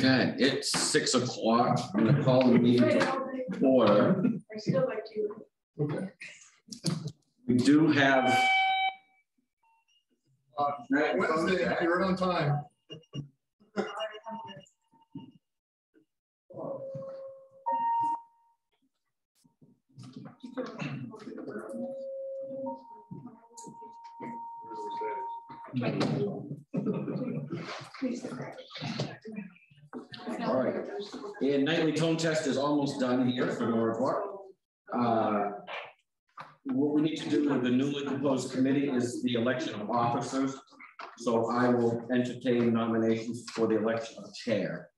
Okay, it's 6 o'clock. I'm going to call the meeting to order. I still like you. Okay. We do have Wednesday, you're right on time. All right. And nightly tone test is almost done here for Norridgewock. What we need to do with the newly composed committee is the election of officers. So I will entertain nominations for the election of chair.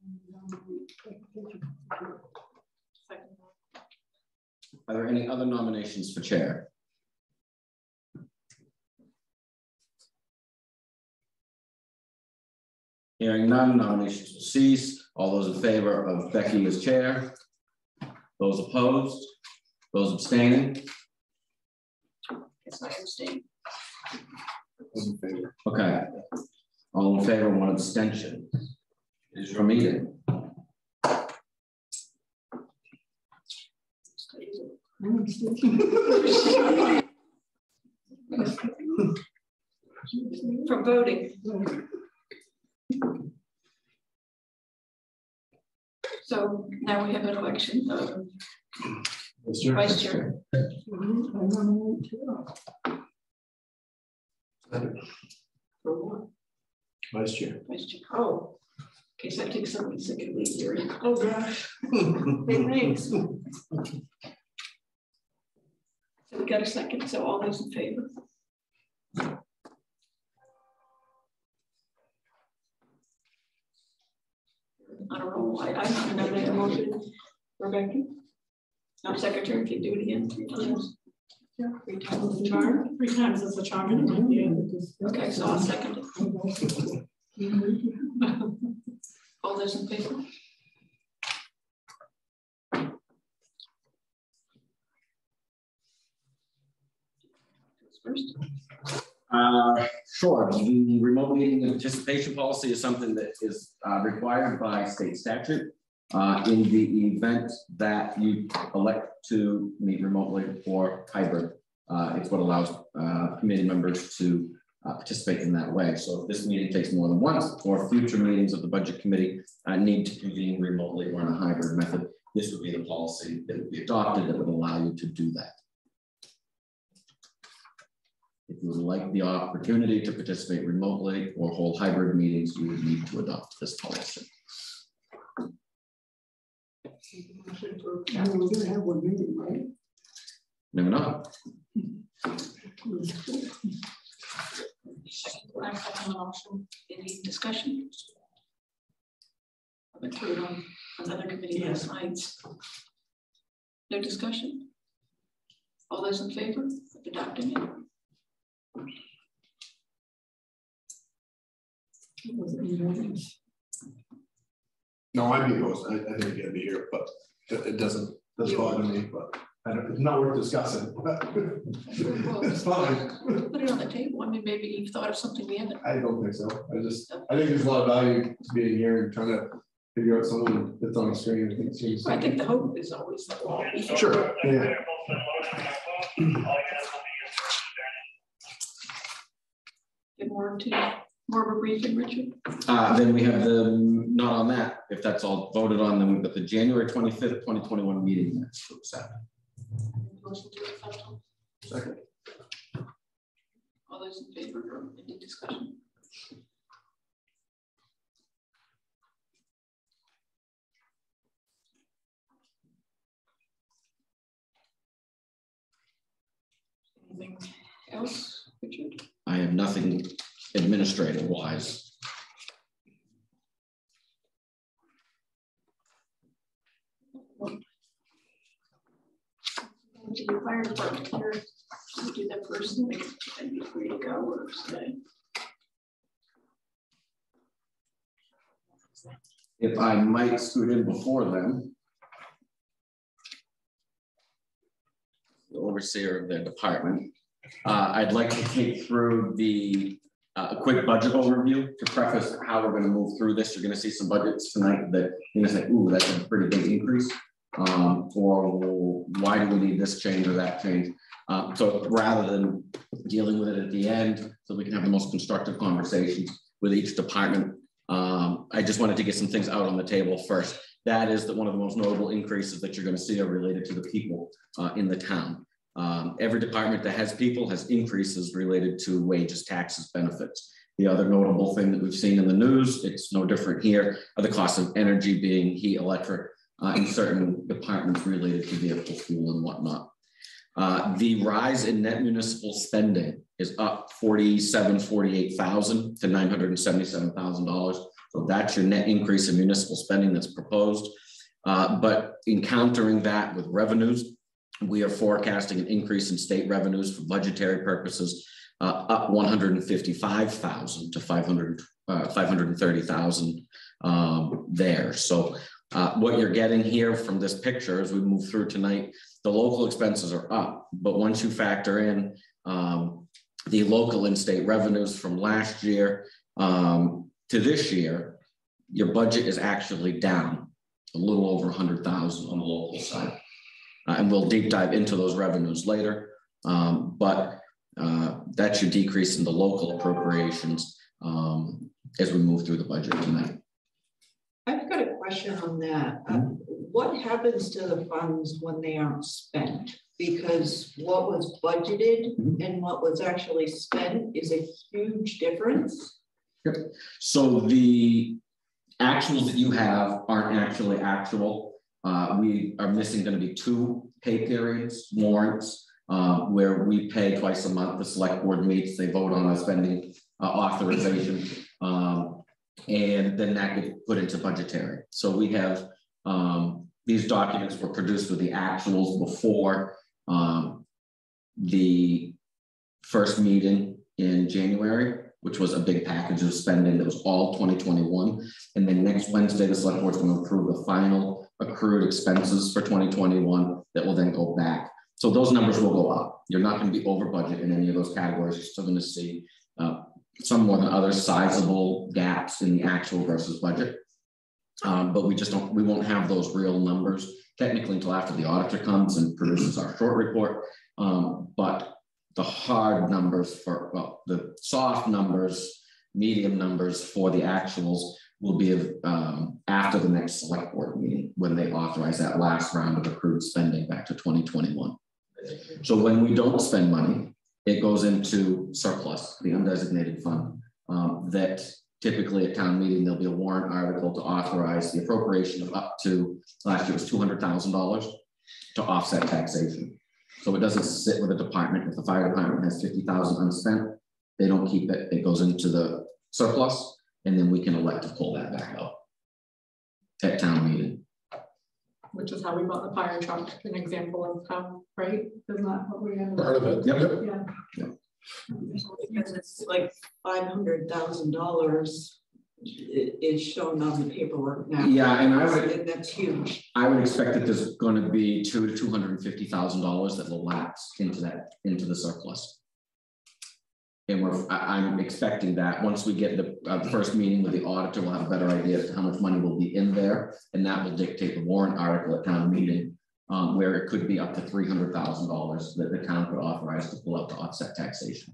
Are there any other nominations for chair? Hearing none, nominations will cease. All those in favor of Becky as chair? Those opposed? Those abstaining? Yes, I abstain. In favor. Okay. All in favor, one abstention. Is your meeting. From voting. So now we have an election of vice chair. For what? Vice chair. Vice chair. Oh, in case I take something sick and leave here. Oh gosh. Hey, thanks. So we got a second. So all those in favor? I don't know why I nominate a motion. Rebecca. I'm secretary. Can you do it again 3 times? Yeah, 3 times the charm. 3 times is the charm. Yeah. Okay, so I'll second it. All those in favor? First. Sure. The remote meeting and participation policy is something that is required by state statute. In the event that you elect to meet remotely or hybrid, it's what allows committee members to participate in that way. So if this meeting takes more than once, or future meetings of the budget committee need to convene remotely or in a hybrid method, this would be the policy that would be adopted that would allow you to do that. If you would like the opportunity to participate remotely or hold hybrid meetings, you would need to adopt this policy. We're going to have one meeting, right? Never know. Any discussion? I went through it on another committee last night. No discussion? All those in favor of adopting it? No, I'd be opposed. I think it'd be here, but it doesn't bother me. But I don't. It's not worth discussing. It's fine. Put it on the table. I mean, maybe you've thought of something we haven't. I don't think so. I think there's a lot of value to being here and trying to figure out something that's on the screen. I think the hope is always that. Sure. Yeah. Get more of a briefing, Richard. Then we have the, not on that, if that's all voted on, then we've got the January 25th, 2021 meeting minutes. Second. All those in favor of any discussion? Anything else, Richard? I have nothing administrative wise. To your fire department here, we'll do that first and then be free to go or stay. If I might scoot in before then, the overseer of their department, I'd like to take through the a quick budget overview to preface how we're going to move through this. You're going to see some budgets tonight that you're going to say, ooh, that's a pretty big increase. Or why do we need this change or that change? So rather than dealing with it at the end, so we can have the most constructive conversations with each department, I just wanted to get some things out on the table first. That is that one of the most notable increases that you're going to see are related to the people in the town. Every department that has people has increases related to wages, taxes, benefits. The other notable thing that we've seen in the news, it's no different here, are the costs of energy, being heat, electric, in certain departments related to vehicle fuel and whatnot. The rise in net municipal spending is up $48,000 to $977,000. So that's your net increase in municipal spending that's proposed. But encountering that with revenues, we are forecasting an increase in state revenues for budgetary purposes, up $155,000 to $530,000 there. So what you're getting here from this picture as we move through tonight, the local expenses are up, but once you factor in the local and state revenues from last year to this year, your budget is actually down a little over 100,000 on the local side. And we'll deep dive into those revenues later, but that's your decrease in the local appropriations as we move through the budget tonight. I've got a question on that. What happens to the funds when they aren't spent? Because what was budgeted and what was actually spent is a huge difference. Yep. So the actuals that you have aren't actually actual. We are missing going to be 2 pay periods, warrants, where we pay twice a month. The select board meets, they vote on a spending authorization, and then that gets put into budgetary. So we have these documents were produced with the actuals before the first meeting in January, which was a big package of spending that was all 2021. And then next Wednesday, the select board is going to approve the final accrued expenses for 2021 that will then go back. So those numbers will go up. You're not going to be over budget in any of those categories. You're still going to see some more than other sizable gaps in the actual versus budget. But we won't have those real numbers technically until after the auditor comes and produces our short report. But the hard numbers for, well, the soft numbers, medium numbers for the actuals will be after the next select board meeting when they authorize that last round of accrued spending back to 2021. So when we don't spend money, it goes into surplus, the undesignated fund, that typically at town meeting, there'll be a warrant article to authorize the appropriation of up to, last year was $200,000 to offset taxation. So it doesn't sit with a department. If the fire department has $50,000 unspent, they don't keep it. It goes into the surplus, and then we can elect to pull that back out at town meeting. Which is how we bought the fire truck, an example of how, right? Isn't that what we have? Part of it. Yep. Yeah. Yep. Because it's like $500,000 is shown on the paperwork now. Yeah, and that's huge. I would expect that there's going to be $200,000 to $250,000 that will lapse into the surplus. And I'm expecting that once we get the first meeting with the auditor, we'll have a better idea as to how much money will be in there, and that will dictate the warrant article at town meeting, where it could be up to $300,000 that the town could authorize to pull out to offset taxation.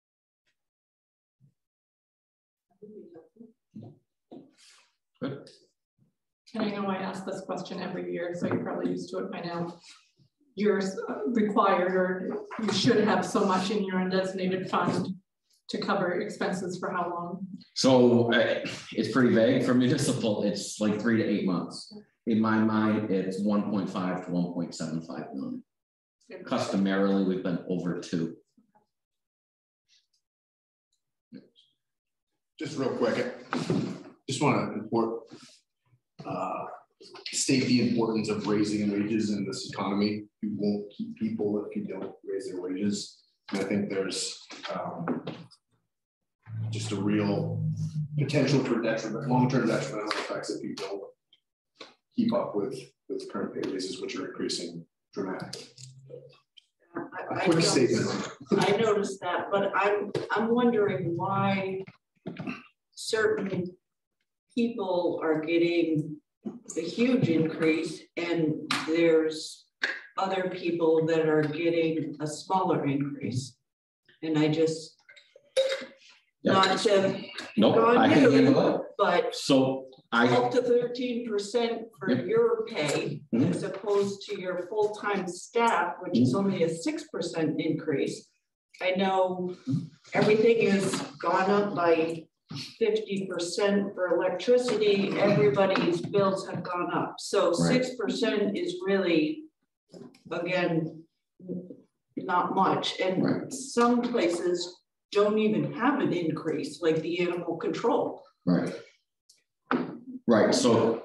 Good. And I know I ask this question every year, so you're probably used to it by now. You're required, or you should have so much in your undesignated fund to cover expenses for how long? So it's pretty vague for municipal. It's like 3 to 8 months. In my mind, it's 1.5 to 1.75 million. Customarily, we've been over 2. Just real quick, just want to state the importance of raising wages in this economy. You won't keep people if you don't raise their wages. And I think there's just a real potential for detriment, long-term detrimental effects if you don't keep up with current pay raises, which are increasing dramatically. A quick statement. I noticed that, but I'm wondering why certain people are getting a huge increase and there's other people that are getting a smaller increase. And I just, not to Nope, go I can on handle it. but So I, 12 to 13% for Yep. your pay, Mhm. as opposed to your full-time staff, which is only a 6% increase. I know everything has gone up by 50% for electricity. Everybody's bills have gone up. So Right. 6% is really, again, not much. And Right. some places don't even have an increase, like the animal control. right. Right, so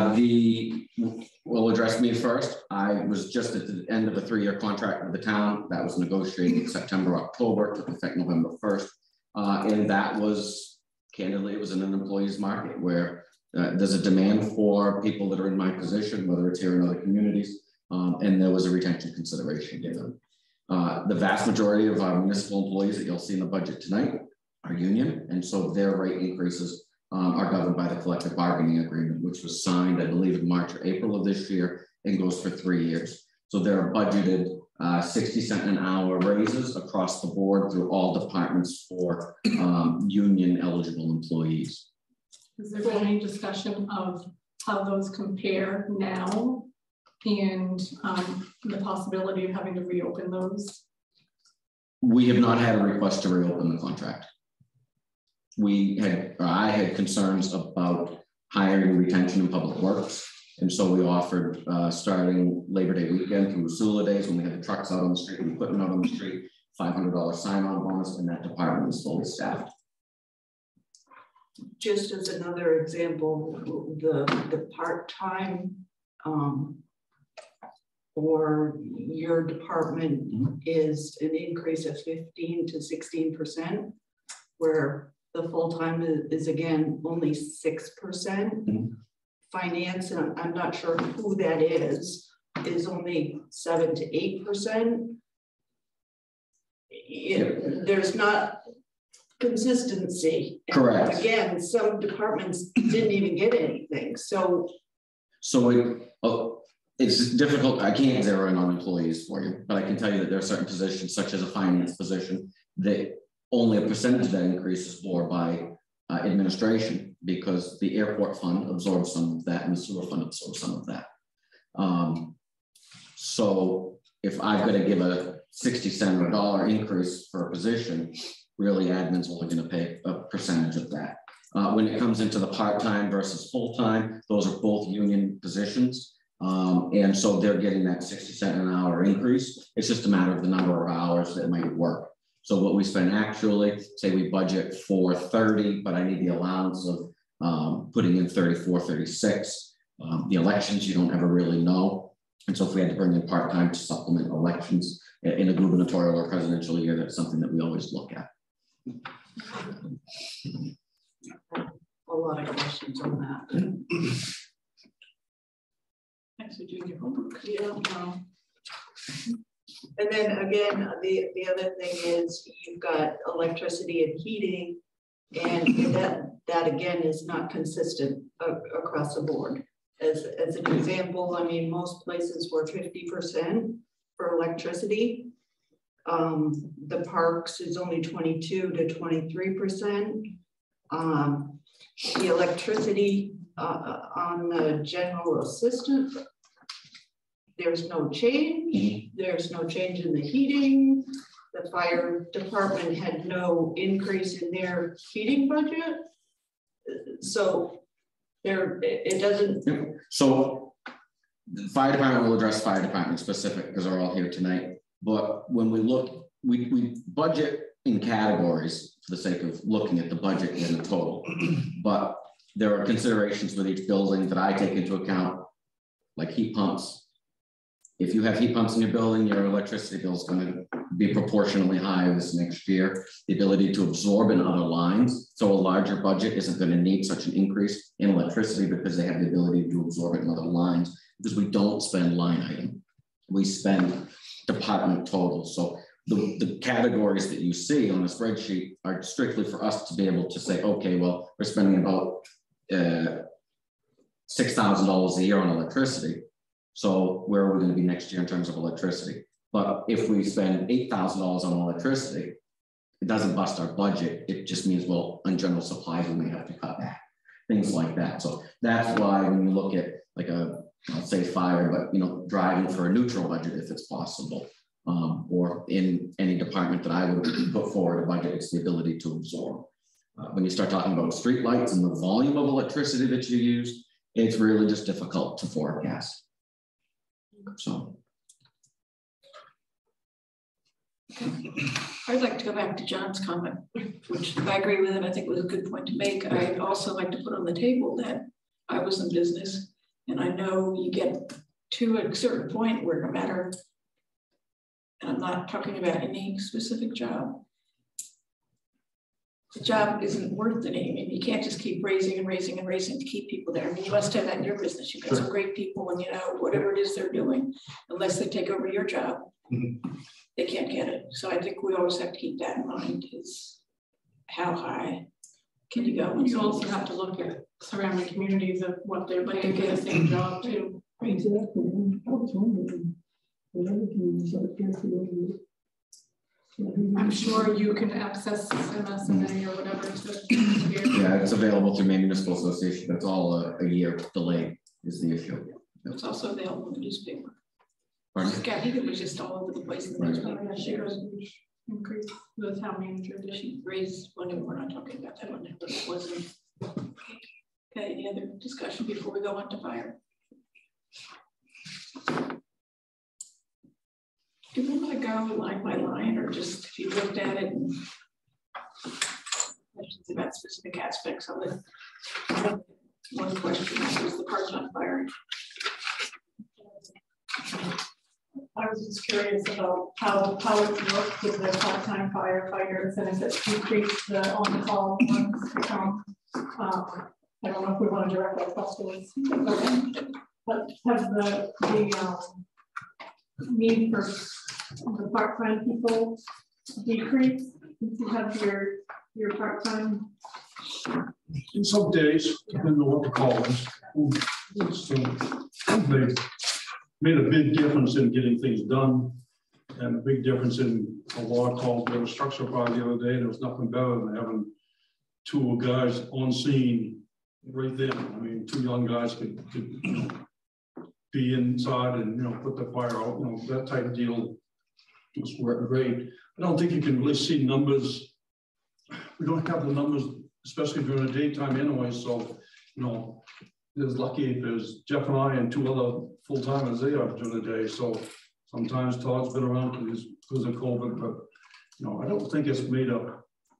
we'll address me first. I was just at the end of a 3-year contract with the town that was negotiated in September, October, took effect November 1st. And that was, candidly, it was in an employee's market where there's a demand for people that are in my position, whether it's here in other communities, and there was a retention consideration given. The vast majority of our municipal employees that you'll see in the budget tonight are union, and so their rate increases are governed by the collective bargaining agreement, which was signed, I believe, in March or April of this year and goes for 3 years. So there are budgeted 60-cent an hour raises across the board through all departments for union eligible employees. Is there any discussion of how those compare now and the possibility of having to reopen those? We have not had a request to reopen the contract. I had concerns about hiring and retention in public works. And so we offered starting Labor Day weekend through Sula days when we had the trucks out on the street and equipment out on the street, $500 sign-on bonus, and that department was fully staffed. Just as another example, the part-time for your department is an increase of 15 to 16%, where the full-time is again only 6%. Finance, and I'm not sure who that is only 7 to 8%. There's not consistency. Correct. And again, some departments didn't even get anything. So it's difficult. I can't zero in on employees for you, but I can tell you that there are certain positions, such as a finance position, that only a percentage of that increase is borne by administration, because the airport fund absorbs some of that and the sewer fund absorbs some of that. So if I've got to give a 60-cent or $1 increase for a position, really admin's only going to pay a percentage of that. When it comes into the part-time versus full-time, those are both union positions. And so they're getting that 60-cent an hour increase. It's just a matter of the number of hours that might work. So what we spend actually, say we budget for 30, but I need the allowance of putting in 34, 36. The elections, you don't ever really know. And so if we had to bring in part-time to supplement elections in a gubernatorial or presidential year, that's something that we always look at. a lot of questions on that. Thanks for doing your homework. Yeah. And then again, the other thing is you've got electricity and heating, and that again is not consistent across the board. As an example, I mean, most places were 50% for electricity. The parks is only 22 to 23%. The electricity on the general assistant, there's no change. There's no change in the heating. The fire department had no increase in their heating budget. So it doesn't. So the fire department will address fire department specific because they're all here tonight. But when we look, we budget in categories for the sake of looking at the budget in the total. But there are considerations with each building that I take into account, like heat pumps. If you have heat pumps in your building, your electricity bill is going to be proportionally high this next year. The ability to absorb in other lines. So a larger budget isn't going to need such an increase in electricity because they have the ability to absorb it in other lines, because we don't spend line item. We spend department total. So the categories that you see on the spreadsheet are strictly for us to be able to say, okay, well, we're spending about $6,000 a year on electricity. So where are we going to be next year in terms of electricity? But if we spend $8,000 on electricity, it doesn't bust our budget. It just means, well, on general supplies, we may have to cut back, things like that. So that's why when you look at like I'll say fire, but driving for a neutral budget if it's possible, or in any department that I would put forward a budget, it's the ability to absorb. When you start talking about street lights and the volume of electricity that you use, it's really just difficult to forecast. So. I'd like to go back to John's comment, which I agree with, and I think was a good point to make. I'd also like to put on the table that I was in business, and I know you get to a certain point where no matter, and I'm not talking about any specific job, the job isn't worth the name. And you can't just keep raising and raising and raising to keep people there. I mean, you must have that in your business. You've got some great people, and whatever it is they're doing, unless they take over your job, they can't get it. So I think we always have to keep that in mind, is how high can you go? You also have to look at surrounding communities of what they're paying for the same job too. Exactly. I was wondering. I'm sure you can access MSNA or whatever to Yeah, it's available through Maine Municipal Association. That's all a year delay is the issue. It's also available in the newspaper. Pardon? It was just all over the place in the newspaper. shares increase the town manager. She raised one, and we're not talking about that one, but it wasn't. Okay, any other discussion before we go on to fire? Do we want to go line by line, or just if you looked at it and questions about specific aspects of it? One question was the part-time fire. I was just curious about how it works with the part-time firefighters, and if it decreased the on-call ones to come. I don't know if we want to direct that question, but has the need for the part-time people decreased since you have your part-time? In some days, depending on what the call is, they've made a big difference in getting things done, and a big difference in a law called the structure fire the other day. There was nothing better than having two guys on scene right then. I mean, two young guys could be inside and put the fire out, that type of deal was working great. I don't think you can really see numbers. We don't have the numbers, especially during the daytime anyway. So, there's lucky if there's Jeff and I and two other full-timers there during the day. So sometimes Todd's been around because of COVID, but I don't think it's made a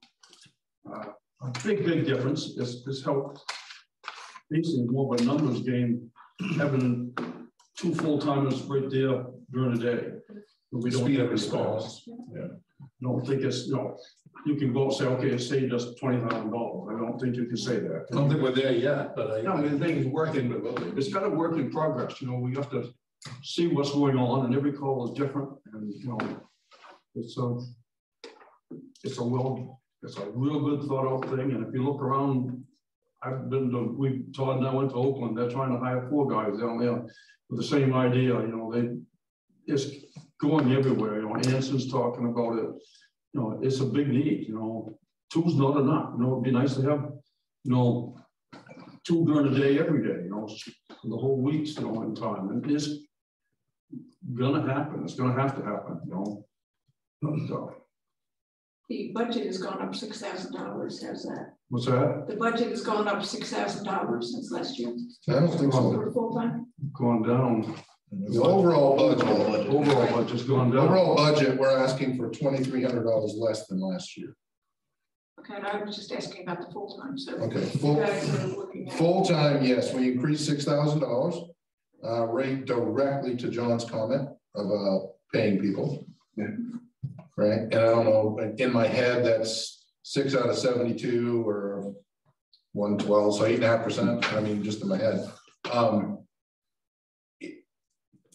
big difference. It's helped basically more of a numbers game, having two full-timers right there during the day. We don't speed up response. Yeah. I don't think it's you can go and say, okay, it saved us $20,000. I don't think you can say that. I don't think we're there yet, but the thing is working. It's got to work in progress. We have to see what's going on, and every call is different. And it's a real good thought out thing. And if you look around, Todd and I went to Oakland. They're trying to hire 4 guys down there with the same idea. It's going everywhere. Anson's talking about it. It's a big need. 2's not enough. It'd be nice to have 2 during the day every day. The whole week's in time. And it's gonna happen. It's gonna have to happen. So. The budget has gone up $6,000. How's that? What's that? The budget has gone up $6,000 since last year. I don't think so. For full-time? Going down. The overall budget's gone down. Overall budget, we're asking for $2,300 less than last year. Okay, and I was just asking about the full-time. So okay, full-time, yes, we increased $6,000. Right directly to John's comment of paying people. Yeah. Right, and I don't know, in my head, that's 6 out of 72 or 112, so 8.5%. I mean, just in my head.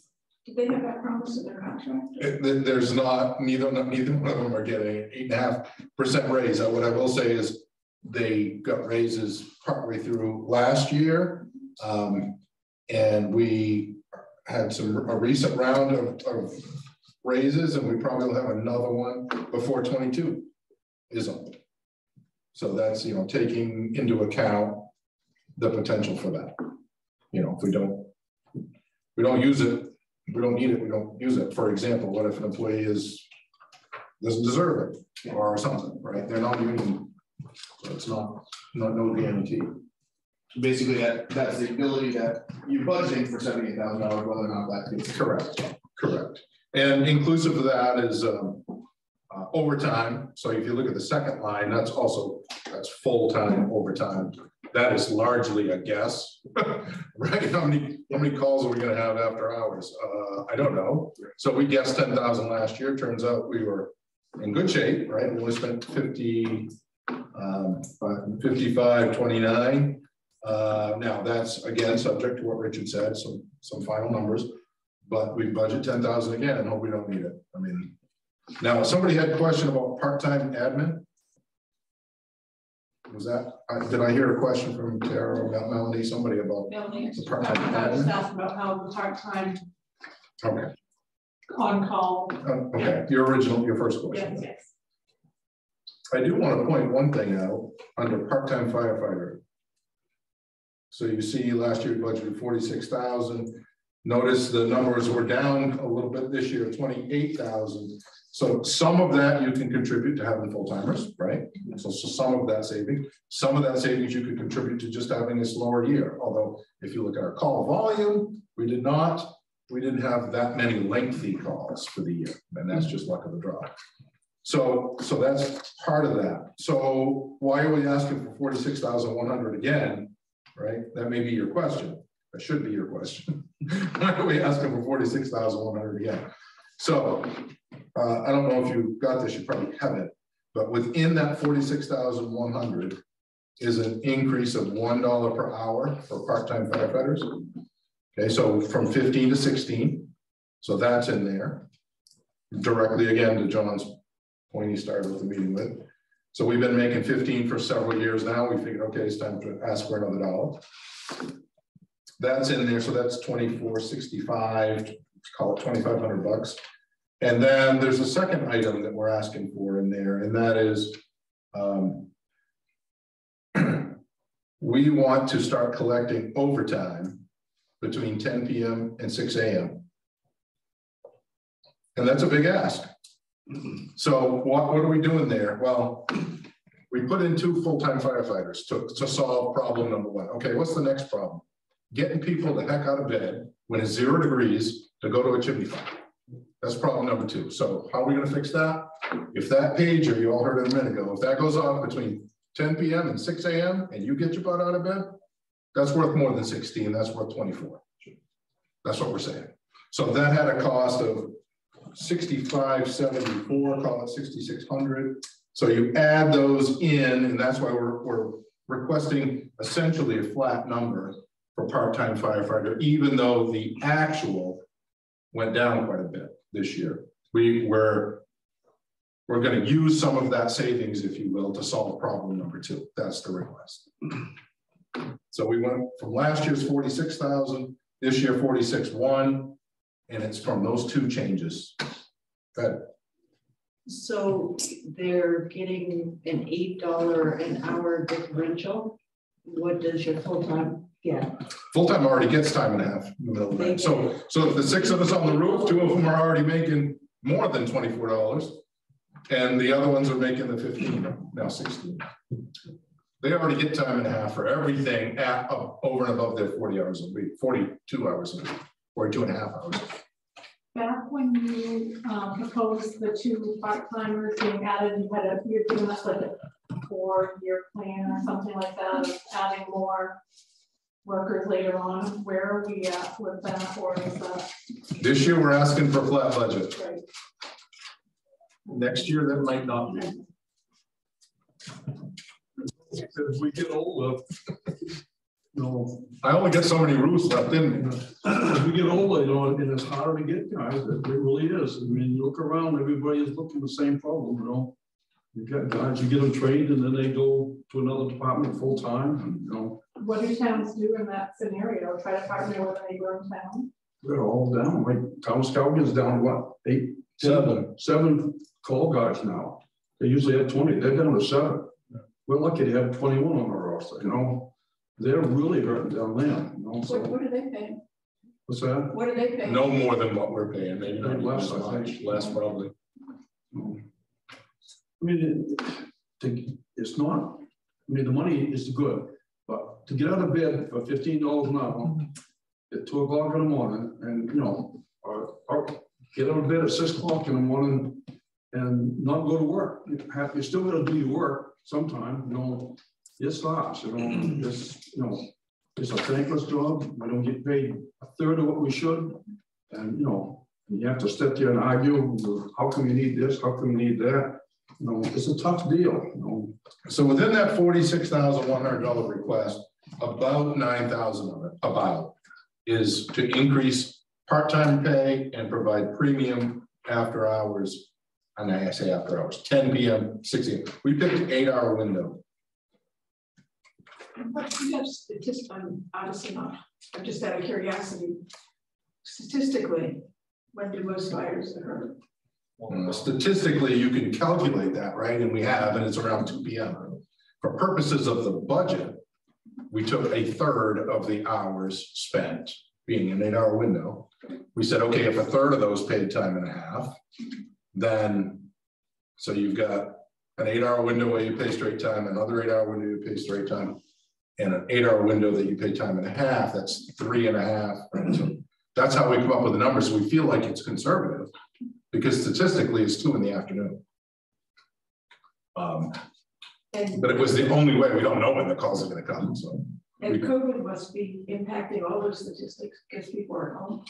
Do they have that promise in their contract? There's not, neither one of them are getting an 8.5% raise. What I will say is they got raises partway through last year. And we had a recent round of raises, and we probably will have another one before 22 is up. So that's, you know, taking into account the potential for that. You know, if we don't use it, we don't need it, we don't use it. For example, what if an employee doesn't deserve it or something, right? They're not union, so it's no guarantee. Basically, that's the ability that you're budgeting for $78,000, whether or not that's correct. And inclusive of that is overtime. So if you look at the second line, that's full-time overtime. That is largely a guess, right? How many calls are we going to have after hours? I don't know. So we guessed 10,000 last year. Turns out we were in good shape, right? We only spent 55.29. Now that's again subject to what Richard said, some final numbers, but we budget 10,000 again and hope we don't need it. I mean, now somebody had a question about part-time admin. Was that, did I hear a question from Tara or Melanie, somebody about the part-time admin? I was asking about how the part-time on-call. Okay, your first question. Yes. I do want to point one thing out under part-time firefighter. So you see last year budgeted 46,000. Notice the numbers were down a little bit this year, 28,000. So some of that you can contribute to having full-timers, right? So some of that savings, some of that savings you could contribute to just having a slower year. Although if you look at our call volume, we didn't have that many lengthy calls for the year, and that's just luck of the draw. So that's part of that. So why are we asking for 46,100 again, right? That may be your question. That should be your question. Why are we asking for 46,100 again? So I don't know if you got this, you probably haven't, but within that 46,100 is an increase of $1 per hour for part-time firefighters. Okay, so from 15 to 16. So that's in there. Directly again to John's point he started with the meeting with. So we've been making 15 for several years now. We figured, okay, it's time to ask for another $1. That's in there. So that's 2465, call it 2,500 bucks. And then there's a second item that we're asking for in there, and that is we want to start collecting overtime between 10 p.m. and 6 a.m. And that's a big ask. So what are we doing there? Well, we put in 2 full-time firefighters to solve problem number 1. Okay, what's the next problem? Getting people the heck out of bed when it's 0 degrees to go to a chimney fire. That's problem number 2. So how are we going to fix that? If that pager, you all heard it a minute ago, if that goes off between 10 p.m. and 6 a.m. and you get your butt out of bed, that's worth more than 16. That's worth 24. That's what we're saying. So that had a cost of $65.74, call it $6,600. So you add those in, and that's why we're requesting essentially a flat number for part-time firefighter, even though the actual went down quite a bit this year. We're going to use some of that savings, if you will, to solve problem number 2. That's the request. So we went from last year's 46,000, this year 46,100, and it's from those 2 changes. Good. So they're getting an $8 an hour differential. What does your full-time get? Full-time already gets time and a half in the middle of the night. So if the 6 of us on the roof, 2 of them are already making more than $24, and the other ones are making the 15, now 16. They already get time and a half for everything over and above their 40 hours a week, 42 hours a week, 42 and a half hours. Back when you proposed the 2 part-timers being added, you're doing us like a 4-year plan or something like that, of adding more workers later on. Where are we at with that, or is that? This year we're asking for flat budget. Right. Next year that might not be. As we get older, you know, I only got so many roofs left in me. As we get older, you know, and it's harder to get guys, it really is. I mean, you look around, everybody is looking the same problem, you know. You got guys, you get them trained and then they go to another department full time, and, you know. What do towns do in that scenario? Try to partner with a neighboring town? They're all down, like Thomas Calvin's down, what, 8, 7 call guys now. They usually have 20, they're down to 7. We're lucky to have 21 on our roster, you know. They're really hurting down there, you know. So, What are they paying? what's that? What are they paying? No more than what we're paying, maybe not Less, less, I think. less probably. I mean, it's not, I mean, the money is good, but to get out of bed for $15 an hour at 2 o'clock in the morning and, you know, or get out of bed at 6 o'clock in the morning and not go to work. You still got to do your work sometime, you know, it stops, you know, it's, you know, it's a thankless job. We don't get paid a third of what we should. And, you know, you have to sit there and argue, how come you need this? How come you need that? You know, it's a tough deal, you know. So within that $46,100 request, about 9,000 of it, is to increase part-time pay and provide premium after hours. And I say after hours, 10 p.m., 6 a.m. We picked an 8-hour window. But you have statistics, honestly not, I'm just out of curiosity. Statistically, when do most fires occur? Statistically, you can calculate that, right? And we have, and it's around 2 p.m. For purposes of the budget, we took a third of the hours spent, being an 8-hour window. We said, okay, if a third of those paid time and a half, then, so you've got an 8-hour window where you pay straight time, another 8-hour window you pay straight time, and an 8-hour window that you pay time and a half, that's 3.5. Right? So that's how we come up with the numbers. So we feel like it's conservative because statistically it's 2 in the afternoon. But it was the only way. We don't know when the calls are going to come. So. And COVID must be impacting all those statistics because people are at home.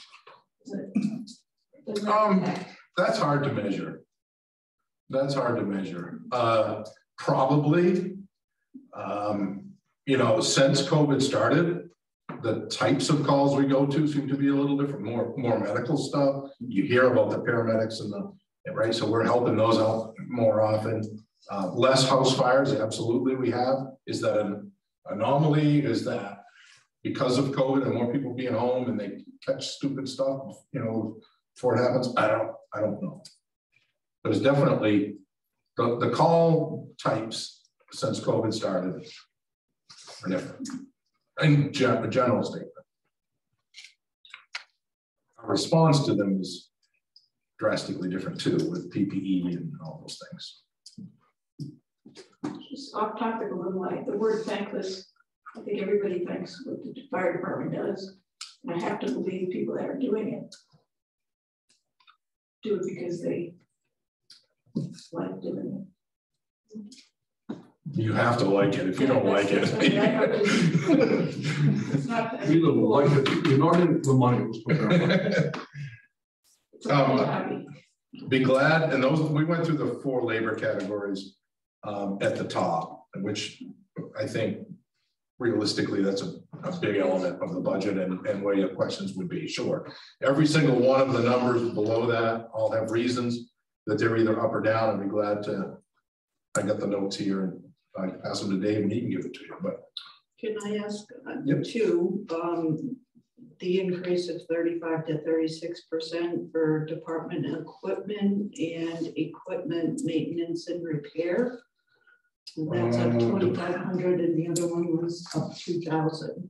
That's hard to measure. That's hard to measure. Probably, you know, since COVID started, the types of calls we go to seem to be a little different, more medical stuff. You hear about the paramedics and the, right? So we're helping those out more often. Less house fires, absolutely we have. Is that an anomaly? Is that because of COVID and more people being home and they catch stupid stuff, you know, before it happens? I don't know. But it's definitely the call types since COVID started are different. In general statement. Our response to them is drastically different too, with PPE and all those things. Just off topic a little, like the word thankless. I think everybody thanks what the fire department does. And I have to believe people that are doing it do it because they like doing it. You have to like it. If you don't like it, It's not that You don't like it, you're not in the money. it's a hobby. be glad. And those, we went through the 4 labor categories at the top, which I think realistically that's a big element of the budget and where your questions would be. Sure, every single one of the numbers below that all have reasons that they're either up or down. I'd be glad to, I got the notes here and I pass them to Dave and he can give it to you. But can I ask Yep. two, the increase of 35 to 36% for department equipment and equipment maintenance and repair? That's up 2,500 and the other one was up 2,000.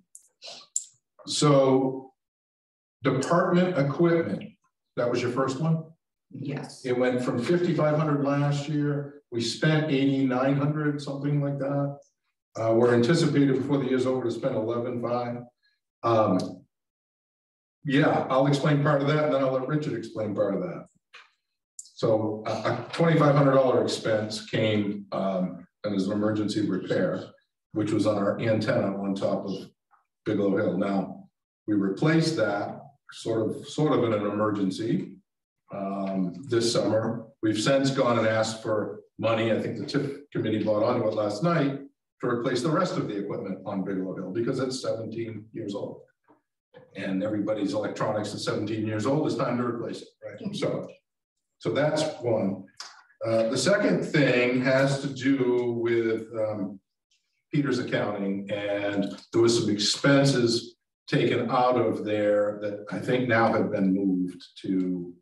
so department equipment, that was your first one? Yes. It went from 5,500 last year. We spent 8,900, something like that. We're anticipated before the year's over to spend 11,500. Yeah, I'll explain part of that, and then I'll let Richard explain part of that. So a $2,500 expense came as an emergency repair, which was on our antenna on top of Bigelow Hill. Now we replaced that sort of in an emergency this summer. We've since gone and asked for money. I think the TIP committee bought onto it last night to replace the rest of the equipment on Bigelow Hill because it's 17 years old. And everybody's electronics is 17 years old, it's time to replace it, right? So that's one. The second thing has to do with Peter's accounting, and there was some expenses taken out of there that I think now have been moved to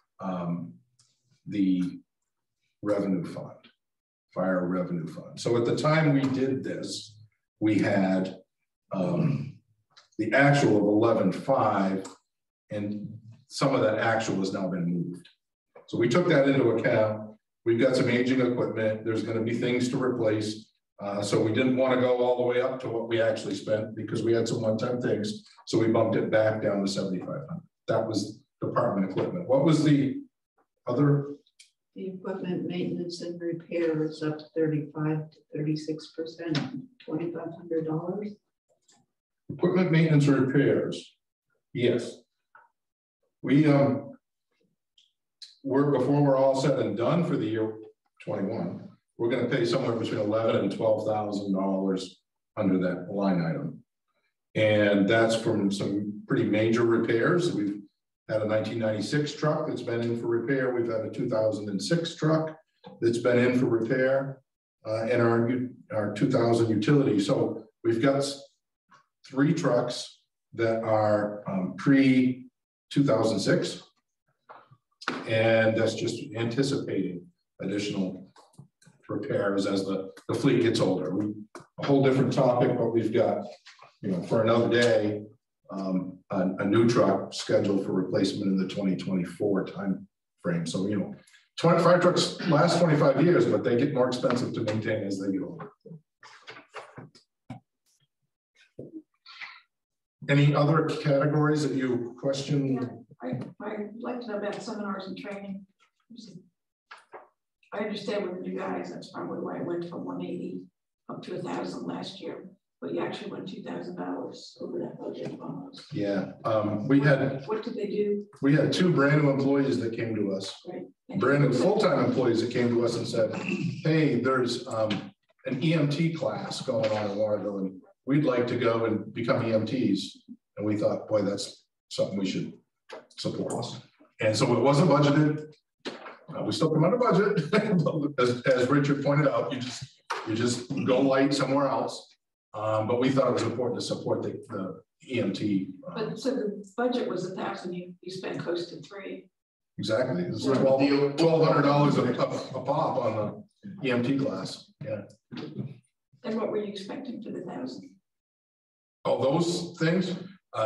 the revenue fund, fire revenue fund. So at the time we did this, we had the actual of 11.5, and some of that actual has now been moved. So we took that into account. We've got some aging equipment. There's going to be things to replace. So we didn't want to go all the way up to what we actually spent because we had some one-time things. So we bumped it back down to 7,500. That was department equipment. What was the other? The equipment maintenance and repair is up to 35 to 36%, $2,500. Equipment maintenance and repairs. Yes. Before we're all said and done for the year 21, we're going to pay somewhere between $11,000 and $12,000 under that line item. And that's from some pretty major repairs. We've had a 1996 truck that's been in for repair. We've had a 2006 truck that's been in for repair, and our 2000 utility. So we've got 3 trucks that are pre-2006. And that's just anticipating additional repairs as the fleet gets older. A whole different topic, but we've got, for another day, a new truck scheduled for replacement in the 2024 time frame. So, 25 trucks last 25 years, but they get more expensive to maintain as they get older. Any other categories that you question? I'd like to know about seminars and training. I understand with the new guys, that's probably why it went from 180 up to 1,000 last year, but you actually went $2,000 over that budget almost. Yeah, What did they do? We had 2 brand new employees that came to us, right. Brand new full-time employees that came to us and said, hey, there's an EMT class going on in Waterville, and we'd like to go and become EMTs. And we thought, boy, that's something we should support. And so it wasn't budgeted. We still come under budget. as Richard pointed out, you just go light somewhere else. But we thought it was important to support the EMT. But so the budget was 1,000. You spent close to 3. Exactly. It's $1,200 a pop on the EMT class. Yeah. And what were you expecting for the 1,000? Oh, those things.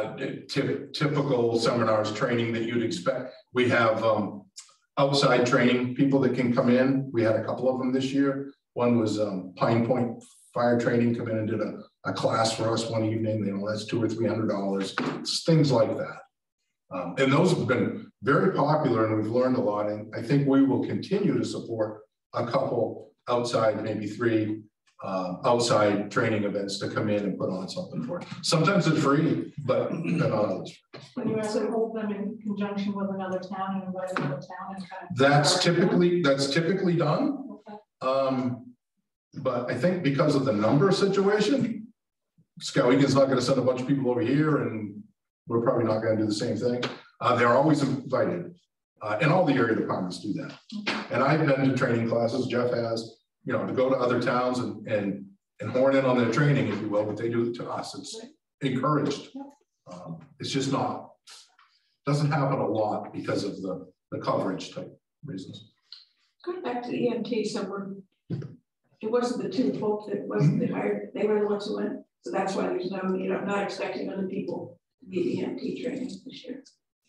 Typical seminars, training that you'd expect. We have outside training people that can come in. We had a couple of them this year. One was Pine Point Fire Training, come in and did a class for us one evening. That's $200 or $300. It's things like that. And those have been very popular, and we've learned a lot. And I think we will continue to support a couple outside, maybe 3 outside training events to come in and put on something for it. Sometimes it's free, but not always. When you actually hold them in conjunction with another town and invite another town and kind of. That's typically done. Okay. But I think because of the number situation, Skowhegan's not going to send a bunch of people over here, and we're probably not going to do the same thing. They're always invited, and all the area departments do that. Okay. And I've been to training classes. Jeff has. To go to other towns and horn in on their training, if you will, but they do it to us. It's encouraged. It's just doesn't happen a lot because of the coverage type reasons. Going back to the EMT, so it wasn't the 2 folks that wasn't the hired, they were the ones who went. So that's why there's no, I'm not expecting other people to be EMT training this year.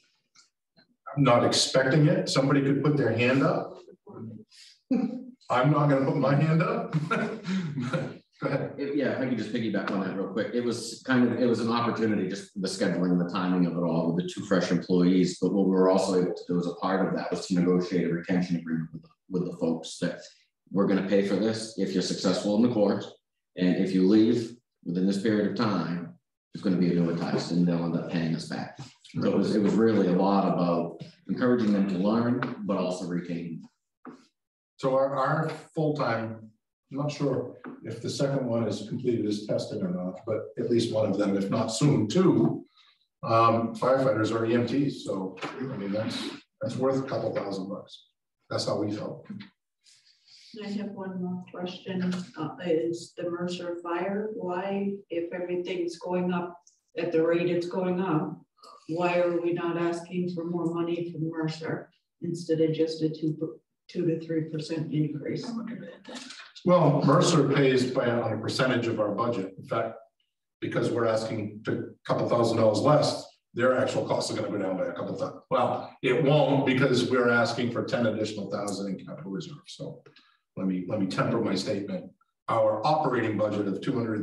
I'm not expecting it. Somebody could put their hand up. I'm not going to put my hand up. Go ahead. Yeah, if I could just piggyback on that real quick. It was an opportunity, just the scheduling, the timing of it all with the 2 fresh employees. But what we were also able to do as a part of that was to negotiate a retention agreement with the folks that we're going to pay for this if you're successful in the course, and if you leave within this period of time, it's going to be annuitized, and they'll end up paying us back. So it was really a lot about encouraging them to learn, but also retaining. So our full-time not sure if the second one is completed as testing or not, but at least one of them, if not soon, two firefighters are EMTs. So I mean, that's worth a couple $1,000. That's how we felt. I have one more question. Is the Mercer fire, why, if everything's going up at the rate it's going up, why are we not asking for more money from Mercer instead of just a 2 to 3% increase? Well, Mercer pays on a percentage of our budget. In fact, because we're asking a couple $1,000 less, their actual costs are going to go down by a couple thousand. Well, it won't, because we're asking for 10 additional thousand in capital reserve. So let me temper my statement. Our operating budget of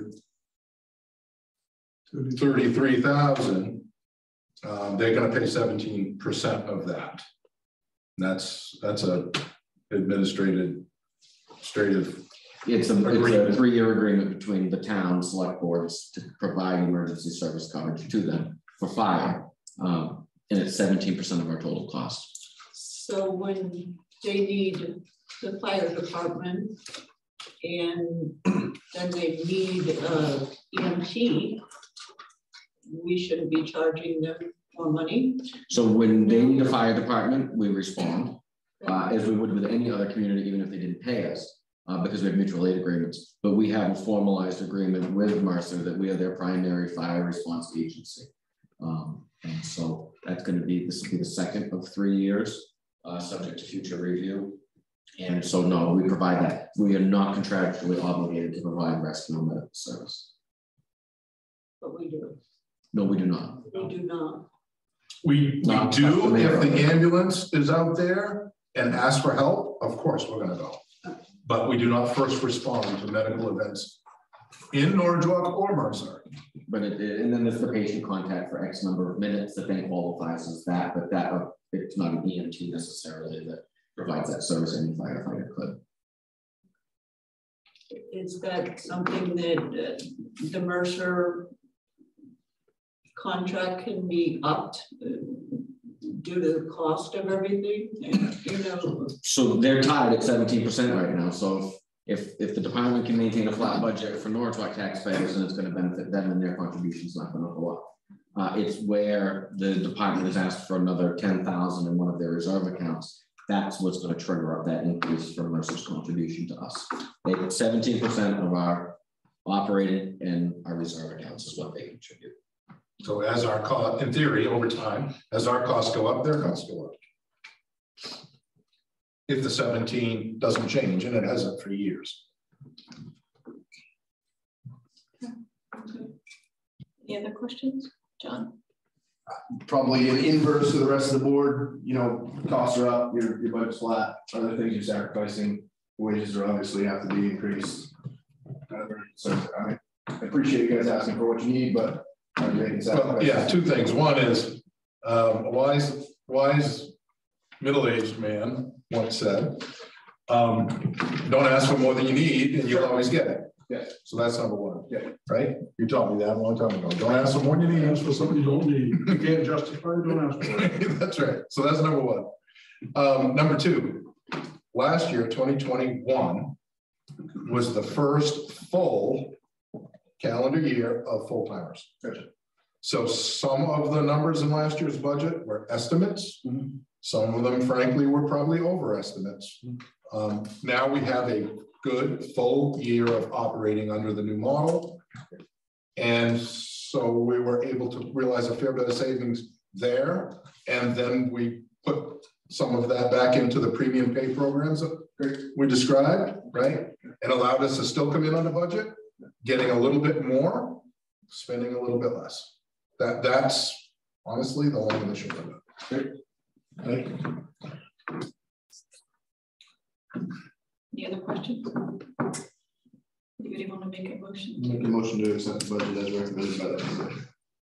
$233,000, they're going to pay 17% of that. That's a administrative. It's a 3-year agreement between the town select boards to provide emergency service coverage to them for fire, and it's 17% of our total cost. So when they need the fire department and then they need EMT, we shouldn't be charging them more money. So when they need a fire department, we respond as we would with any other community, even if they didn't pay us. Because we have mutual aid agreements, but we have a formalized agreement with Mercer that we are their primary fire response agency. And so that's going to be, this will be the second of 3 years, subject to future review. And so, no, we provide that. We are not contractually obligated to provide rescue and medical service. But we do. No, we do not. We do not. We do if the ambulance is out there and asks for help, of course we're going to go. But we do not first respond to medical events in Norridgewock or Mercer. But and then there's the patient contact for X number of minutes that then qualifies as that, but that it's not an EMT necessarily that provides that service any firefighter could. Is that something that the Mercer contract can be upped due to the cost of everything? And, you know, so they're tied at 17% right now. So if the department can maintain a flat budget for Norridgewock taxpayers, and it's going to benefit them, and their contribution is not going to go up. It's where the department has asked for another 10,000 in one of their reserve accounts. That's what's going to trigger up that increase for Mercer's contribution to us. They 17% of our operating and our reserve accounts is what they contribute. So as our cost, in theory, over time, as our costs go up, their costs go up. If the 17 doesn't change, and it hasn't for years. Any other questions, John? Probably an inverse to the rest of the board. You know, costs are up, your budget's flat, other things you're sacrificing, wages are obviously have to be increased. So I appreciate you guys asking for what you need, but well, yeah, two things. One is a wise middle-aged man once said, don't ask for more than you need and you'll always get it. Yeah. So that's number one. Yeah. Right? You taught me that a long time ago. Don't ask for more than you need. Ask for something you don't need. You can't justify it, don't ask for it. That's right. So that's number one. Number two, last year, 2021, was the first full calendar year of full-timers. Gotcha. So some of the numbers in last year's budget were estimates. Mm-hmm. Some of them, frankly, were probably overestimates. Now we have a good full year of operating under the new model. And so we were able to realize a fair bit of savings there. And then we put some of that back into the premium pay programs that we described, right? And allowed us to still come in on the budget, getting a little bit more, spending a little bit less. That's honestly the long and the short of it. Thank you. Any other questions? Anybody want to make a motion? Make a motion to accept the budget as recommended by the board.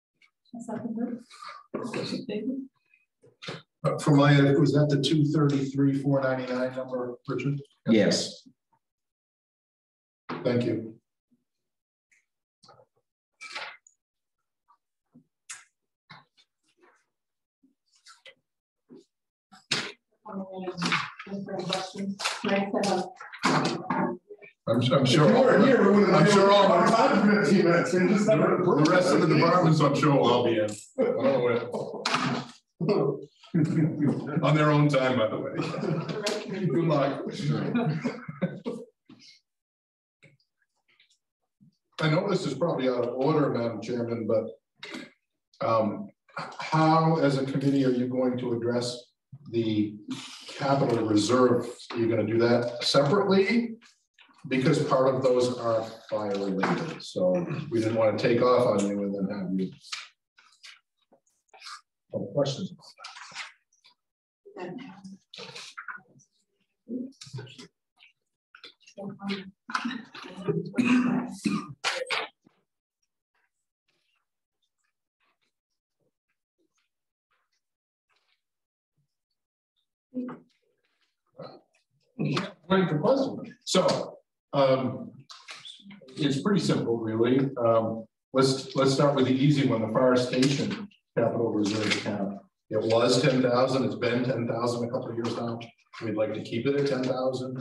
For my, was that the 233,499 number, Richard? Yes. Thank you. I'm sure. If you weren't here, we wouldn't have I'm been sure able to all have time for 15 minutes. We just never the approved rest of the it. departments, I'm sure will all be in. I don't know when. On their own time, by the way. Good luck. I know this is probably out of order, Madam Chairman, but how, as a committee, are you going to address the capital reserve? Are you going to do that separately? Because part of those are fire related. So we didn't want to take off on you and then have you. Questions about that? Wait for questions. So it's pretty simple, really. Let's start with the easy one, the fire station capital reserve account. It was 10,000. It's been 10,000 a couple of years now. We'd like to keep it at 10,000.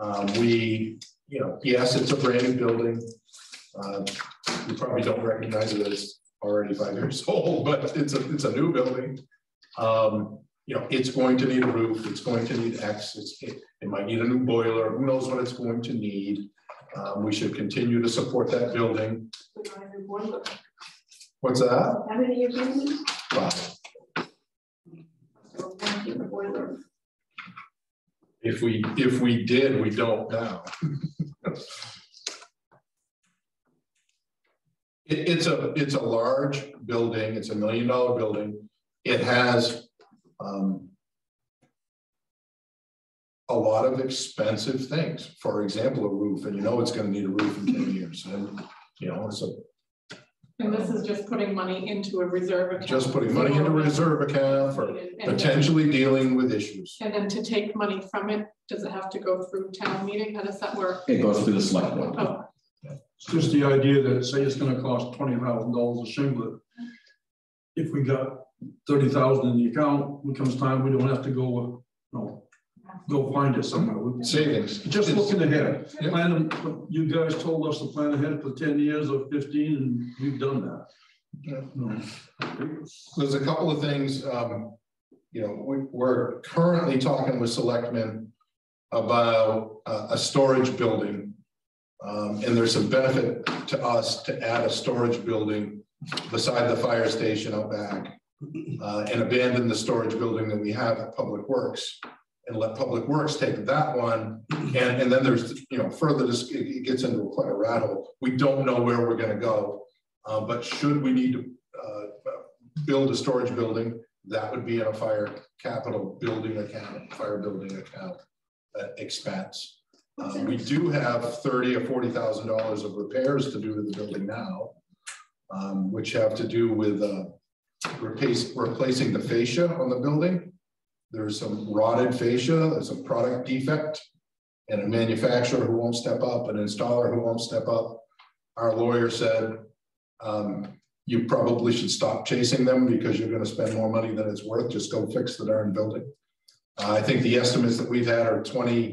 Yes, it's a brand new building. You probably don't recognize it as already 5 years old, but it's a new building. It's going to need a roof. It's going to need X. It might need a new boiler. Who knows what it's going to need? We should continue to support that building. What's that? How many years is it? 5. If we did, we don't now. It's a large building. It's $1 million building. It has a lot of expensive things. For example, a roof, and it's going to need a roof in 10 years. And and this is just putting money into a reserve account. Just putting money into a reserve account for potentially dealing with issues. And then to take money from it, does it have to go through town meeting? How does that work? It goes through the select board. Oh. It's just the idea that say it's going to cost $20,000 a shingle. If we got 30,000 in the account, when it comes time, we don't have to go, go find it somewhere. Savings. Just looking ahead. Yeah. You guys told us to plan ahead for 10 years or 15, and we've done that. Yeah. There's a couple of things. We're currently talking with selectmen about a storage building, and there's some benefit to us to add a storage building beside the fire station out back, and abandon the storage building that we have at Public Works, and let Public Works take that one. And then there's, further, it gets into quite a rat hole. We don't know where we're going to go, but should we need to build a storage building, that would be in a fire capital building account, fire building account expense. We do have $30,000 or $40,000 of repairs to do to the building now, which have to do with replacing the fascia on the building. There's some rotted fascia, there's a product defect, and a manufacturer who won't step up, an installer who won't step up. Our lawyer said, you probably should stop chasing them because you're going to spend more money than it's worth. Just go fix the darn building. I think the estimates that we've had are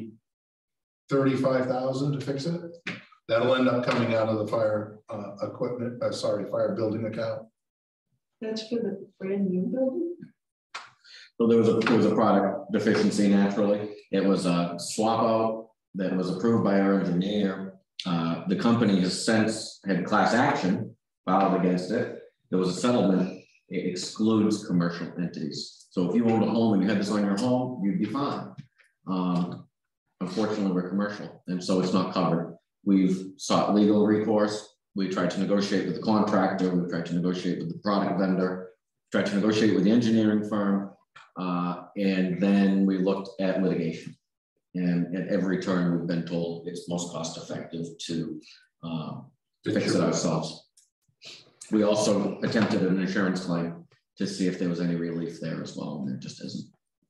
$35,000 to fix it. That'll end up coming out of the fire fire building account. That's for the brand new building? So there was a product deficiency naturally. It was a swap out that was approved by our engineer. The company has since had class action filed against it. There was a settlement. It excludes commercial entities. So if you owned a home and you had this on your home, you'd be fine. Unfortunately, we're commercial, and so it's not covered. We've sought legal recourse. We tried to negotiate with the contractor. We tried to negotiate with the product vendor. Tried to negotiate with the engineering firm. And then we looked at litigation, and at every turn we've been told it's most cost effective to fix it ourselves. We also attempted an insurance claim to see if there was any relief there as well, and there just isn't.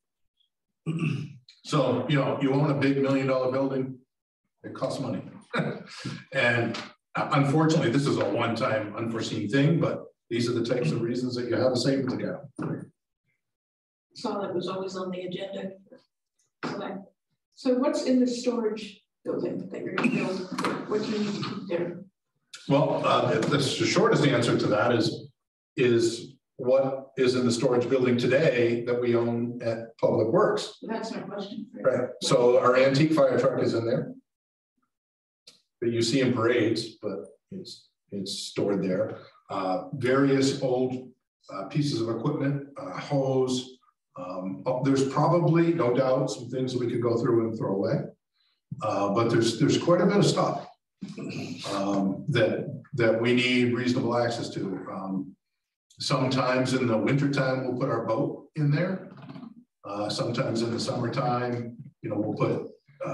So, you own a big $1 million building, it costs money. And unfortunately, this is a one-time unforeseen thing, but these are the types of reasons that you have a savings account. Saw that was always on the agenda. So what's in the storage building that you're gonna build, what do you need to keep there? Well, the shortest answer to that is what is in the storage building today that we own at Public Works. That's my question. Right, so our antique fire truck is in there. That you see in parades, but it's stored there. Various old pieces of equipment, hose. There's probably, no doubt, some things that we could go through and throw away. But there's quite a bit of stuff that we need reasonable access to. Sometimes in the wintertime, we'll put our boat in there. Sometimes in the summertime, we'll put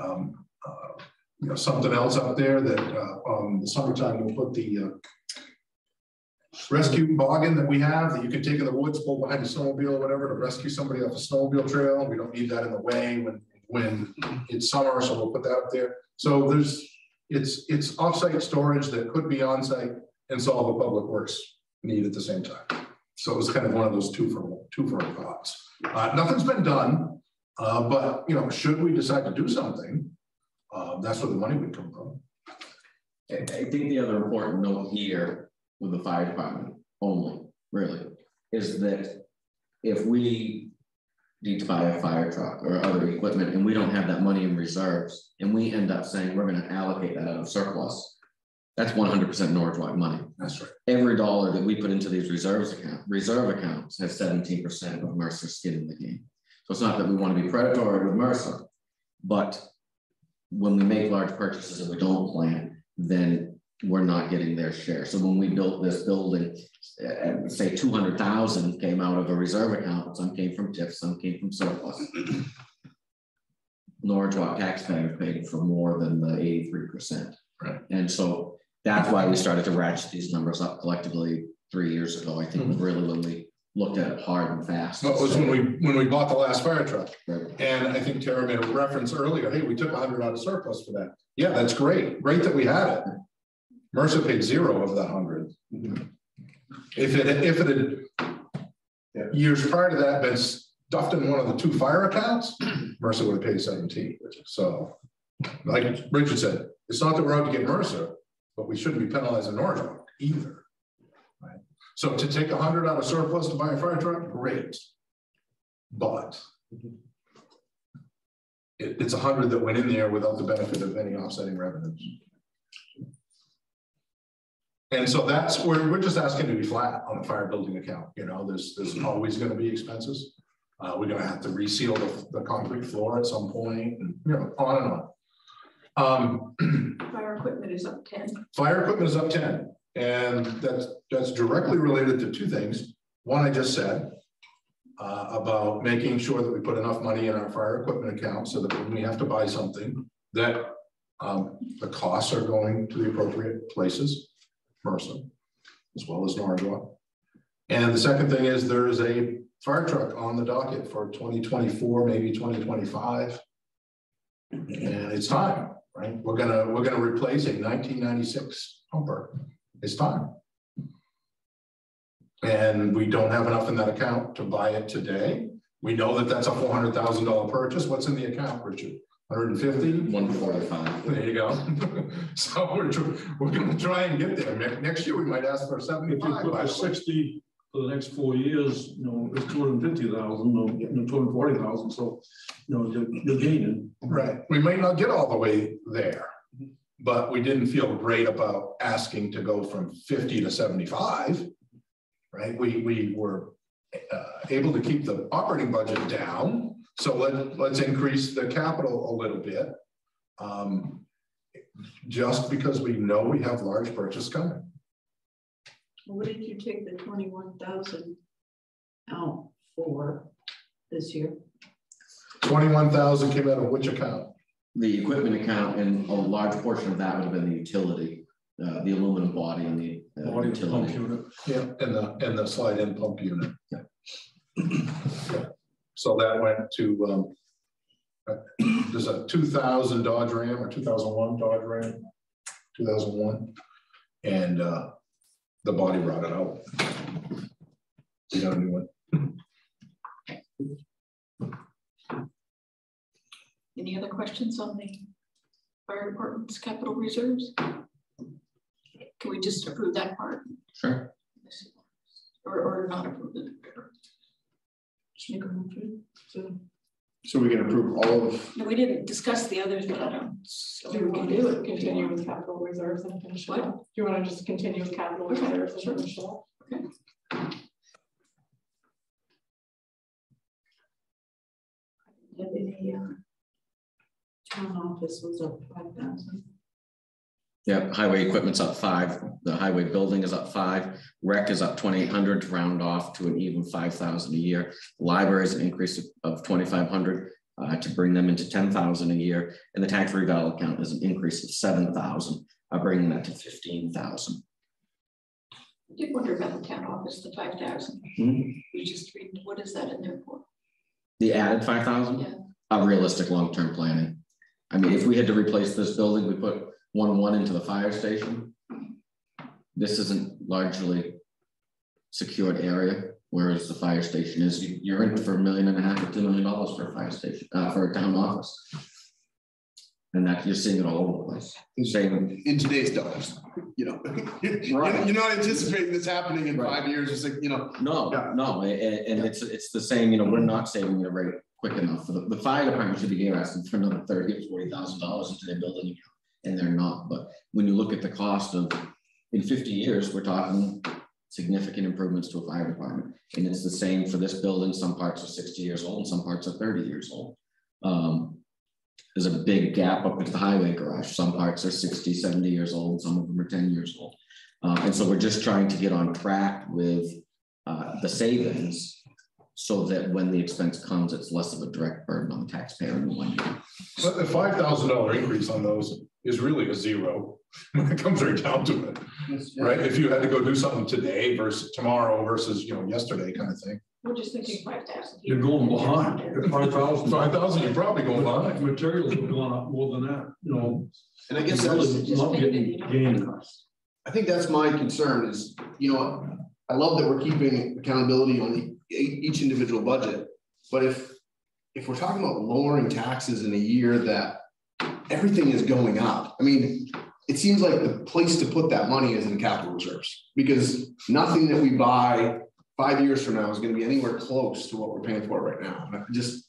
something else up there that the summertime we'll put the rescue boggin that we have that you can take in the woods, pull behind a snowmobile or whatever to rescue somebody off a snowmobile trail. We don't need that in the way when it's summer, so we'll put that up there. So it's offsite storage that could be on-site and solve a public works need at the same time. So it was kind of one of those two for thoughts. Nothing's been done, but should we decide to do something, that's where the money would come from. I think the other important note here with the fire department only, really, is that if we need to buy a fire truck or other equipment and we don't have that money in reserves and we end up saying we're going to allocate that out of surplus, that's 100% Norridgewock money. That's right. Every dollar that we put into these reserve accounts has 17% of Mercer's skin in the game. So it's not that we want to be predatory with Mercer, but when we make large purchases and we don't plan, then we're not getting their share. So when we built this building, say 200,000 came out of a reserve account, some came from TIF, some came from surplus. Norridgewock taxpayers paid for more than the 83%. Right. And so that's why we started to ratchet these numbers up collectively 3 years ago. I think really when we looked at it hard and fast. That was when we bought the last fire truck. Right. And I think Tara made a reference earlier, hey, we took 100 out of surplus for that. Yeah, that's great. Great that we had it. Mercer paid 0 of that 100. If it had years prior to that been stuffed in one of the 2 fire accounts, Mercer would have paid 17. So, like Richard said, it's not that we're out to get Mercer, but we shouldn't be penalizing Norridgewock either. Right? So to take 100 out of surplus to buy a fire truck, great, but it's 100 that went in there without the benefit of any offsetting revenues. And so that's where we're just asking to be flat on the fire building account. There's always going to be expenses. We're going to have to reseal the concrete floor at some point, and on and on. Fire equipment is up 10. Fire equipment is up 10, and that's directly related to 2 things. One I just said about making sure that we put enough money in our fire equipment account so that when we have to buy something, that the costs are going to the appropriate places. Mercer, as well as Norridgewock. And the second thing is there is a fire truck on the docket for 2024, maybe 2025. And it's time, right? We're gonna replace a 1996 pumper. It's time. And we don't have enough in that account to buy it today. We know that that's a $400,000 purchase. What's in the account, Richard? 150? 145. There you go. So we're going to try and get there. Next year we might ask for 75. If you put 60 for the next 4 years, it's 250,000, 240,000. So you're gaining. Right. We may not get all the way there, but we didn't feel great about asking to go from 50 to 75. Right. We were able to keep the operating budget down. So let's increase the capital a little bit, just because we know we have large purchase coming. What did you take the 21,000 out for this year? 21,000 came out of which account? The equipment account, and a large portion of that would have been the utility, the aluminum body and the utility unit. Yeah, and the slide-in pump unit. Yeah. Yeah. So that went to there's a 2000 Dodge Ram or 2001 Dodge Ram, 2001, and the body rotted out. We got a new one. Any other questions on the fire department's capital reserves. Can we just approve that part? Sure. Or not approve it? Just make a motion. So we can approve all of, No, we didn't discuss the others, but I don't. So we can do it. Continue with capital reserves and finish it What? up. Do you want to just continue with capital reserves and finish it up? Okay. The town office was up 5,000. Yeah, highway equipment's up 5. The highway building is up 5. Rec is up 2,800 to round off to an even 5,000 a year. Library is an increase of 2,500 to bring them into 10,000 a year. And the tax reval account is an increase of 7,000, bringing that to 15,000. I did wonder about the town office, the 5,000. Mm-hmm. We just read, what is that in there for? The added 5,000? Yeah. A realistic long-term planning. I mean, if we had to replace this building, we put 1 into the fire station. This isn't largely secured area, whereas the fire station is. You're in for $1.5 million or $2 million for a fire station, for a town office. And that you're seeing it all over the place. Same in today's dollars, you know, you're not anticipating this happening in 5 years, it's like, you know. No, Yeah. no, and it's the same, you know, we're not saving the rate quick enough. For the fire department should be asking for another $30,000 or $40,000 into their building account, and they're not. But when you look at the cost of, in 50 years, we're talking significant improvements to a fire department. And it's the same for this building. Some parts are 60 years old and some parts are 30 years old. There's a big gap up into the highway garage. Some parts are 60, 70 years old. Some of them are 10 years old. And so we're just trying to get on track with the savings so that when the expense comes, it's less of a direct burden on the taxpayer in the 1 year. But the $5,000 increase on those is really a zero when it comes right down to it, right? If you had to go do something today versus tomorrow versus, you know, yesterday kind of thing. We're just thinking 5,000. You're going behind. 5,000. 5,000, you're probably going behind. Materials have gone up more than that, you know. And I guess Really that's, not getting gained. I think that's my concern is, you know, I love that we're keeping accountability on each individual budget, but if we're talking about lowering taxes in a year that everything is going up, I mean, it seems like the place to put that money is in capital reserves, because nothing that we buy 5 years from now is going to be anywhere close to what we're paying for right now. And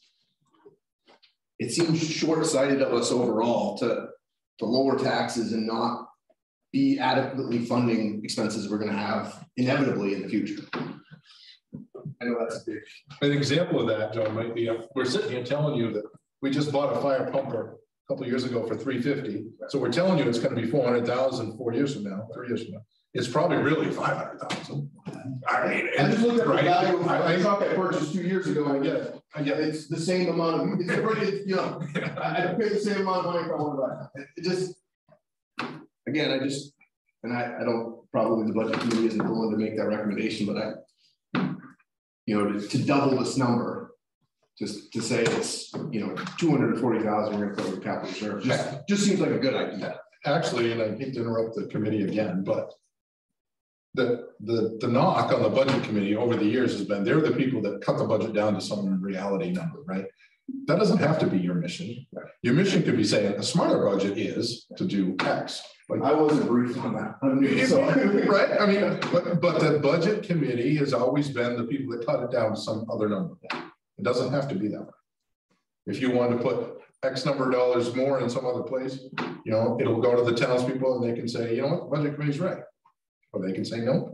it seems short-sighted of us overall to lower taxes and not be adequately funding expenses we're going to have inevitably in the future. I know that's big. An example of that, John, might be, we're sitting here telling you that we just bought a fire pumper a couple of years ago for $350. So we're telling you it's going to be $400,000 4 years from now, 3 years from now. It's probably really $500,000. I mean, I just looked at the right? value of the truck I purchased 2 years ago. I get it. I get it. It's the same amount of, it's, you know, I pay the same amount of money for one of that. It just, again, I don't, probably the budget committee isn't the one to make that recommendation, but you know, to double this number, just to say it's, you know, 240,000, we're going to put in capital reserve, just seems like a good idea. Actually, and I hate to interrupt the committee again, but the knock on the budget committee over the years has been, they're the people that cut the budget down to some reality number, right? That doesn't have to be your mission. Your mission could be saying a smarter budget is to do X. Like, I wasn't briefed on that. So. Right? I mean, but the budget committee has always been the people that cut it down to some other number. It doesn't have to be that way. If you want to put X number of dollars more in some other place, you know, it'll go to the townspeople and they can say, you know what, the budget committee's right. Or they can say no.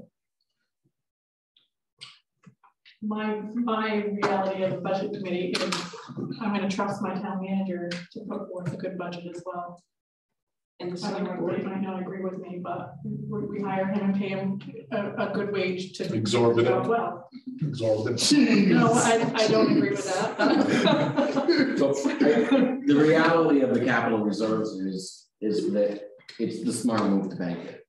My reality of the budget committee is I'm going to trust my town manager to put forth a good budget as well. And the I don't know, select he might not agree with me, but we hire him and pay him a good wage to Exorbitant. do well. Exorbitant. No, I don't agree with that. So the reality of the capital reserves is that it's the smart move to bank it.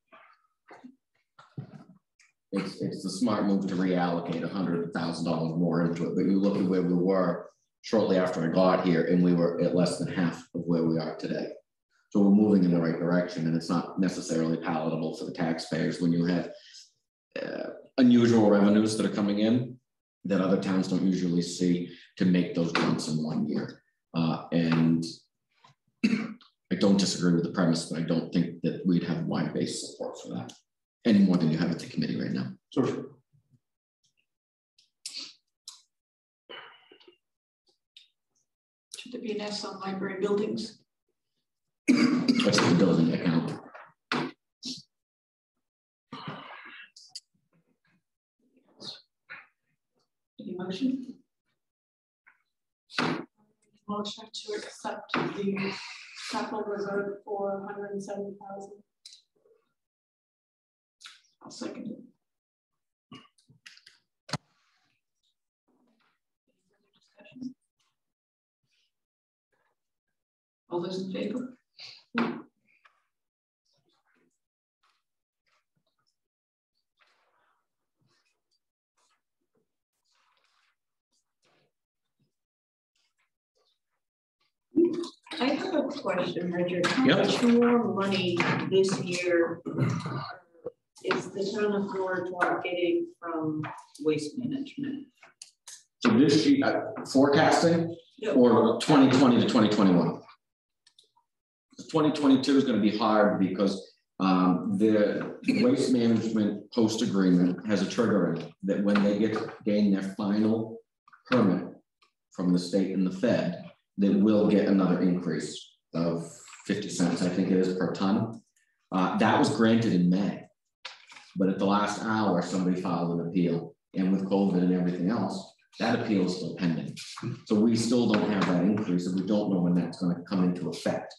It's the smart move to reallocate $100,000 more into it. But you look at where we were shortly after I got here, and we were at less than half of where we are today. So we're moving in the right direction, and it's not necessarily palatable for the taxpayers when you have unusual revenues that are coming in that other towns don't usually see to make those jumps in 1 year. And don't disagree with the premise, but I don't think that we'd have wide-based support for that any more than you have at the committee right now. Sure. Should there be an S on library buildings? What's the building account? Any motion? Motion to accept the capital reserve for 170,000. I'll second it. All those in favor? I have a question, Richard. How Yep. much more money this year is the town of Norridgewock getting from waste management? So this sheet, forecasting No. or 2020 to 2021? 2022 is going to be hard because the waste management post agreement has a trigger in it that when they gain their final permit from the state and the Fed, they will get another increase of 50 cents, I think it is, per ton. That was granted in May, but at the last hour, somebody filed an appeal, and with COVID and everything else, that appeal is still pending. So we still don't have that increase, and we don't know when that's going to come into effect.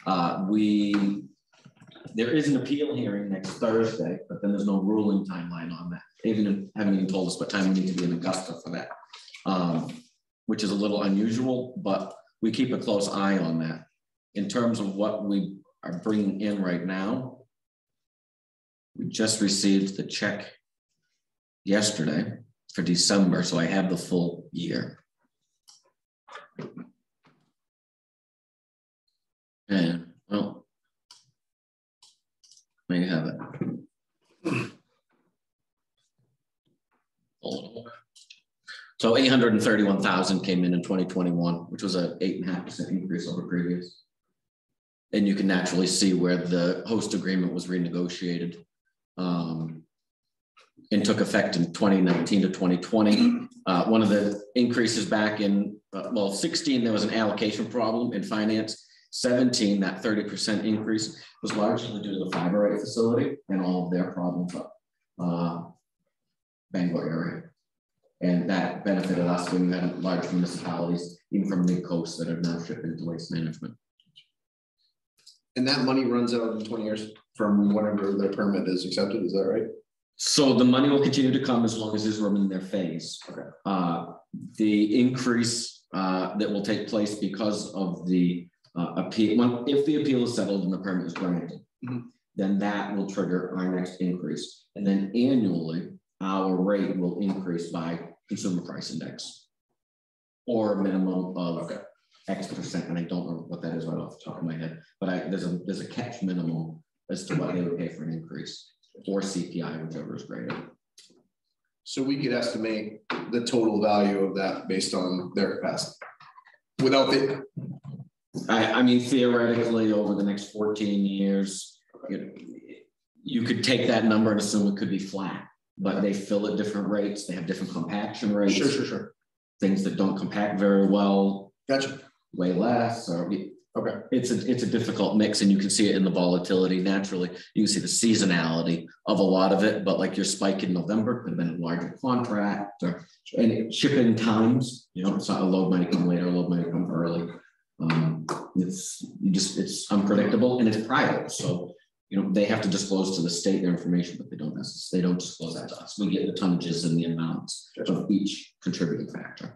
There is an appeal hearing next Thursday, but then there's no ruling timeline on that. They haven't even told us what time we need to be in Augusta for that, which is a little unusual, but we keep a close eye on that. In terms of what we are bringing in right now, we just received the check yesterday for December, so I have the full year. And well, there you have it. So 831,000 came in 2021, which was a 8.5% increase over previous. And you can naturally see where the host agreement was renegotiated and took effect in 2019 to 2020. One of the increases back in, 16, there was an allocation problem in finance. 17, that 30% increase was largely due to the fiber rate facility and all of their problems up Bangor area. And that benefited us when we had large municipalities, even from mid-coast, that are now shipping to waste management. And that money runs out in 20 years from whenever their permit is accepted, is that right? So the money will continue to come as long as there's room in their phase. Okay. The increase that will take place because of the appeal, if the appeal is settled and the permit is granted, then that will trigger our next increase. And then annually, our rate will increase by consumer price index or a minimum of X%. And I don't know what that is right off the top of my head, but there's a catch minimum as to what they would pay for an increase, or CPI, whichever is greater. So we could estimate the total value of that based on their capacity without it. I mean, theoretically, over the next 14 years, you could take that number and assume it could be flat, but they fill at different rates. They have different compaction rates. Sure. Things that don't compact very well. Gotcha. Way less. Okay. It's a difficult mix, and you can see it in the volatility. Naturally, you can see the seasonality of a lot of it, but like your spike in November could have been a larger contract, and shipping times. It's not a load might come later, a load might come early. It's unpredictable, and it's private, so they have to disclose to the state their information, but they don't disclose that to us. We get the tonnages and the amounts of each contributing factor.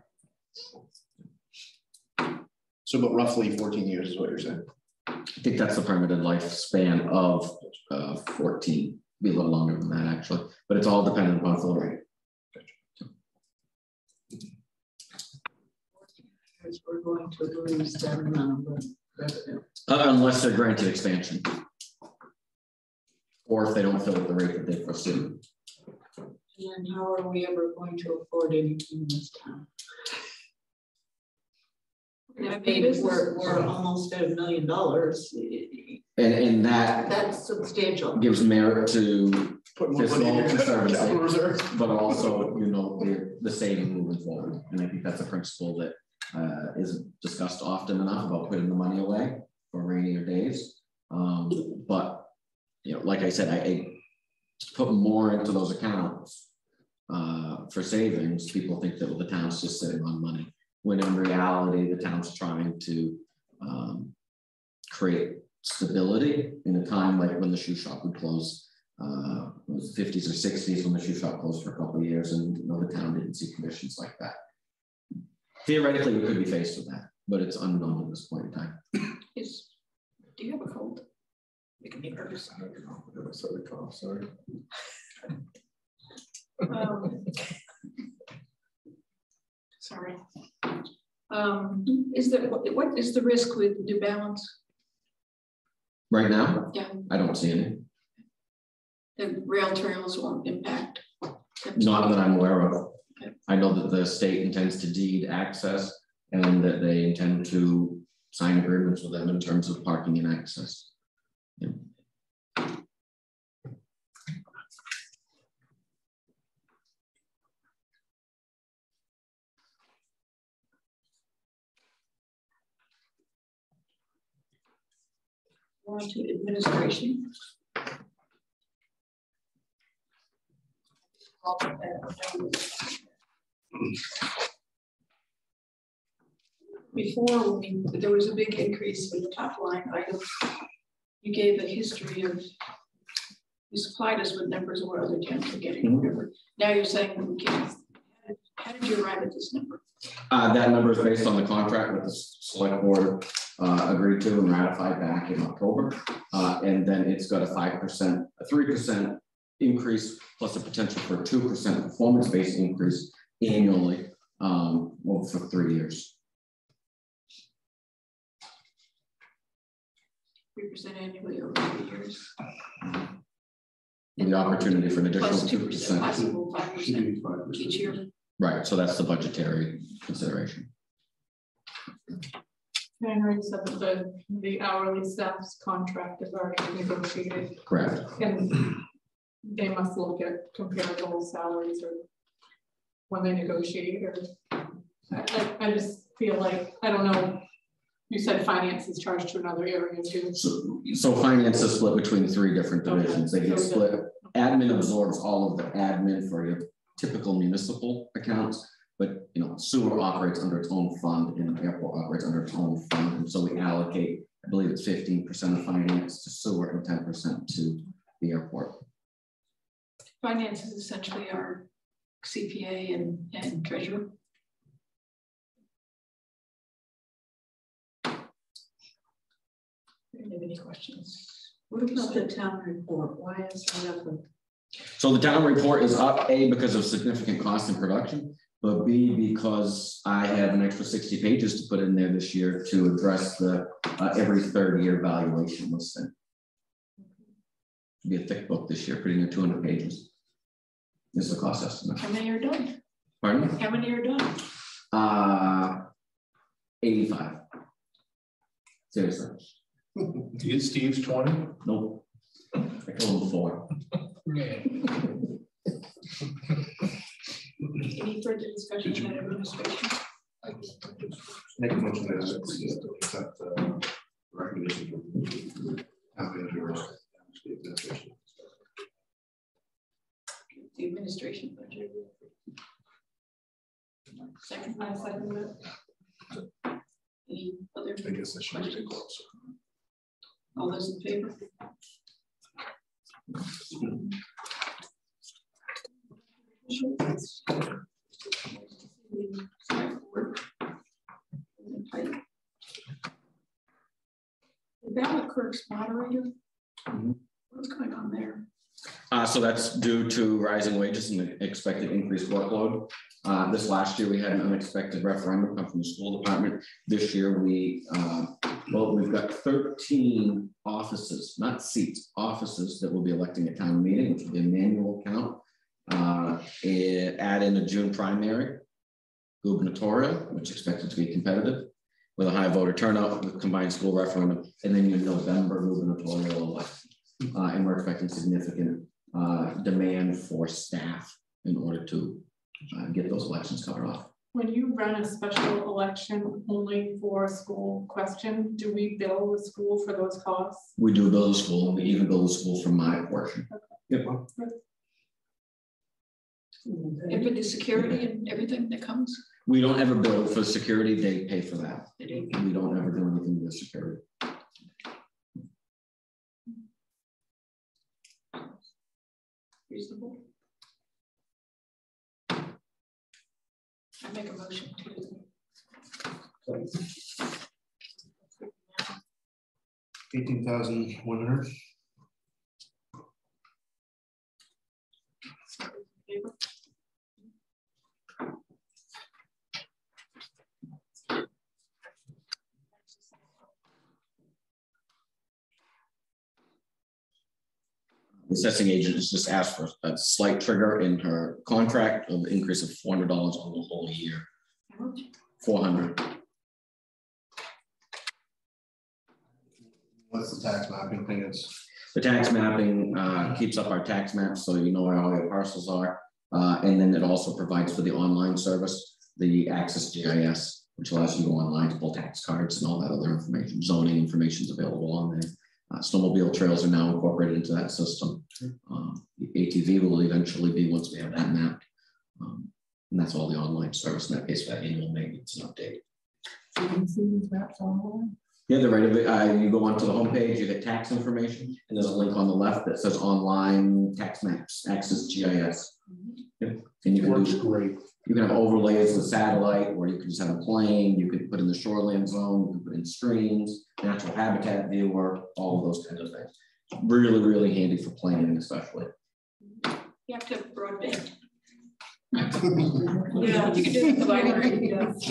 So, but roughly 14 years is what you're saying? I think that's the permitted lifespan of 14, be a little longer than that actually, but it's all dependent upon fill rate. We're going to lose that amount of revenue. Unless they're granted expansion. Or if they don't fill at the rate that they foresee. And then how are we ever going to afford anything in this town? I mean, we're almost at $1 million. And that That's substantial. gives merit to Put more money in your fiscal capital reserve. conservancy, but also, you know, the saving moving forward. And I think that's a principle that isn't discussed often enough about putting the money away for rainier days. But, you know, like I said, I put more into those accounts for savings. People think that the town's just sitting on money, when in reality, the town's trying to create stability in a time like when the shoe shop would close. It was 50s or 60s when the shoe shop closed for a couple of years, and you know, the town didn't see conditions like that. Theoretically, we could be faced with that, but it's unknown at this point in time. Do you have a cold? You can be nervous. I don't know. Sorry, cough, sorry. Sorry. What is the risk with New Balance? Right now, Yeah. I don't see any. The rail trails won't impact. Not that I'm aware of. Okay. I know that the state intends to deed access and that they intend to sign agreements with them in terms of parking and access. Yeah. On to administration. Before, there was a big increase in the top line item. You gave a history of, you supplied us with numbers of what other towns are getting. Now you're saying we can't. How did you arrive at this number? That number is based on the contract that the select board agreed to and ratified back in October. And then it's got a 5%, a 3% increase, plus a potential for a 2% performance-based increase annually for 3 years. 3% annually over 3 years. And the opportunity for an additional Plus 2%. Possible 5% each year. Right, so that's the budgetary consideration. Henry said that the hourly staff's contract is already negotiated. Correct. And they must look at comparable salaries or when they negotiate, or I just feel like, I don't know, you said finance is charged to another area too. So finance is split between 3 different divisions. They get split. Admin absorbs all of the admin for your typical municipal accounts, but you know, sewer operates under its own fund and the airport operates under its own fund. And so we allocate, I believe it's 15% of finance to sewer and 10% to the airport. Finance is essentially our CPA and treasurer. Do you have any questions? What about the town report? Why is that up? So the town report is up, A, because of significant cost in production, but B, because I have an extra 60 pages to put in there this year to address the every 3rd year valuation listing. It'll be a thick book this year, pretty near 200 pages. This is the cost estimate. How many are done? Pardon? How many are done? 85. Seriously. Is Steve's 20? Nope. I told him 4. Any further discussion on administration? Make a motion to accept the recommendation from town manager. The administration budget. Second. I second it. Any other? I guess I should take close. All those in favor? The ballot clerk's moderator. What's going on there? So that's due to rising wages and the expected increased workload. This last year, we had an unexpected referendum come from the school department. This year, we've got 13 offices, not seats, offices that will be electing a town meeting, which will be a manual count. Add in a June primary, gubernatorial, which is expected to be competitive, with a high voter turnout with combined school referendum, and then your November gubernatorial election. And we're expecting significant demand for staff in order to get those elections covered off. When you run a special election only for school question, do we bill the school for those costs? We do bill the school, and we even bill the school for my portion. Yep. And for the security and everything that comes? We don't ever bill for security, they pay for that. They do. We don't ever do anything with security. Reasonable. I make a motion to. 18,100. The assessing agent has just asked for a slight trigger in her contract of an increase of $400 on the whole year. 400. What's the tax mapping thing? The tax mapping keeps up our tax maps, so you know where all your parcels are. And then it also provides for the online service, the Access GIS, which allows you to go online to pull tax cards and all that other information. Zoning information is available on there. Snowmobile trails are now incorporated into that system. The ATV will eventually be once we have that mapped. And that's all the online service, and that pays for that annual maintenance and update. So you can see these maps online? Yeah, they're right. You go onto the homepage, you get tax information, and there's a link on the left that says online tax maps, Access GIS. Yep. And you can Works great. You can have overlays with satellite, or you can just have a plane. You could put in the shoreline zone, you can put in streams, natural habitat viewer, all of those kinds of things. Really, really handy for planning, especially. You have to have broadband. Yeah, you can do it at the library.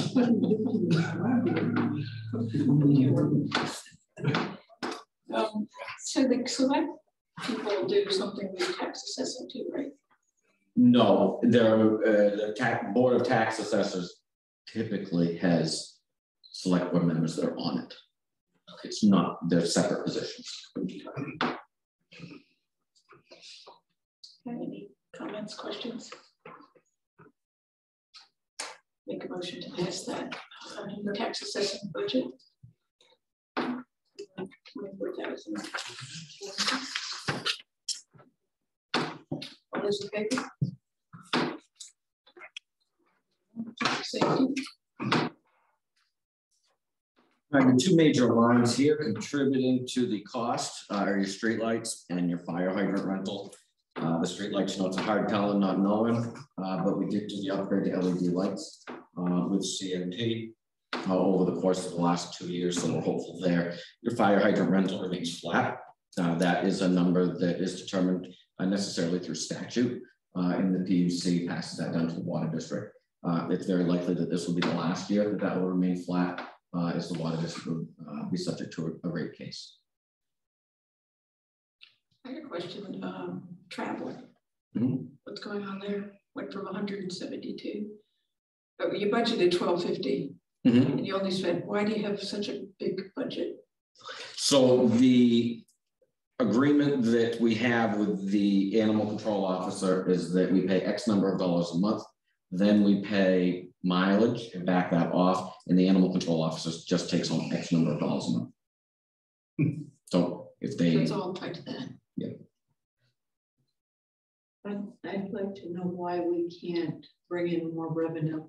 So the select people do something with tax assessment too, right? No, the board of tax assessors typically has select board members that are on it. It's not, they're separate positions. Any comments, questions? Make a motion to pass that the tax assessment budget. 24,000. All those in favor? Safety. All right, the two major lines here contributing to the cost are your streetlights and your fire hydrant rental. The streetlights, you know, it's a hard telling, not knowing, but we did do the upgrade to LED lights with CMT over the course of the last 2 years, so we're hopeful there. Your fire hydrant rental remains flat. That is a number that is determined necessarily through statute, and the PUC passes that down to the water district. It's very likely that this will be the last year that will remain flat, as the water district will be subject to a rate case. I had a question, travel. Mm-hmm. What's going on there? Went from 172. But you budgeted 1250, Mm-hmm. and you only spent. Why do you have such a big budget? So the agreement that we have with the animal control officer is that we pay X number of dollars a month, then we pay mileage and back that off, and the animal control officer just takes on X number of dollars a month. So if they, It's all tied to that. Yeah. I'd like to know why we can't bring in more revenue.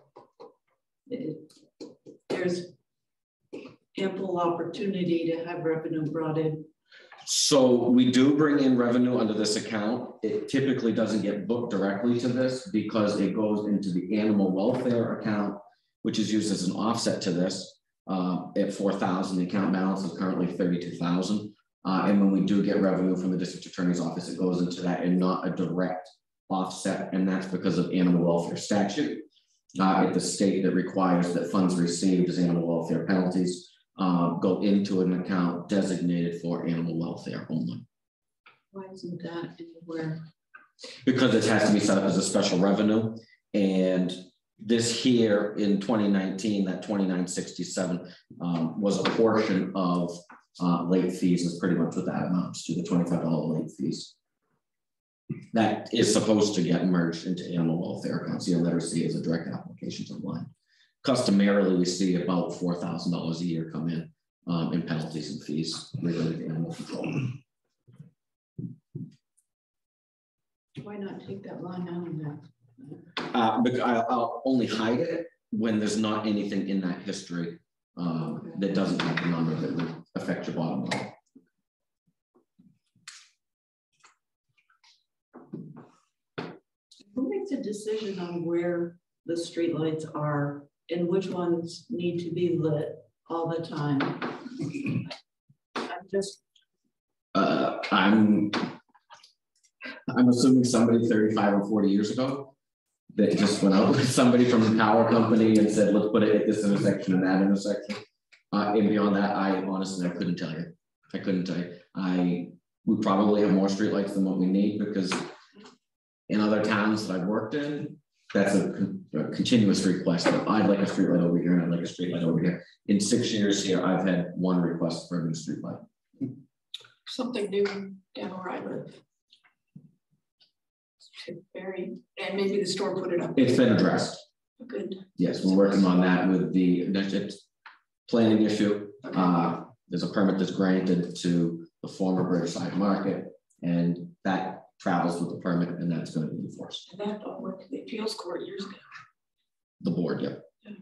There's ample opportunity to have revenue brought in. so we do bring in revenue under this account. It typically doesn't get booked directly to this because it goes into the animal welfare account, which is used as an offset to this. At 4,000, the account balance is currently 32,000. And when we do get revenue from the district attorney's office, it goes into that and not a direct offset. And that's because of animal welfare statute. At the state that requires that funds received as animal welfare penalties go into an account designated for animal welfare only. Why isn't that anywhere? Because it has to be set up as a special revenue. And this here in 2019, that 2967 was a portion of late fees, is pretty much what that amounts to, the $25 late fees. That is supposed to get merged into animal welfare accounts. You'll never see as a direct application to the line. Customarily, we see about $4,000 a year come in penalties and fees related to animal control. Why not take that line out of that? Because I'll only hide it when there's not anything in that history that doesn't have the number that would affect your bottom line. Who makes a decision on where the streetlights are and which ones need to be lit all the time? I'm assuming somebody 35 or 40 years ago that just went out with somebody from the power company and said, let's put it at this intersection and that intersection. And beyond that, I honestly couldn't tell you. I couldn't tell you. We probably have more streetlights than what we need, because in other towns that I've worked in, that's a continuous request. I'd like a streetlight over here, and I'd like a streetlight over here. In 6 years here, I've had one request for a new streetlight. Something new down where I live. Very, and maybe the store put it up. It's been addressed. Good. Yes, we're working on that with the planning issue. There's a permit that's granted to the former British Side Market, and that travels with the permit, and that's going to be enforced. And that all went to the appeals court years ago. The board, yeah.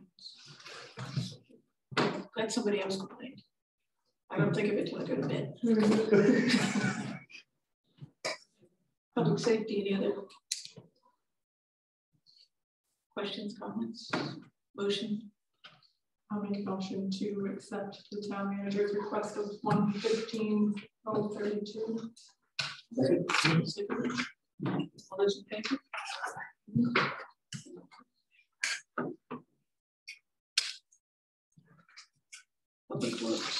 Glad somebody else complained. I don't think of it till I go to bed. Public safety, any other questions, comments, motion? I'll make a motion to accept the town manager's request of $115,032. All those in favor? Public Works.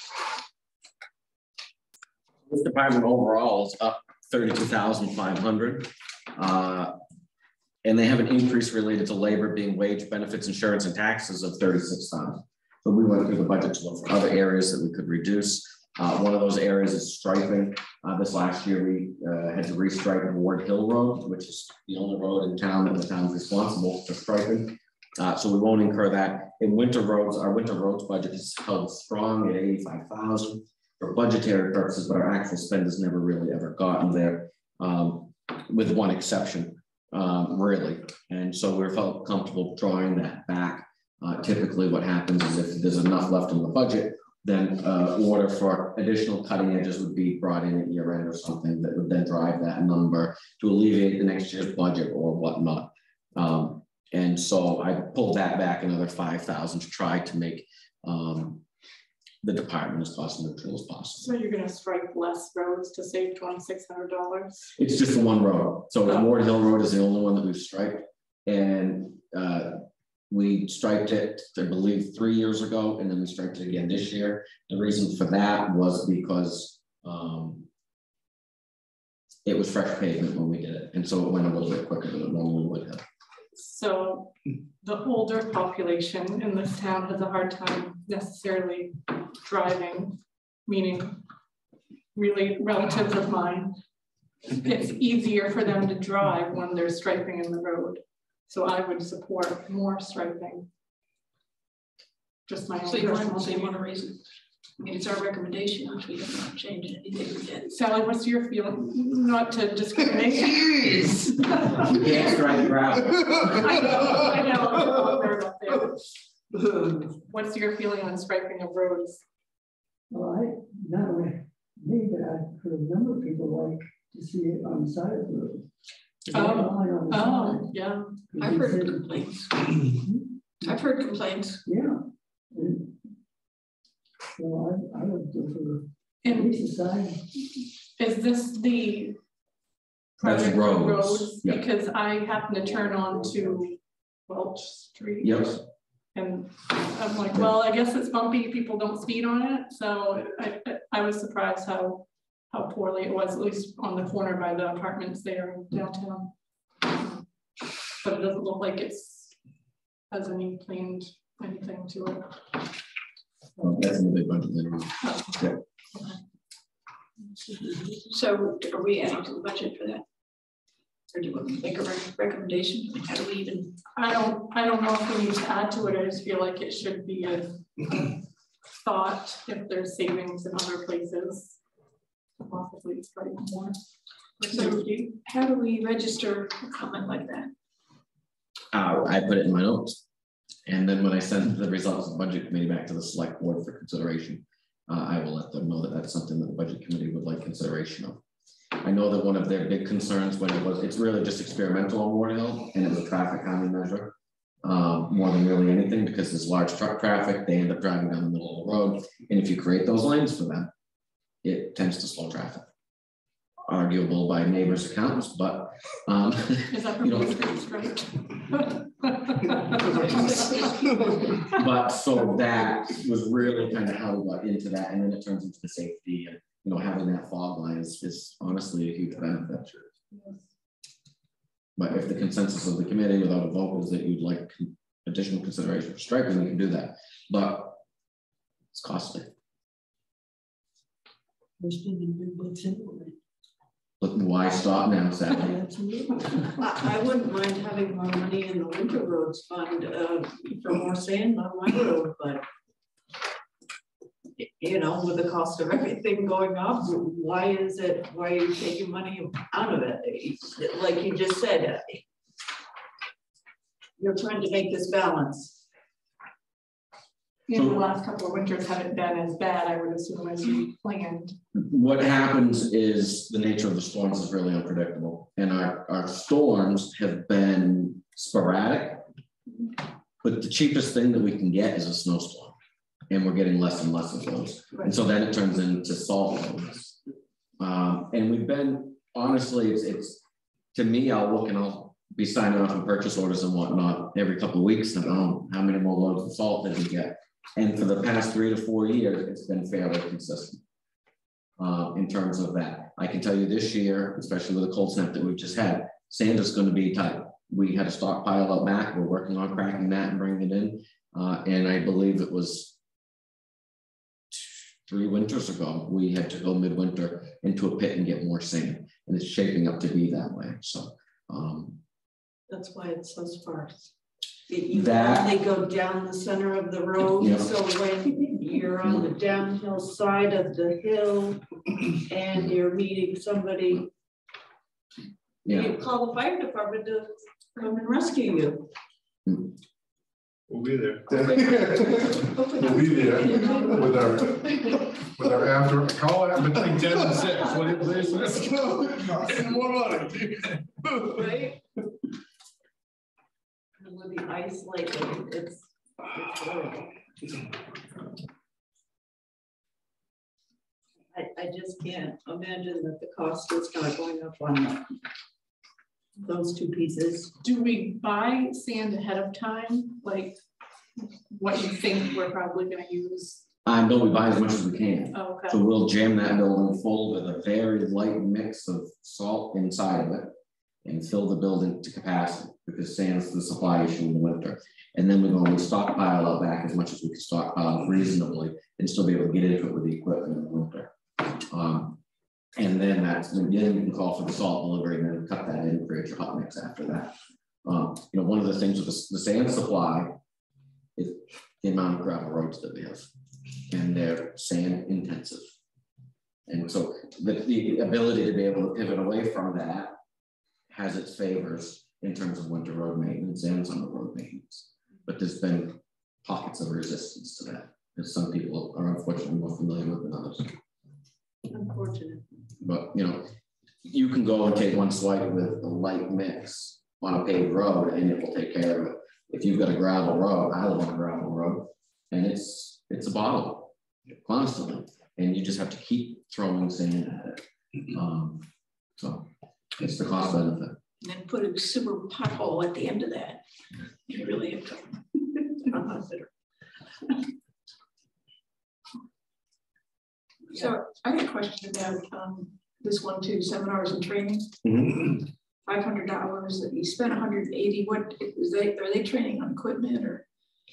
This department overall is up 32,500, and they have an increase related to labor, being wage, benefits, insurance, and taxes of 36,000. So we went through the budget to look for other areas that we could reduce. One of those areas is striping. This last year we had to restripe Ward Hill Road, which is the only road in town that the town's responsible for striping. So we won't incur that. In winter roads, our winter roads budget is held strong at 85,000 for budgetary purposes, but our actual spend has never really ever gotten there, with one exception, really. And so we felt comfortable drawing that back. Typically what happens is if there's enough left in the budget, then order for additional cutting edges would be brought in at year end or something that would then drive that number to alleviate the next year's budget or whatnot. And so I pulled that back another 5,000 to try to make the department as cost neutral as possible. So you're going to strike less roads to save $2,600? It's just the one road. So Ward Hill Road is the only one that we've striped, and we striped it, I believe, 3 years ago, and then we striped it again this year. The reason for that was because it was fresh pavement when we did it, and so it went a little bit quicker than it normally would have. So the older population in this town has a hard time necessarily driving, meaning really relatives of mine. It's easier for them to drive when there's striping in the road. So I would support more striping. Just my own personal So you want opinion. to raise it? I mean, it's our recommendation, which we have not changed anything yet. Sally, what's your feeling? Not to discriminate. Cheers. You can't strike ground. I know, they're up there. What's your feeling on striping of roads? Well, not only me, but I've heard a number of people like to see it on the side of the road. Oh, yeah. I've heard complaints. I've heard complaints. Yeah. And so I would go for at And least a sign. is this the That's project roads. roads? Yeah. Because I happen to turn on to Welch Street. Yes. And I'm like, well, I guess it's bumpy, people don't speed on it. So I was surprised how poorly it was, at least on the corner by the apartments there in downtown. But it doesn't look like it's has any planned anything to it? That's in the big budget then. Yeah. So are we adding to the budget for that? Or do you want to make a recommendation? How do we even? I don't know if we need to add to it. I just feel like it should be a thought if there's savings in other places. Possibly slightly more. So how do we register a comment like that? I put it in my notes. And then when I send the results of the budget committee back to the select board for consideration, I will let them know that that's something that the budget committee would like consideration of. I know that one of their big concerns when it's really just experimental on Ward Hill, and it was a traffic calming measure more than really anything, because there's large truck traffic, they end up driving down the middle of the road. And if you create those lanes for them, it tends to slow traffic. Arguable by neighbors' accounts, but is that you know, but so that was really kind of how we got into that, and then it turns into the safety, and you know, having that fog line is honestly a huge benefit. Yes. But if the consensus of the committee without a vote is that you'd like additional consideration for striping, we can do that, but it's costly. But why stop now, Sally? I wouldn't mind having more money in the winter roads fund for more sand on my road, but you know, with the cost of everything going up, why are you taking money out of it? Like you just said, you're trying to make this balance. In the last couple of winters haven't been as bad, I would assume, as you planned. What happens is the nature of the storms is really unpredictable, and our storms have been sporadic, but the cheapest thing that we can get is a snowstorm, and we're getting less and less of those. Right. And so then it turns into salt loads. And we've been, honestly, it's to me, I'll look and I'll be signing off on purchase orders and whatnot every couple of weeks. And I don't know how many more loads of salt did we get. And for the past 3 to 4 years, it's been fairly consistent in terms of that. I can tell you this year, especially with the cold snap that we've just had, sand is going to be tight. We had a stockpile out back. We're working on cracking that and bringing it in. And I believe it was 3 winters ago, we had to go midwinter into a pit and get more sand. And it's shaping up to be that way. So that's why it's so sparse. You only go down the center of the road. Yep. So when you're on the downhill side of the hill and you're meeting somebody, you call the fire department to come and rescue you. We'll be there. We'll be there with our after call out between 10 and 6. What do you please? Let's go. More money. Right? And with the ice like it's horrible. I just can't imagine that the cost is not going up on those 2 pieces. Do we buy sand ahead of time? Like what you think we're probably going to use? No, we buy as much as we can. Oh, okay. So we'll jam that building full with a very light mix of salt inside of it and fill the building to capacity, because sand's the supply issue in the winter. And then we're going to stockpile out back as much as we can stockpile reasonably and still be able to get into it with the equipment in the winter. And then that's when you can call for the salt delivery and then cut that in and create your hot mix after that. You know, one of the things with the sand supply is the amount of gravel roads that we have, and they're sand intensive. And so the ability to be able to pivot away from that has its favors in terms of winter road maintenance and summer road maintenance. But there's been pockets of resistance to that, because some people are unfortunately more familiar with than others. Unfortunate. But you know, you can go and take one swipe with a light mix on a paved road and it will take care of it. If you've got a gravel road, I live on a gravel road, and it's a bottle constantly, and you just have to keep throwing sand at it. So it's the cost benefit. And then put a super pothole at the end of that. You really have to consider. So I had a question about this one too, seminars and training. $500 that you spent 180, what is they, are they training on equipment or?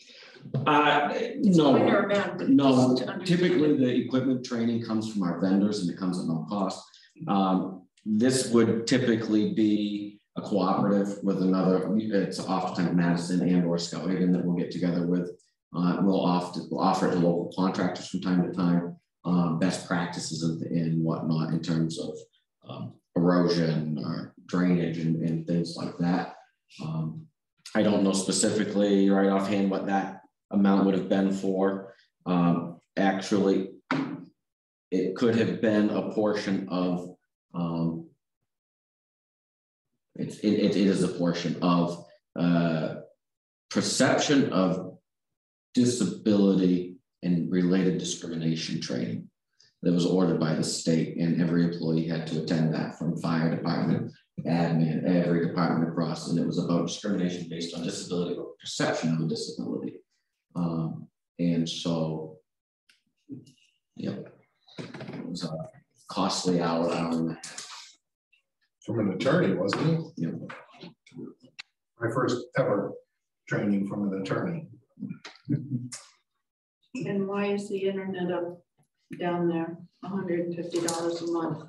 No, Minor amount, but no, just to understand typically it. the equipment training comes from our vendors and it comes at no cost. This would typically be a cooperative with another, it's oftentimes Madison and or Skowhegan that we'll get together with. We'll offer it to local contractors from time to time, best practices and whatnot in terms of erosion or drainage and things like that. I don't know specifically right offhand what that amount would have been for. Actually, it could have been a portion of, it is a portion of perception of disability and related discrimination training that was ordered by the state, and every employee had to attend that, from fire department, admin, every department across, and it was about discrimination based on disability or perception of a disability. And so, yep, it was a costly hour and a half. From an attorney, wasn't it? Yep. My first ever training from an attorney. And why is the internet up down there, $150 a month?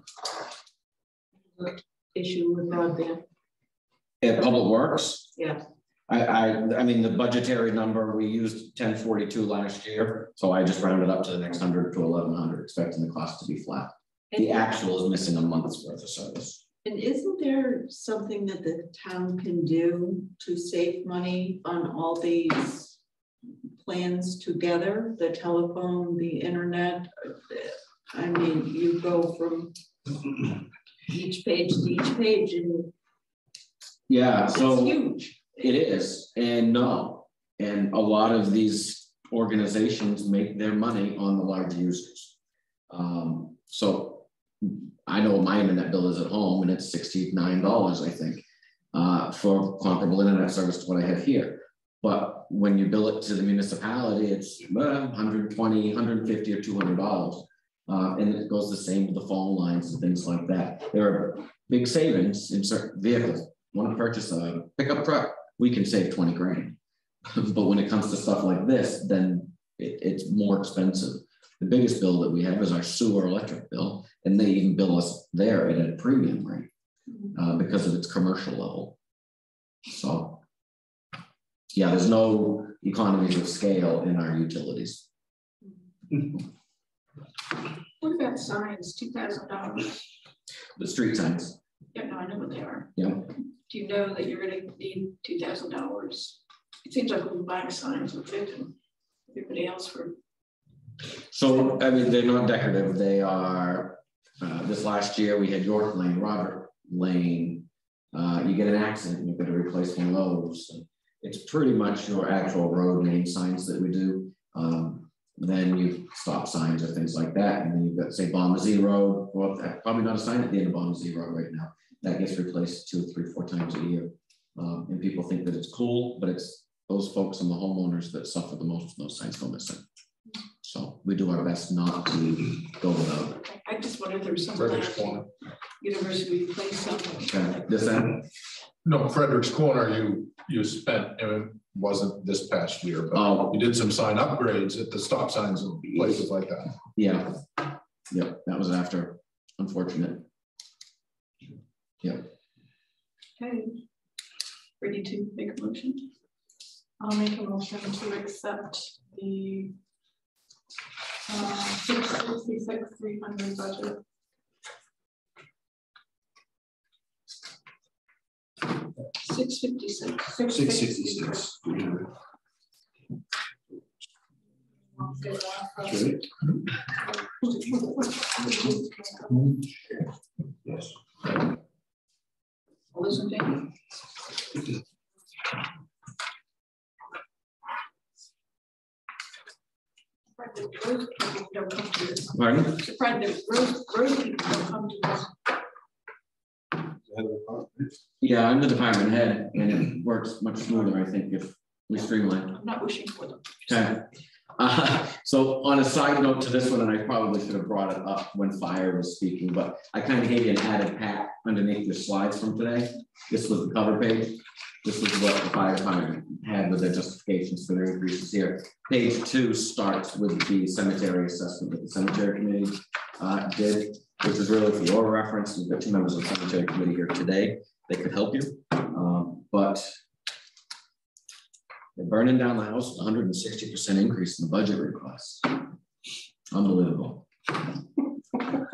Issue with broadband? At Public Works? Yeah. I mean, the budgetary number, we used 1042 last year, so I just rounded up to the next 100 to 1100, expecting the cost to be flat. The actual is missing a month's worth of service. And isn't there something that the town can do to save money on all these plans together? The telephone, the internet. I mean, you go from each page to each page, and yeah, so it's huge. It is, and no, and a lot of these organizations make their money on the large users. So I know my internet bill is at home, and it's $69, I think, for comparable internet service to what I have here. But when you bill it to the municipality, it's $120, $150, or $200. And it goes the same with the phone lines and things like that. There are big savings in certain vehicles. Want to purchase a pickup truck, we can save 20 grand. But when it comes to stuff like this, then it's more expensive. The biggest bill that we have is our sewer electric bill, and they even bill us there at a premium rate because of its commercial level. So yeah, there's no economies of scale in our utilities. What about signs, $2,000? The street signs. Yeah, no, I know what they are. Yeah. Do you know that you're gonna need $2,000? It seems like we're buying signs with it and everybody else for. So, I mean, they're not decorative. They are, this last year we had York Lane, Robert Lane. You get an accident and you've got to replace one of those. And it's pretty much your actual road name signs that we do. Then you stop signs or things like that. And then you've got, say, Bombazee Road. Well, probably not a sign at the end of Bombazee Road right now. That gets replaced 2, 3, 4 times a year. And people think that it's cool, but it's those folks and the homeowners that suffer the most when those signs go missing. So we do our best not to go without it. I just wondered if there was some Frederick's Corner. university place something. Okay. This end? No, Frederick's Corner, you spent, it wasn't this past year, but you did some sign upgrades at the stop signs and places like that. Yeah. Yep. That was after. Unfortunate. Yep. Okay. Ready to make a motion? I'll make a motion to accept the 666,300 budget. $656. 666. Yes. All those in favor? Don't come to this. Pardon? Surprised that road people don't come to this. Yeah, I'm the department head, and it works much smoother, I think, if we streamline. I'm not wishing for them. Okay. So on a side note to this one, and I probably should have brought it up when Fire was speaking, but I kind of gave you an added pack underneath your slides from today. This was the cover page. This is what the fire department had with their justifications for their increases here. Page 2 starts with the cemetery assessment that the cemetery committee did, which is really for your reference. We've got 2 members of the cemetery committee here today that could help you. But they're burning down the house with 160% increase in the budget requests. Unbelievable. I'm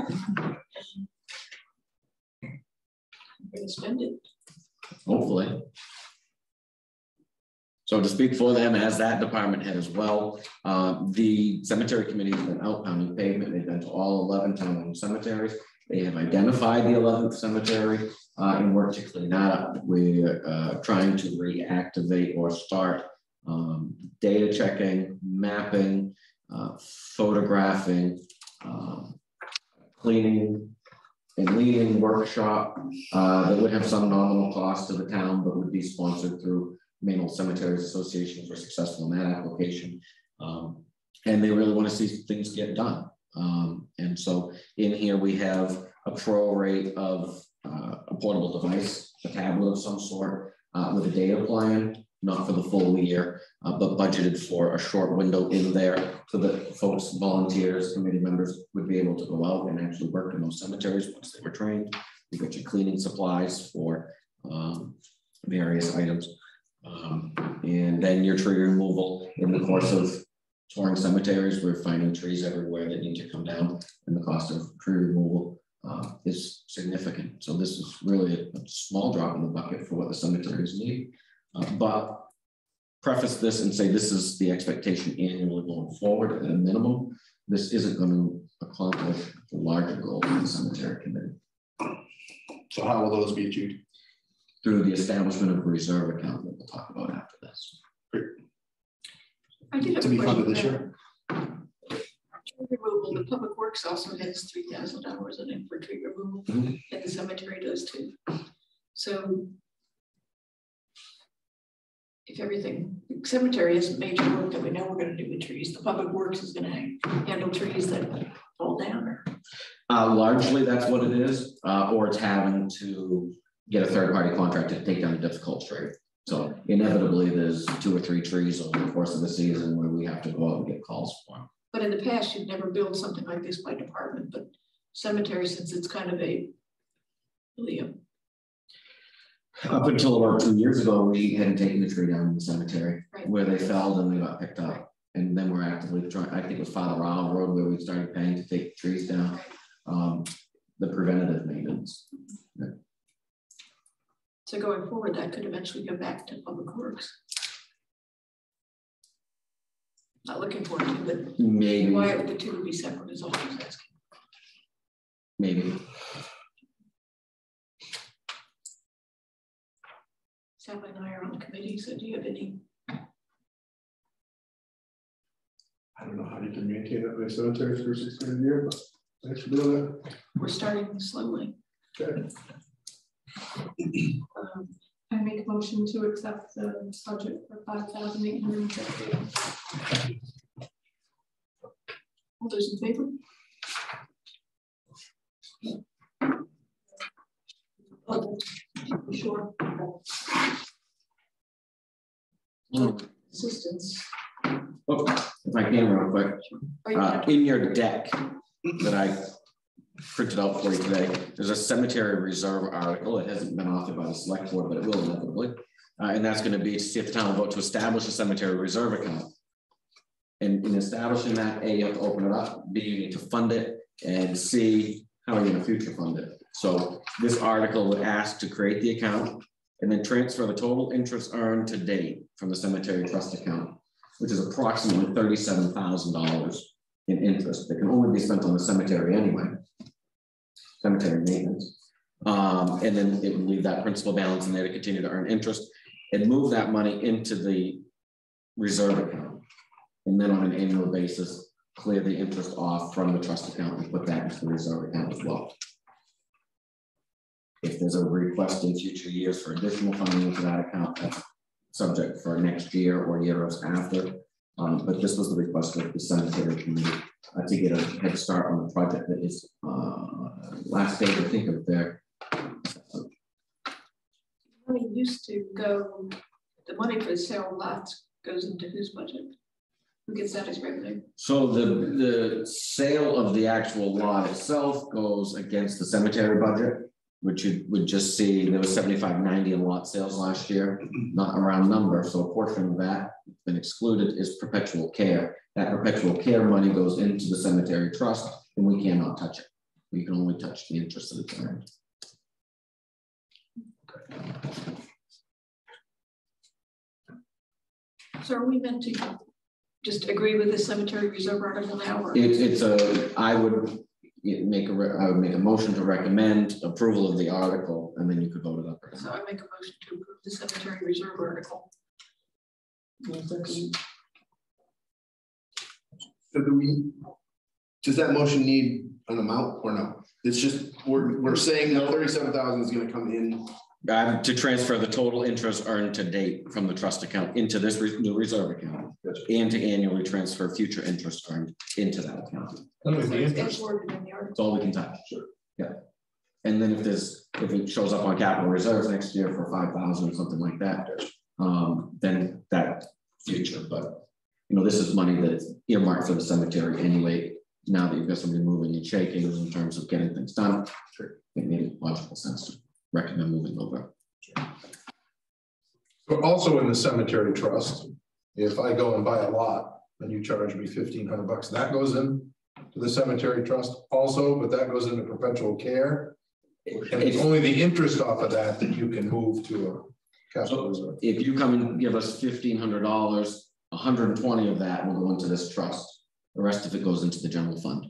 gonna spend it. Hopefully. So to speak for them as that department head as well, the cemetery committee has been out pounding pavement. They've been to all 11 town-owned cemeteries. They have identified the 11th cemetery and worked to clean that up. We're trying to reactivate or start data checking, mapping, photographing, cleaning and leading workshop that would have some nominal cost to the town, but would be sponsored through Maine Cemeteries Association if we're successful in that application. And they really want to see things get done. And so in here we have a prorate of a portable device, a tablet of some sort with a data plan, not for the full year, but budgeted for a short window in there so that folks, volunteers, committee members would be able to go out and actually work in those cemeteries once they were trained. You got your cleaning supplies for various items. And then your tree removal in the course of touring cemeteries. We're finding trees everywhere that need to come down, and the cost of tree removal is significant. So this is really a small drop in the bucket for what the cemeteries need. But preface this and say this is the expectation annually going forward at a minimum. This isn't going to accomplish the larger goal of the cemetery committee. So how will those be achieved? Through the establishment of a reserve account that we'll talk about after this. I did have To a be question funded this there. year? Tree removal, the public works also has $3,000 in it for tree removal, and the cemetery does too. So if everything, the cemetery is major work that we know we're going to do with trees, the public works is going to handle trees that fall down. Or Largely that's what it is, or it's having to get a third-party contractor to take down a difficult tree. So inevitably there's 2 or 3 trees over the course of the season where we have to go out and get calls for them. But in the past, you'd never build something like this by department, but cemetery, since it's kind of a really Up until about 2 years ago, we hadn't taken the tree down in the cemetery, right, where they fell and they got picked up. And then we're actively trying, I think it was Father Rao Road where we started paying to take trees down, the preventative maintenance. Yeah. So going forward, that could eventually go back to public works. Not looking forward to, but Maybe. why the 2 would be separate is all I was asking. Maybe. Sally and I are on the committee, so do you have any? I don't know how you can maintain that many cemeteries for 600 a year, but thanks for doing that. We're starting slowly. Okay. I make a motion to accept the budget for $5,850. All those in favor? Oh, sure. Assistance. Oh, if I can real quick, in your deck that I printed out for you today, there's a cemetery reserve article. It hasn't been authored by the select board, but it will inevitably. And that's going to be to see if the town will vote to establish a cemetery reserve account. And in establishing that, A, you have to open it up, B, you need to fund it, and C, how are you going to future fund it? So this article would ask to create the account and then transfer the total interest earned to date from the cemetery trust account, which is approximately $37,000 in interest that can only be spent on the cemetery anyway, cemetery maintenance. And then it would leave that principal balance in there to continue to earn interest and move that money into the reserve account. And then on an annual basis, clear the interest off from the trust account and put that into the reserve account as well. If there's a request in future years for additional funding into that account, that's subject for next year or years after. But this was the request of the cemetery committee to get a head start on the project that is last day I think of there. Money used to go, the money for the sale of lots goes into whose budget? Who gets that as revenue? So the sale of the actual lot itself goes against the cemetery budget, which you would just see there was 7590 in lot sales last year, not a round number. So a portion of that been excluded is perpetual care. That perpetual care money goes into the cemetery trust, and we cannot touch it. We can only touch the interest that it's earned. So are we meant to just agree with the cemetery reserve article now? Or? I would make a motion to recommend approval of the article, and then you could vote it up. So I make a motion to approve the cemetery reserve article. So does that motion need an amount or no? It's just, we're saying that 37,000 is gonna come in. To transfer the total interest earned to date from the trust account into this new reserve account, and to annually transfer future interest earned into that account. It's worded in the article. That's all we can touch. Sure. Yeah. And then if it shows up on capital reserves next year for 5,000 or something like that, then that future. But this is money that's earmarked for the cemetery anyway. Now that you've got somebody moving and shaking in terms of getting things done, sure, it made logical sense to recommend moving over. But also in the cemetery trust, if I go and buy a lot and you charge me $1,500, that goes in to the cemetery trust also, but that goes into perpetual care. And it's only the interest off of that you can move to a capital reserve. If you come and give us $1,500, 120 of that will go into this trust. The rest of it goes into the general fund.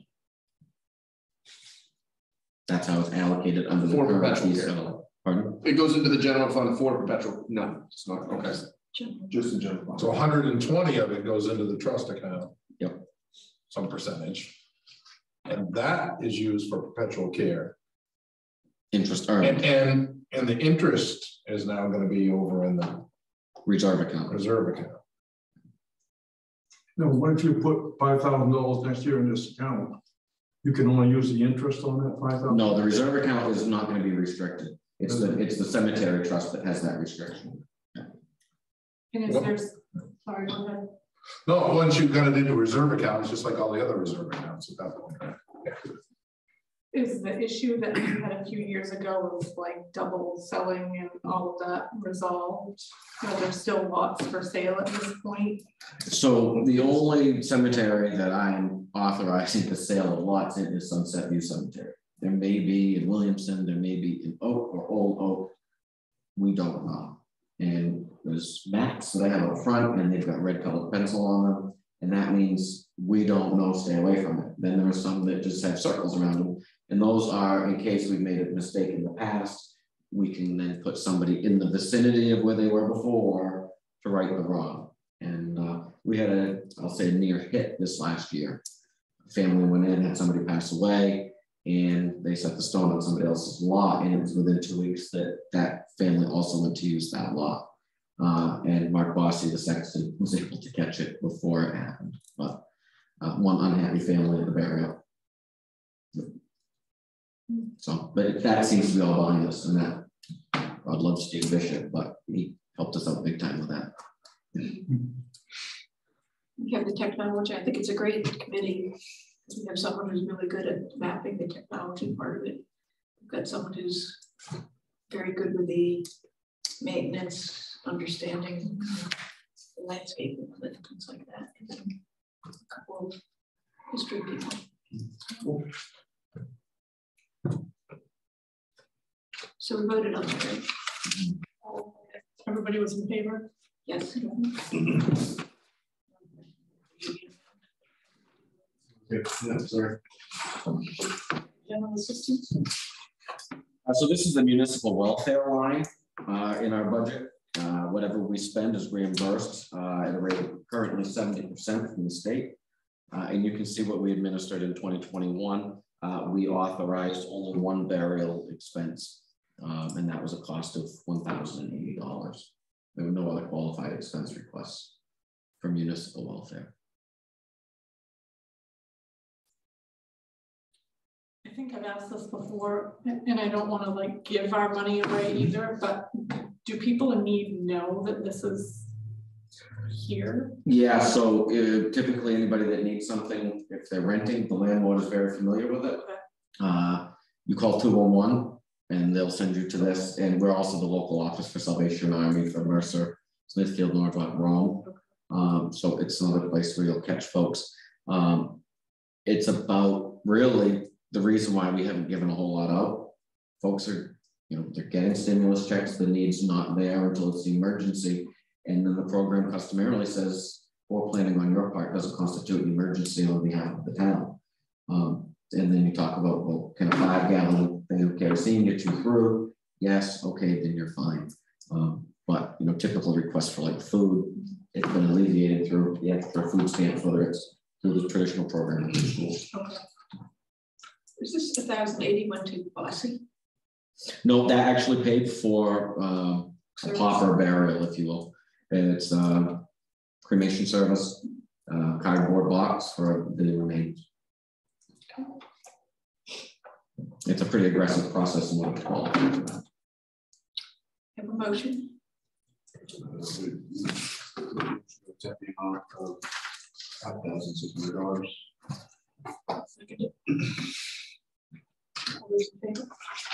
That's how it's allocated under the perpetual care. Pardon? It goes into the general fund for perpetual. No, it's not. Okay. Just the general fund. So 120 of it goes into the trust account. Yep. Some percentage. And that is used for perpetual care. Interest earned. And the interest is now going to be over in the reserve account. No, what if you put $5,000 next year in this account? You can only use the interest on that 5,000? No, the reserve account is not going to be restricted. It's the cemetery trust that has that restriction. Yeah. And if there's, sorry, go ahead. No, once you've got it into a reserve account, it's just like all the other reserve accounts at that point. Yeah. Is the issue that we had a few years ago of like double selling and all of that resolved? Are there still lots for sale at this point? So the only cemetery that I'm authorizing the sale of lots in is Sunset View Cemetery. There may be in Williamson, there may be in Oak or Old Oak. We don't know. And there's maps that I have up front and they've got red colored pencil on them. And that means we don't know, stay away from it. Then there are some that just have circles around them. And those are in case we've made a mistake in the past, we can then put somebody in the vicinity of where they were before to right the wrong. And we had I'll say a near hit this last year. A family went in, had somebody pass away, and they set the stone on somebody else's lot. And it was within 2 weeks that family also went to use that lot. And Mark Bossy, the sexton, was able to catch it before it happened. But one unhappy family at the burial. So, but that seems to be all behind us, and that I'd love Steve Bishop, but he helped us out big time with that. We have the technology. I think it's a great committee. We have someone who's really good at mapping the technology part of it. We've got someone who's very good with the maintenance, understanding the landscape and things like that. And then a couple of history people. Cool. So we voted on that, right? Everybody was in favor? Yes. Yeah, sorry. General assistance. So this is the municipal welfare line in our budget. Whatever we spend is reimbursed at a rate of currently 70% from the state. And you can see what we administered in 2021. We authorized only one burial expense, and that was a cost of $1,080. There were no other qualified expense requests. for municipal welfare. I think I've asked this before, and I don't want to like give our money away either, but do people in need know that this is here? Yeah, so typically anybody that needs something, if they're renting, the landlord is very familiar with it. You call 211 and they'll send you to this. And we're also the local office for Salvation Army, for Mercer, Smithfield, Norridgewock, Rome. So it's another place where you'll catch folks. It's about really the reason why we haven't given a whole lot out. Folks are, they're getting stimulus checks, the need's not there until it's the emergency. And then the program customarily says, or planning on your part doesn't constitute an emergency on behalf of the town. And then you talk about, well, can a 5-gallon thing of kerosene get you through? Yes, okay, then you're fine. But typical requests for like food, it's been alleviated through the extra food stamps, whether it's through the traditional program in the schools. Okay. Is this 1,081 to Bossy? No, that actually paid for a pauper burial, if you will. And it's cremation service, cardboard box for the remains. It's a pretty aggressive process in what it's called. Have a motion? $5,600. Second. All those in favor?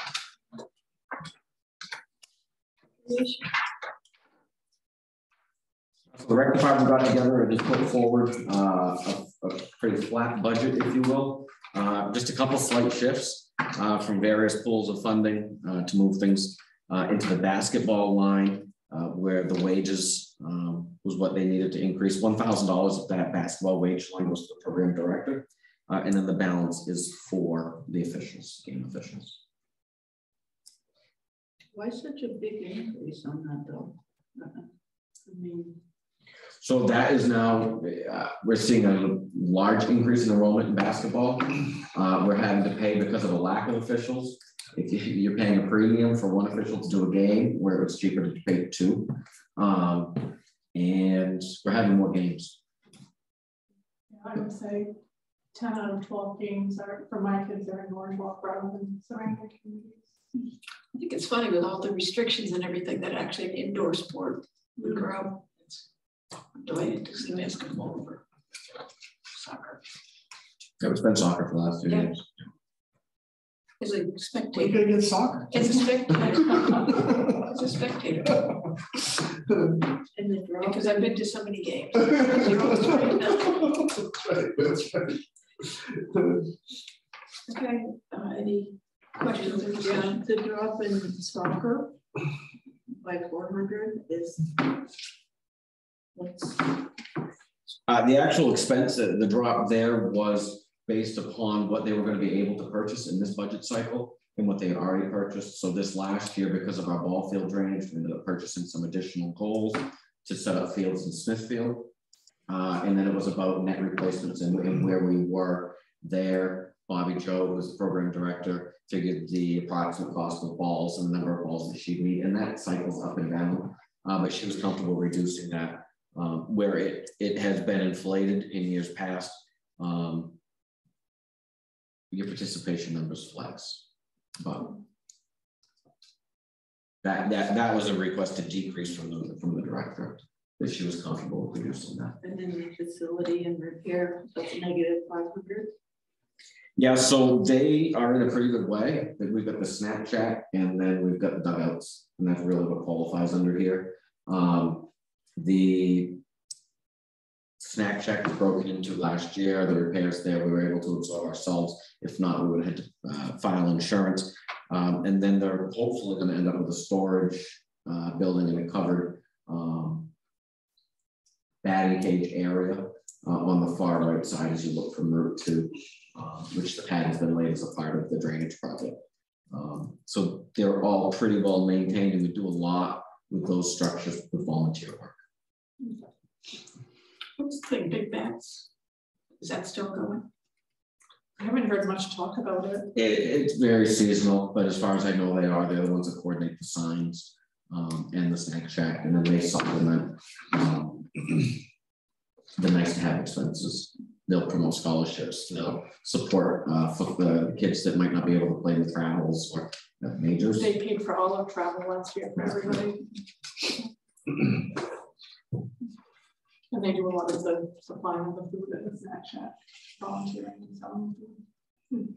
So the rec department got together and just put forward a pretty flat budget, if you will. Just a couple slight shifts from various pools of funding to move things into the basketball line, where the wages was what they needed to increase. $1,000 of that basketball wage line was the program director, and then the balance is for the officials, game officials. Why such a big increase on that though? So that is now, we're seeing a large increase in enrollment in basketball. We're having to pay because of a lack of officials. If you're paying a premium for one official to do a game where it's cheaper to pay 2. And we're having more games. I would say 10 out of 12 games are for my kids are in Norridgewock rather than surrounding communities. I think it's funny with all the restrictions and everything that actually an indoor sport would grow. I'm delighted to see basketball over soccer. Yeah, it's been soccer for the last 2 years. As a spectator. We're gonna get soccer. As a spectator. As a spectator. Because I've been to so many games. That's right. That's right. Okay, any questions? The drop in soccer by 400 is what's the actual expense, the drop there was based upon what they were going to be able to purchase in this budget cycle and what they had already purchased. So this last year, because of our ball field drainage, we ended up purchasing some additional goals to set up fields in Smithfield. And then it was about net replacements and where we were there. Bobby Joe, who was the program director, figured the approximate cost of balls and the number of balls that she'd need, and that cycles up and down. But she was comfortable reducing that where it has been inflated in years past. Your participation numbers flex, but that was a requested decrease from the director, that she was comfortable with reducing that. and then the facility and repair, that's negative 500. Yeah, so they are in a pretty good way. We've got the Snapchat and then we've got the dugouts, and that's really what qualifies under here. The Snapchat was broken into last year. The repairs there we were able to absorb ourselves. If not, we would have had to file insurance. And then they're hopefully going to end up with a storage building in a covered batting cage area on the far right side as you look from Route 2. Which the pad has been laid as a part of the drainage project. So they're all pretty well maintained, and we do a lot with those structures with volunteer work. What's the thing, Big Bats? Is that still going? I haven't heard much talk about it. It's very seasonal, but as far as I know, they're the ones that coordinate the signs and the snack shack, and then they supplement the nice to have expenses. They'll promote scholarships. They'll support for the kids that might not be able to play in the travels or majors. They paid for all of travel last year for everybody. And they do a lot of the supplying of the food at the snack shack, volunteering and selling food.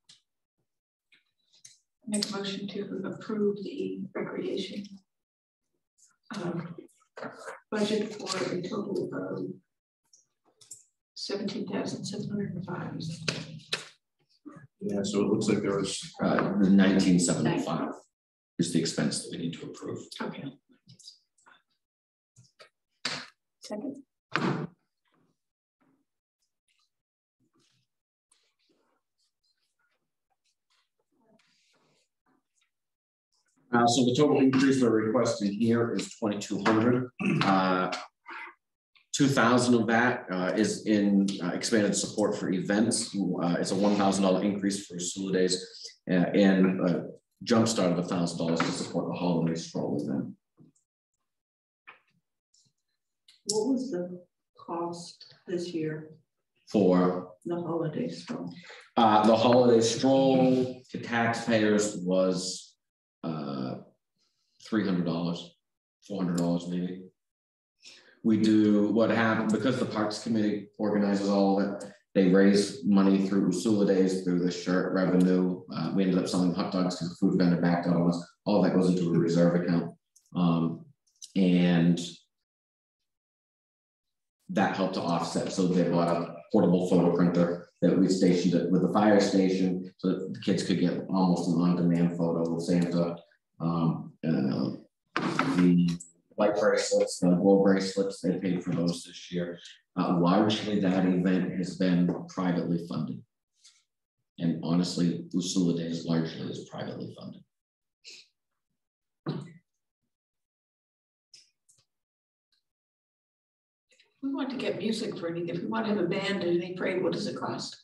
Make a motion to approve the recreation budget for a total of $17,705. Yeah, so it looks like there was The 1975 is the expense that we need to approve. Okay. Second. So the total increase we're requesting here is 2,200. 2,000 of that is in expanded support for events. It's a $1,000 increase for Sula Days and a jump start of $1,000 to support the holiday stroll event. What was the cost this year For the holiday stroll? the holiday stroll to taxpayers was $300, $400 maybe. We do what happened because the Parks Committee organizes all of it. They raise money through Sula Days, through the shirt revenue. We ended up selling hot dogs because the food vendor backed out on us. All of that goes into a reserve account. And that helped to offset. So they bought a portable photo printer that we stationed it with the fire station so that the kids could get almost an on-demand photo of Santa. The light bracelets, the glow bracelets, they paid for those this year. Largely that event has been privately funded. And honestly, Sula Days largely is privately funded. We want to get music for anything. If we want to have a band at any parade, what does it cost?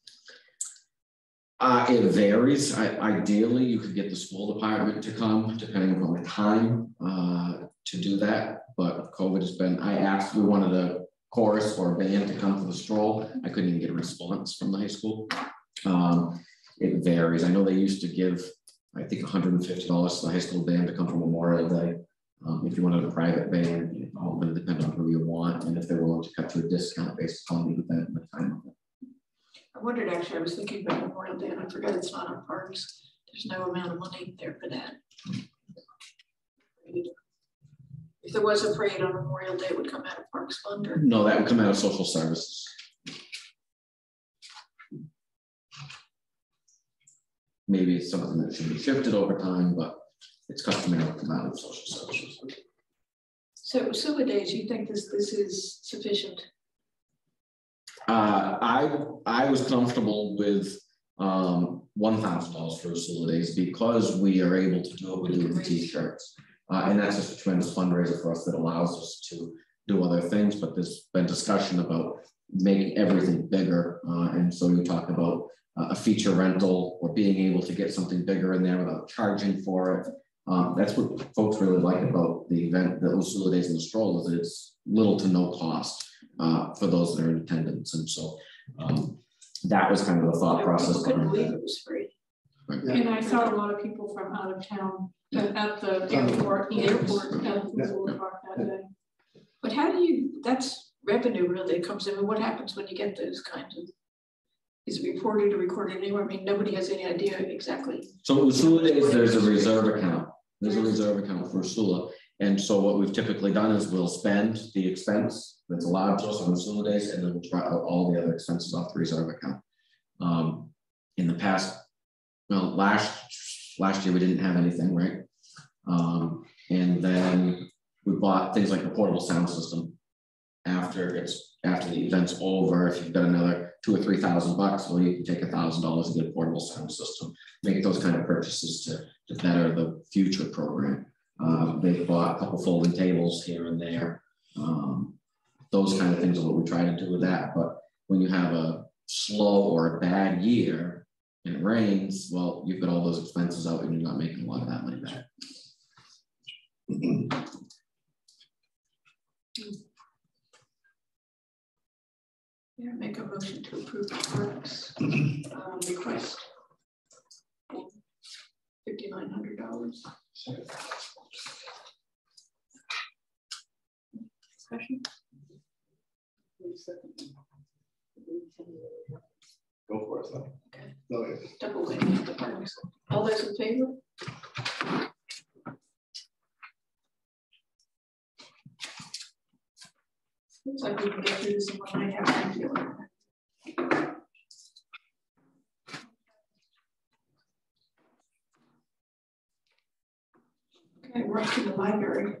It varies. Ideally, you could get the school department to come, depending on the time to do that. But COVID has been, I asked, we wanted a chorus or a band to come to the stroll. I couldn't even get a response from the high school. It varies. I know they used to give, I think, $150 to the high school band to come for Memorial Day. If you wanted a private band, it's all going to depend on who you want and if they're willing to cut to a discount based on the event and the time of it. I wondered, actually, I was thinking about Memorial Day and I forgot it's not on parks. There's no amount of money there for that. If there was a parade on Memorial Day, it would come out of Parks Fund or? No, that would come out of social services. Maybe it's something that should be shifted over time, but it's customary to come out of social services. So Sula Days, you think this is sufficient? I was comfortable with $1,000 for Sula Days because we are able to do what we do with the t-shirts. And that's just a tremendous fundraiser for us that allows us to do other things. But there's been discussion about making everything bigger. And so you talk about a feature rental or being able to get something bigger in there without charging for it. That's what folks really like about the event, the Sula Days and the stroll, is that it's little to no cost for those that are in attendance. And so that was kind of the thought process. Couldn't believe it was free. Right. And I saw a lot of people from out of town at the airport at the Sula Park that day. But how do you, that's revenue really that comes in. And what happens when you get those kinds of, is it reported or recorded anywhere? I mean, nobody has any idea exactly. So with Sula Days, there's a reserve account. There's a reserve account for Sula. And so what we've typically done is we'll spend the expense that's allowed to us on Sula Days, and then we'll try out all the other expenses off the reserve account. In the past, well, last year we didn't have anything, right? And then we bought things like the portable sound system. After the event's over, if you've got another $2,000 or $3,000, well, you can take $1,000 and get a portable sound system. Make those kind of purchases to better the future program. They've bought a couple folding tables here and there. Those kind of things are what we try to do with that. But when you have a slow or a bad year and it rains, well, you've got all those expenses out and you're not making a lot of that money back. Yeah, make a motion to approve the clerk's request. $5,900. Discussion? Go for it, though. Okay. Okay. Double whammy, the parks. All those in favor? Looks like we can get through this in one night. Thank you. Okay, we're up to the library.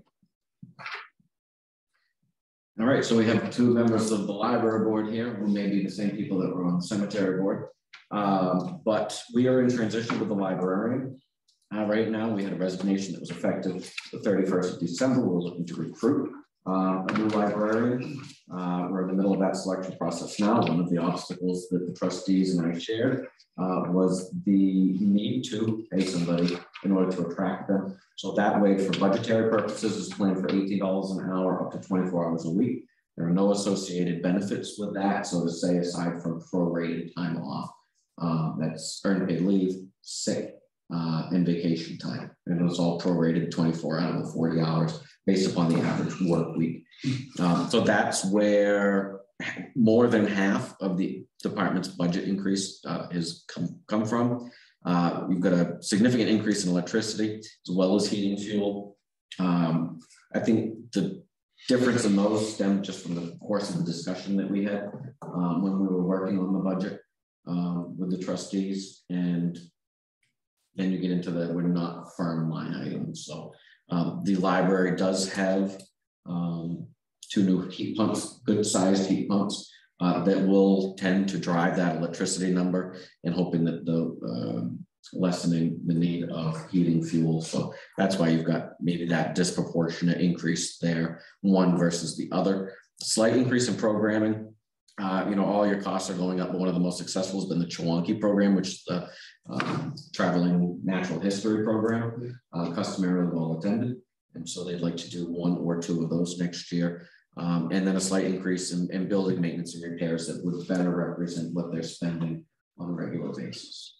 All right, so we have two members of the library board here who may be the same people that were on the cemetery board. But we are in transition with the librarian. Right now, we had a resignation that was effective the 31st of December. We're looking to recruit a new librarian. We're in the middle of that selection process now. One of the obstacles that the trustees and I shared was the need to pay somebody in order to attract them. So that way, for budgetary purposes, is planned for $18 an hour up to 24 hours a week. There are no associated benefits with that, so to say, aside from prorated time off. That's earned paid leave, sick, and vacation time. And it's all prorated 24 out of the 40 hours based upon the average work week. So that's where more than half of the department's budget increase has come from. We've got a significant increase in electricity as well as heating fuel. I think the difference in those stemmed just from the course of the discussion that we had when we were working on the budget with the trustees, and then you get into the we're not firm line items. So the library does have 2 new heat pumps, good sized heat pumps that will tend to drive that electricity number, and hoping that the lessening the need of heating fuel. So that's why you've got maybe that disproportionate increase there, one versus the other. Slight increase in programming. All your costs are going up, but one of the most successful has been the Chewonki program, which is the traveling natural history program, customarily well attended. And so they'd like to do 1 or 2 of those next year. And then a slight increase in building maintenance and repairs that would better represent what they're spending on a regular basis.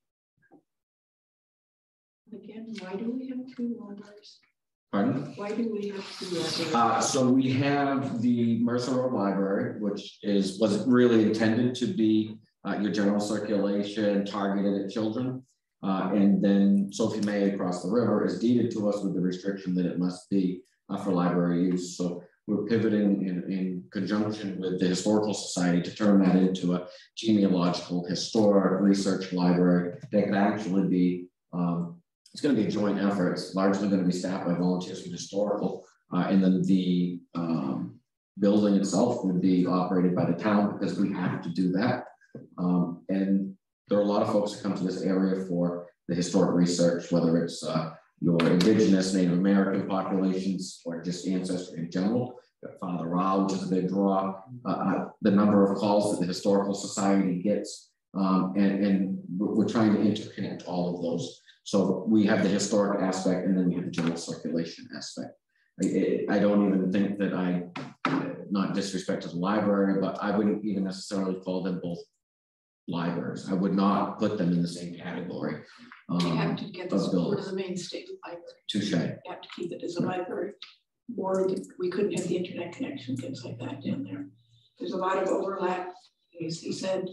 Again, why do we have 2 libraries? Pardon? Why do we have 2 libraries? So we have the Mercer Road Library, which was really intended to be your general circulation targeted at children. And then Sophie May across the river is deeded to us with the restriction that it must be for library use. So we're pivoting in conjunction with the Historical Society to turn that into a genealogical historic research library that could actually be, it's going to be a joint effort. It's largely going to be staffed by volunteers from historical. And then the building itself would be operated by the town because we have to do that. And there are a lot of folks that come to this area for the historic research, whether it's your indigenous Native American populations or just ancestry in general. Father Rao, which is a big draw, the number of calls that the Historical Society gets, and we're trying to interconnect all of those. So we have the historic aspect, and then we have the general circulation aspect. I don't even think that not disrespect to the library, but I wouldn't even necessarily call them both libraries. I would not put them in the same category. You have to get the support of the main state library. Touche. You have to keep it as a library. Or we couldn't have the internet connection, things like that down there. There's a lot of overlap, as he said,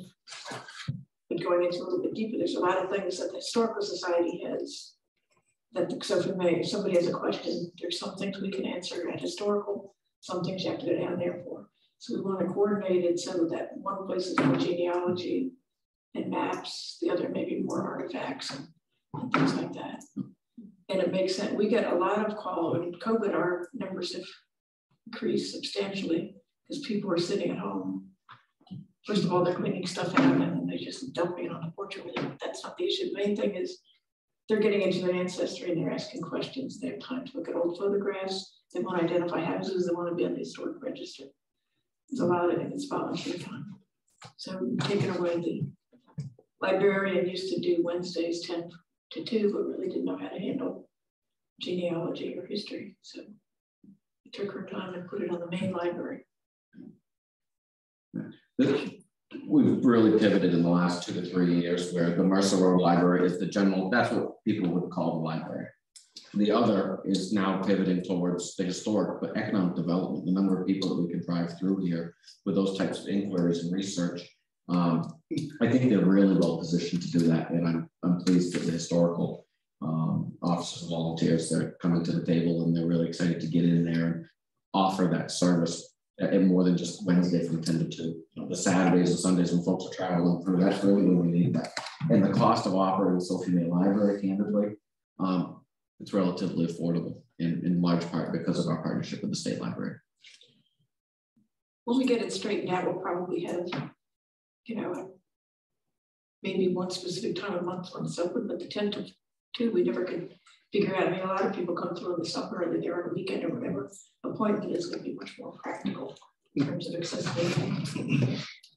but going into a little bit deeper, there's a lot of things that the Historical Society has that, so if somebody has a question, there's some things we can answer at historical, some things you have to go down there for. So we want to coordinate it so that one place is for genealogy and maps, the other maybe more artifacts and things like that. And it makes sense. We get a lot of call. In COVID, our numbers have increased substantially because people are sitting at home. First of all, they're cleaning stuff out and then they're just dumping it on the porch over there. That's not the issue. The main thing is they're getting into their ancestry and they're asking questions. They have time to look at old photographs. They want to identify houses. They want to be on the historic register. There's a lot of it. It's volunteer time. So taking away the librarian used to do Wednesdays 10 to 2, but really didn't know how to handle genealogy or history. So it took her time and put it on the main library. We've really pivoted in the last 2 to 3 years where the Mercer Road Library is the general, that's what people would call the library. The other is now pivoting towards the historic, but economic development, the number of people that we can drive through here with those types of inquiries and research. I think they're really well positioned to do that. And I'm pleased that the historical officers and volunteers, they're coming to the table and they're really excited to get in there and offer that service. And more than just Wednesday from 10 to 2. You know, the Saturdays and Sundays when folks are traveling through, that's really when we need that. And the cost of operating Sophie May Library, candidly, it's relatively affordable in large part because of our partnership with the state library. When we get it straightened out, we'll probably have, you know, maybe one specific time of month when it's open, but the 10 to 2, we never could figure out. I mean, a lot of people come through in the summer and they're on a weekend or whatever. Appointment is going to be much more practical in terms of accessibility.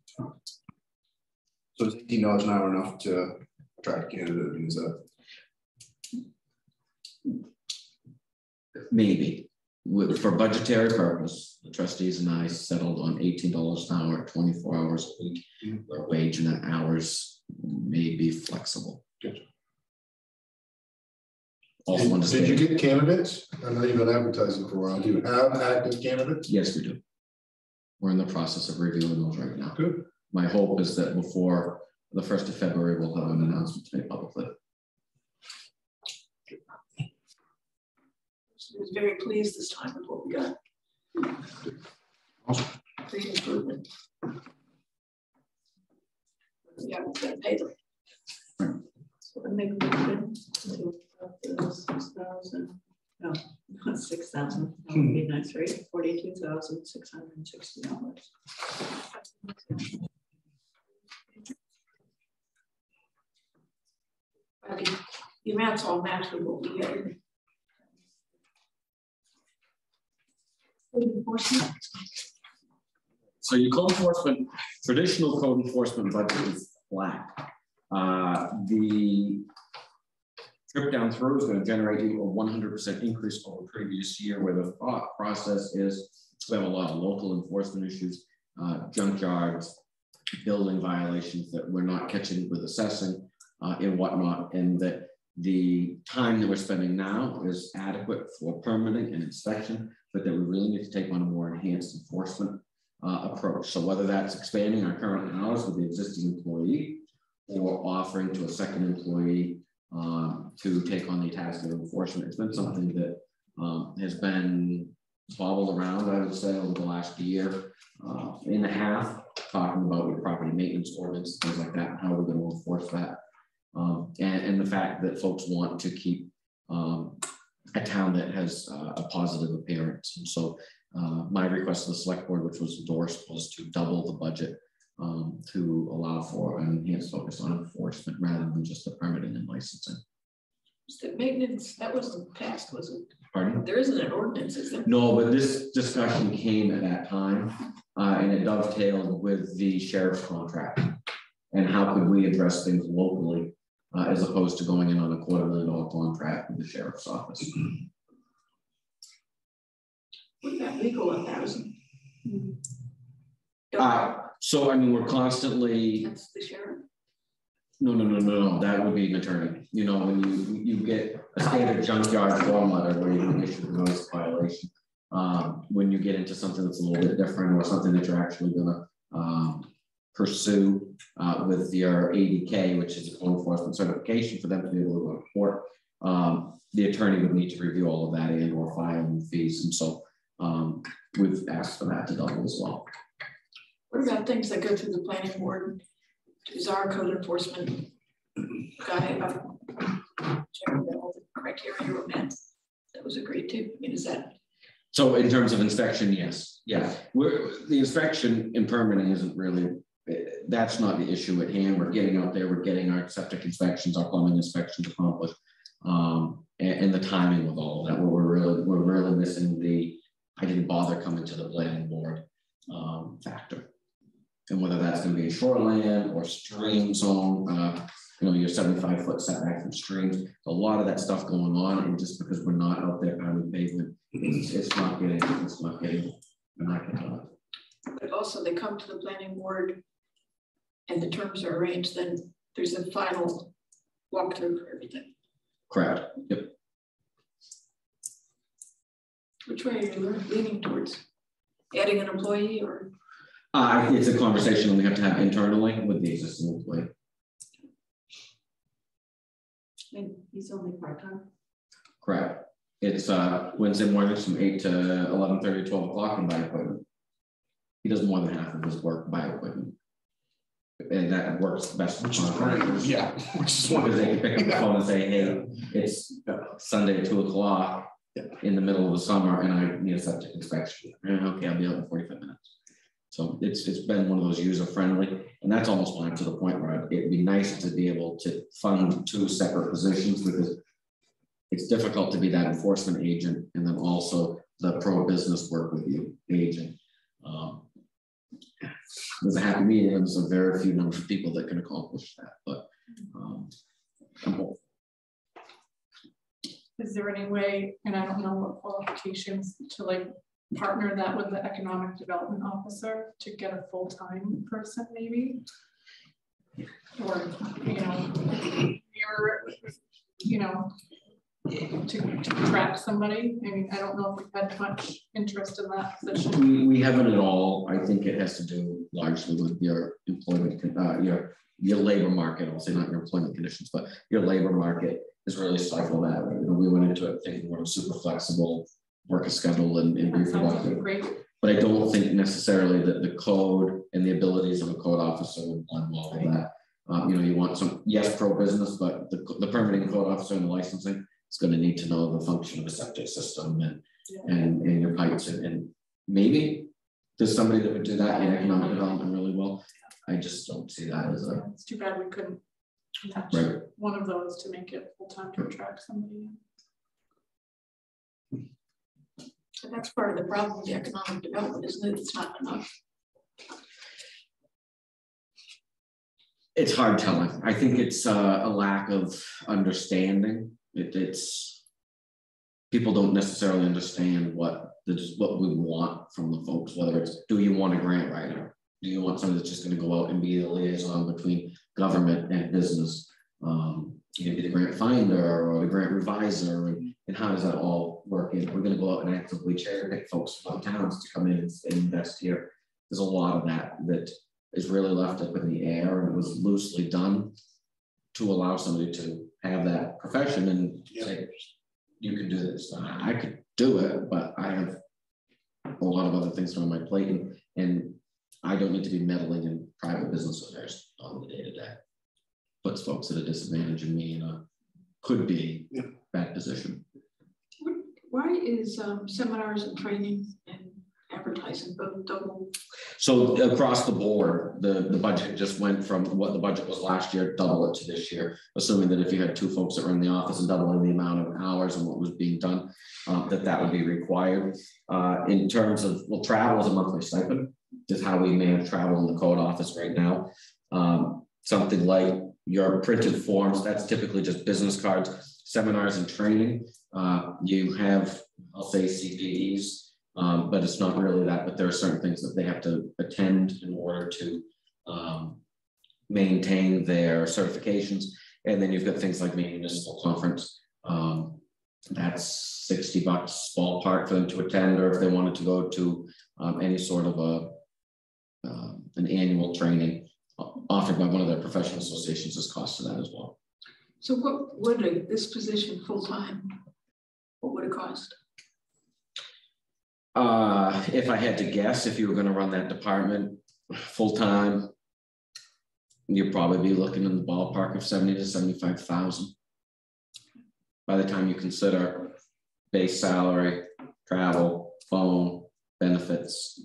So is $18 an hour enough to attract a candidate? I mean, is that? Maybe. For budgetary purpose, the trustees and I settled on $18 an hour, 24 hours a week. Their wage and the hours may be flexible. Gotcha. Also, did you get candidates? I know you've been advertising for a while. Do you have active candidates? Yes, we do. We're in the process of reviewing those right now. Good. My hope is that before the 1st of February, we'll have an announcement to make publicly. I was very pleased this time with what we got. Awesome. Great improvement. Yeah, we're going to pay them. So I make a motion to 6,000. No, not 6,000. That would be nice, right? $42,660. Okay, the amounts all match with what we get. So your code enforcement, traditional code enforcement budget is flat. The trip down through is going to generate you a 100% increase over the previous year, where the thought process is we have a lot of local enforcement issues, junkyards, building violations that we're not catching with assessing and whatnot, and that the time that we're spending now is adequate for permitting and inspection, but that we really need to take on a more enhanced enforcement approach. So whether that's expanding our current hours with the existing employee or offering to a second employee to take on the task of enforcement, it's been something that has been bobbled around, I would say, over the last year and a half, talking about your property maintenance ordinance, things like that, and how we're going to enforce that. And the fact that folks want to keep a town that has a positive appearance. And so my request to the select board, which was endorsed, was to double the budget to allow for an enhanced focus on enforcement rather than just the permitting and licensing. The maintenance, that wasn't passed, was it? Pardon? There isn't an ordinance, is there? No, but this discussion came at that time and it dovetailed with the sheriff's contract and how could we address things locally as opposed to going in on a $250,000 contract with the sheriff's office. What about legal 1,000? So I mean, we're constantly. That's the sheriff. No. That would be an attorney. You know, when you get a standard junkyard form letter where you issue a notice violation, when you get into something that's a little bit different or something that you're actually going to pursue with your ADK, which is a code enforcement certification for them to be able to go to court, the attorney would need to review all of that and or filing fees. And so we've asked for that to double as well. What about things that go through the planning board? Is our code enforcement guy checking that all the criteria were met? That was agreed to. I mean, is that? So in terms of inspection, yes. Yeah. The inspection and permitting isn't really, that's not the issue at hand. We're getting out there, we're getting our septic inspections, our plumbing inspections accomplished, and the timing with all of that. We're really missing the I didn't bother coming to the planning board factor. And whether that's going to be a shoreline or stream zone, you know, your 75-foot setback from streams, a lot of that stuff going on, and just because we're not out there on the pavement, it's not getting, we're not getting on. But also also they come to the planning board and the terms are arranged, then there's a final walkthrough for everything. Correct. Yep. Which way are you leaning towards? Adding an employee or? It's a conversation we have to have internally with the existing employee. And he's only part-time. Correct. It's Wednesday mornings from 8 to 11:30, 12 o'clock and by appointment. He does more than half of his work by appointment. And that works best. Which is great, yeah. Which is Because they can pick up the phone and say, hey, it's Sunday at 2 o'clock in the middle of the summer and I need a septic inspection. Okay, I'll be out in 45 minutes. So it's been one of those user friendly, and that's almost fine to the point where it'd be nice to be able to fund 2 separate positions, because it's difficult to be that enforcement agent and then also the pro-business work with you agent. There's a happy medium, and there's a very few number of people that can accomplish that, but I'm hopeful. Is there any way, and I don't know what qualifications, to like partner that with the economic development officer to get a full-time person maybe? Or, to track somebody? I mean, I don't know if we've had much interest in that position. We haven't at all. I think it has to do largely with your employment, your labor market. I'll say not your employment conditions, but your labor market is really stifled that. We went into it thinking we're super flexible, work a schedule and be productive. Great. But I don't think necessarily that the code and the abilities of a code officer would blend well with that. You want some, yes, pro-business, but the permitting code officer and the licensing is going to need to know the function of a septic system and your pipes and maybe there's somebody that would do that in economic development really well. I just don't see that as a. It's too bad we couldn't match one of those to make it full-time to attract somebody. And that's part of the problem with the economic development, isn't it? It's not enough. It's hard telling. I think it's a lack of understanding. It's people don't necessarily understand what we want from the folks, whether it's, do you want a grant writer? Do you want somebody that's just going to go out and be the liaison between government and business? You know, be the grant finder or the grant reviser, and how does that all work? And we're going to go out and actively cherry pick folks from towns to come in and invest here. There's a lot of that is really left up in the air, and it was loosely done to allow somebody to have that profession and say, you can do this. I could do it, but I have a lot of other things on my plate, and I don't need to be meddling in private business affairs on the day-to-day. Puts folks at a disadvantage, and me in a could be bad position. Why is seminars and training and advertising both double? So across the board, the budget just went from what the budget was last year, double it to this year, assuming that if you had 2 folks that were in the office and doubling the amount of hours and what was being done, that would be required. In terms of, well, travel is a monthly stipend, is how we manage travel in the code office right now. Something like your printed forms, that's typically just business cards, seminars and training. You have, I'll say CPEs, but it's not really that, but there are certain things that they have to attend in order to maintain their certifications. And then you've got things like municipal conference. That's $60 ballpark for them to attend, or if they wanted to go to any sort of an annual training offered by one of their professional associations, is cost to that as well. So what would this position full-time, what would it cost? If I had to guess, if you were going to run that department full-time, you'd probably be looking in the ballpark of 70 to 75,000. By the time you consider base salary, travel, phone, benefits.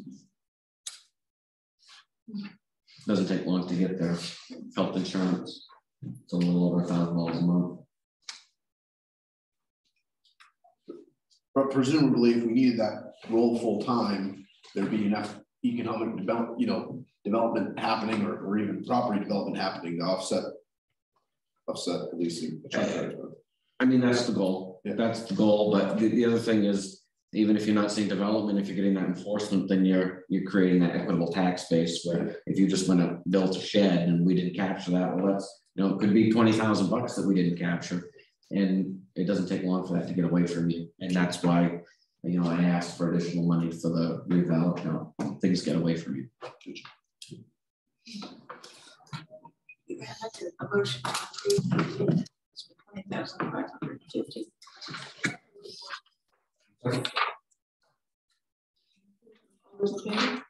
Doesn't take long to get there. Health insurance, it's a little over $1,000 a month. But presumably, if we needed that role full time, there'd be enough economic development happening, or even property development happening to offset at least. I mean, that's the goal. Yeah. That's the goal. But the other thing is, even if you're not seeing development, if you're getting that enforcement, then you're creating that equitable tax base where if you just went up, built a shed and we didn't capture that, well, that's, you know, it could be $20,000 that we didn't capture. And it doesn't take long for that to get away from you. And that's why, you know, I asked for additional money for the reval account. Things get away from you. A motion to approve $20,550. All those in favor?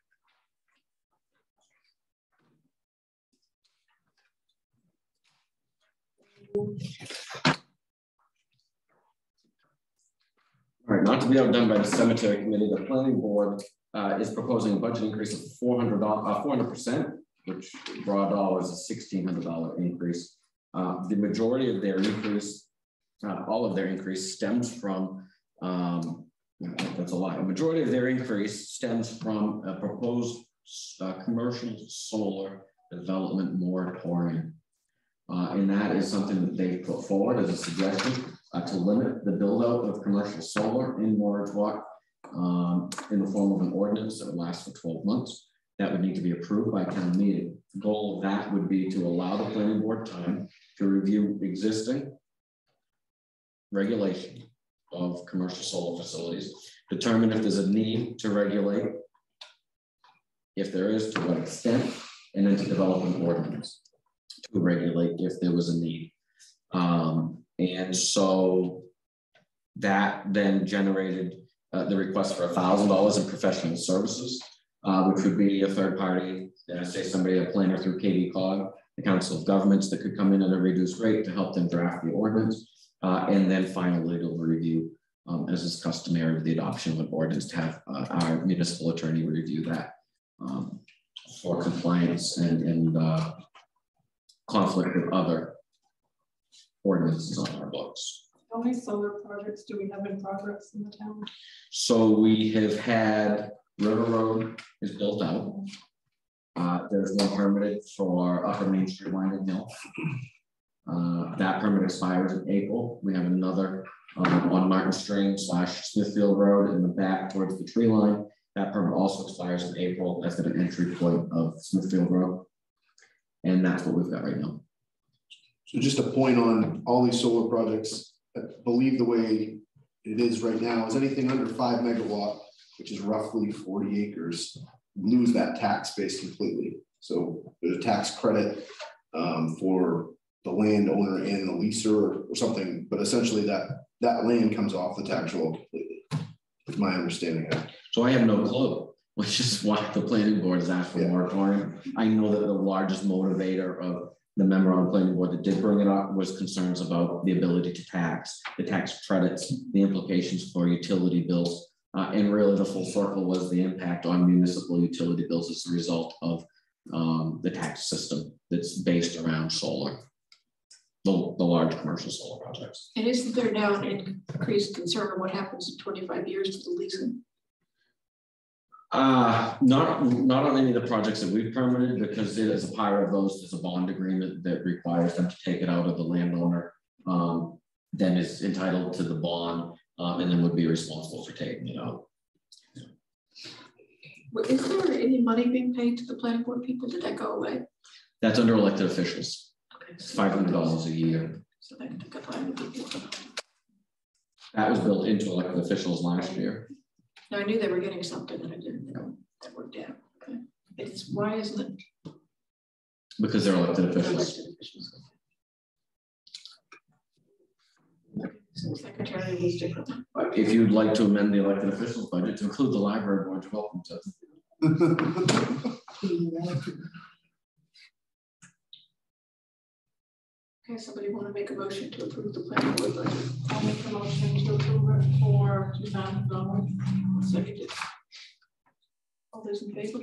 All right, not to be outdone by the cemetery committee, the planning board is proposing a budget increase of $400%, which raw dollars is $1,600 increase. The majority of their increase, all of their increase stems from, that's a lot. A majority of their increase stems from a proposed commercial solar development moratorium. And that is something that they put forward as a suggestion to limit the build out of commercial solar in Norridgewock in the form of an ordinance that would last for 12 months. That would need to be approved by town meeting. The goal of that would be to allow the planning board time to review existing regulation of commercial solar facilities, determine if there's a need to regulate, if there is, to what extent, and then to develop an ordinance to regulate if there was a need. And so that then generated the request for $1,000 in professional services, which would be a third party, say somebody, a planner through KV-COG, the Council of Governments, that could come in at a reduced rate to help them draft the ordinance, and then final legal review, as is customary with the adoption of an ordinance, to have our municipal attorney review that for compliance and conflict with other ordinances on our books. How many solar projects do we have in progress in the town? So we have had River Road is built out. There's one permitted for Upper Main Street, Winding Hill. That permit expires in April. We have another on Martin String / Smithfield Road in the back towards the tree line. That permit also expires in April. That's at an entry point of Smithfield Road. And that's what we've got right now. So just a point on all these solar projects, I believe the way it is right now is anything under 5 megawatt, which is roughly 40 acres, lose that tax base completely. So there's a tax credit for the landowner and the leaser or something, but essentially that land comes off the tax roll completely. Is my understanding of it. So I have no clue, which is why the planning board has asked for a moratorium. I know that the largest motivator of the member on the planning board that did bring it up was concerns about the ability to tax, the tax credits, the implications for utility bills. And really the full circle was the impact on municipal utility bills as a result of the tax system that's based around solar, the large commercial solar projects. And isn't there now an increased concern of what happens in 25 years to the leasing? Not on any of the projects that we've permitted, because it is a part of those, there's a bond agreement that requires them to take it out of the landowner, then is entitled to the bond, and then would be responsible for taking it out. Is there any money being paid to the planning board people? Did that go away? That's under elected officials. Okay. It's $500 a year. So they can apply to people. That was built into elected officials last year. No, I knew they were getting something and I didn't know that worked out. Okay. Why isn't it? Because they're elected officials. Elected officials. So the secretary was different. But if you'd like to amend the elected officials budget to include the library board, you're welcome to. Okay, somebody want to make a motion to approve the planning board budget? I'll make a motion to approve it for $2,000. Seconded. All those in favor?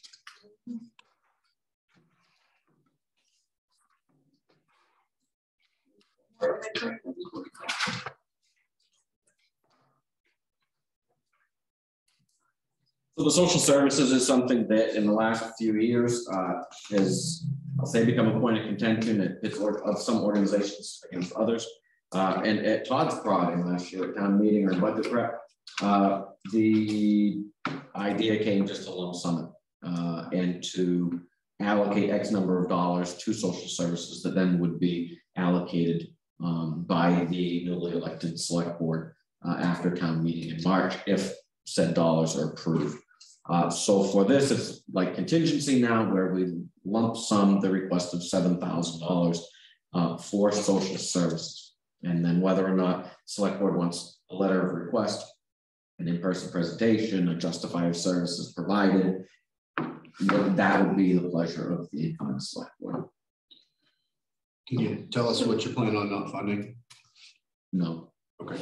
So the social services is something that in the last few years has, I'll say, become a point of contention of some organizations against others. And at Todd's prodding last year at town meeting or budget prep, The idea came just to lump sum it and to allocate X number of dollars to social services that then would be allocated by the newly elected select board after town meeting in March, if said dollars are approved. So for this, it's like contingency now, where we lump sum the request of $7,000 for social services. And then whether or not select board wants a letter of request, an in-person presentation, a justified services provided, that would be the pleasure of the incoming select board. Can you tell us what you plan on not funding? No. Okay.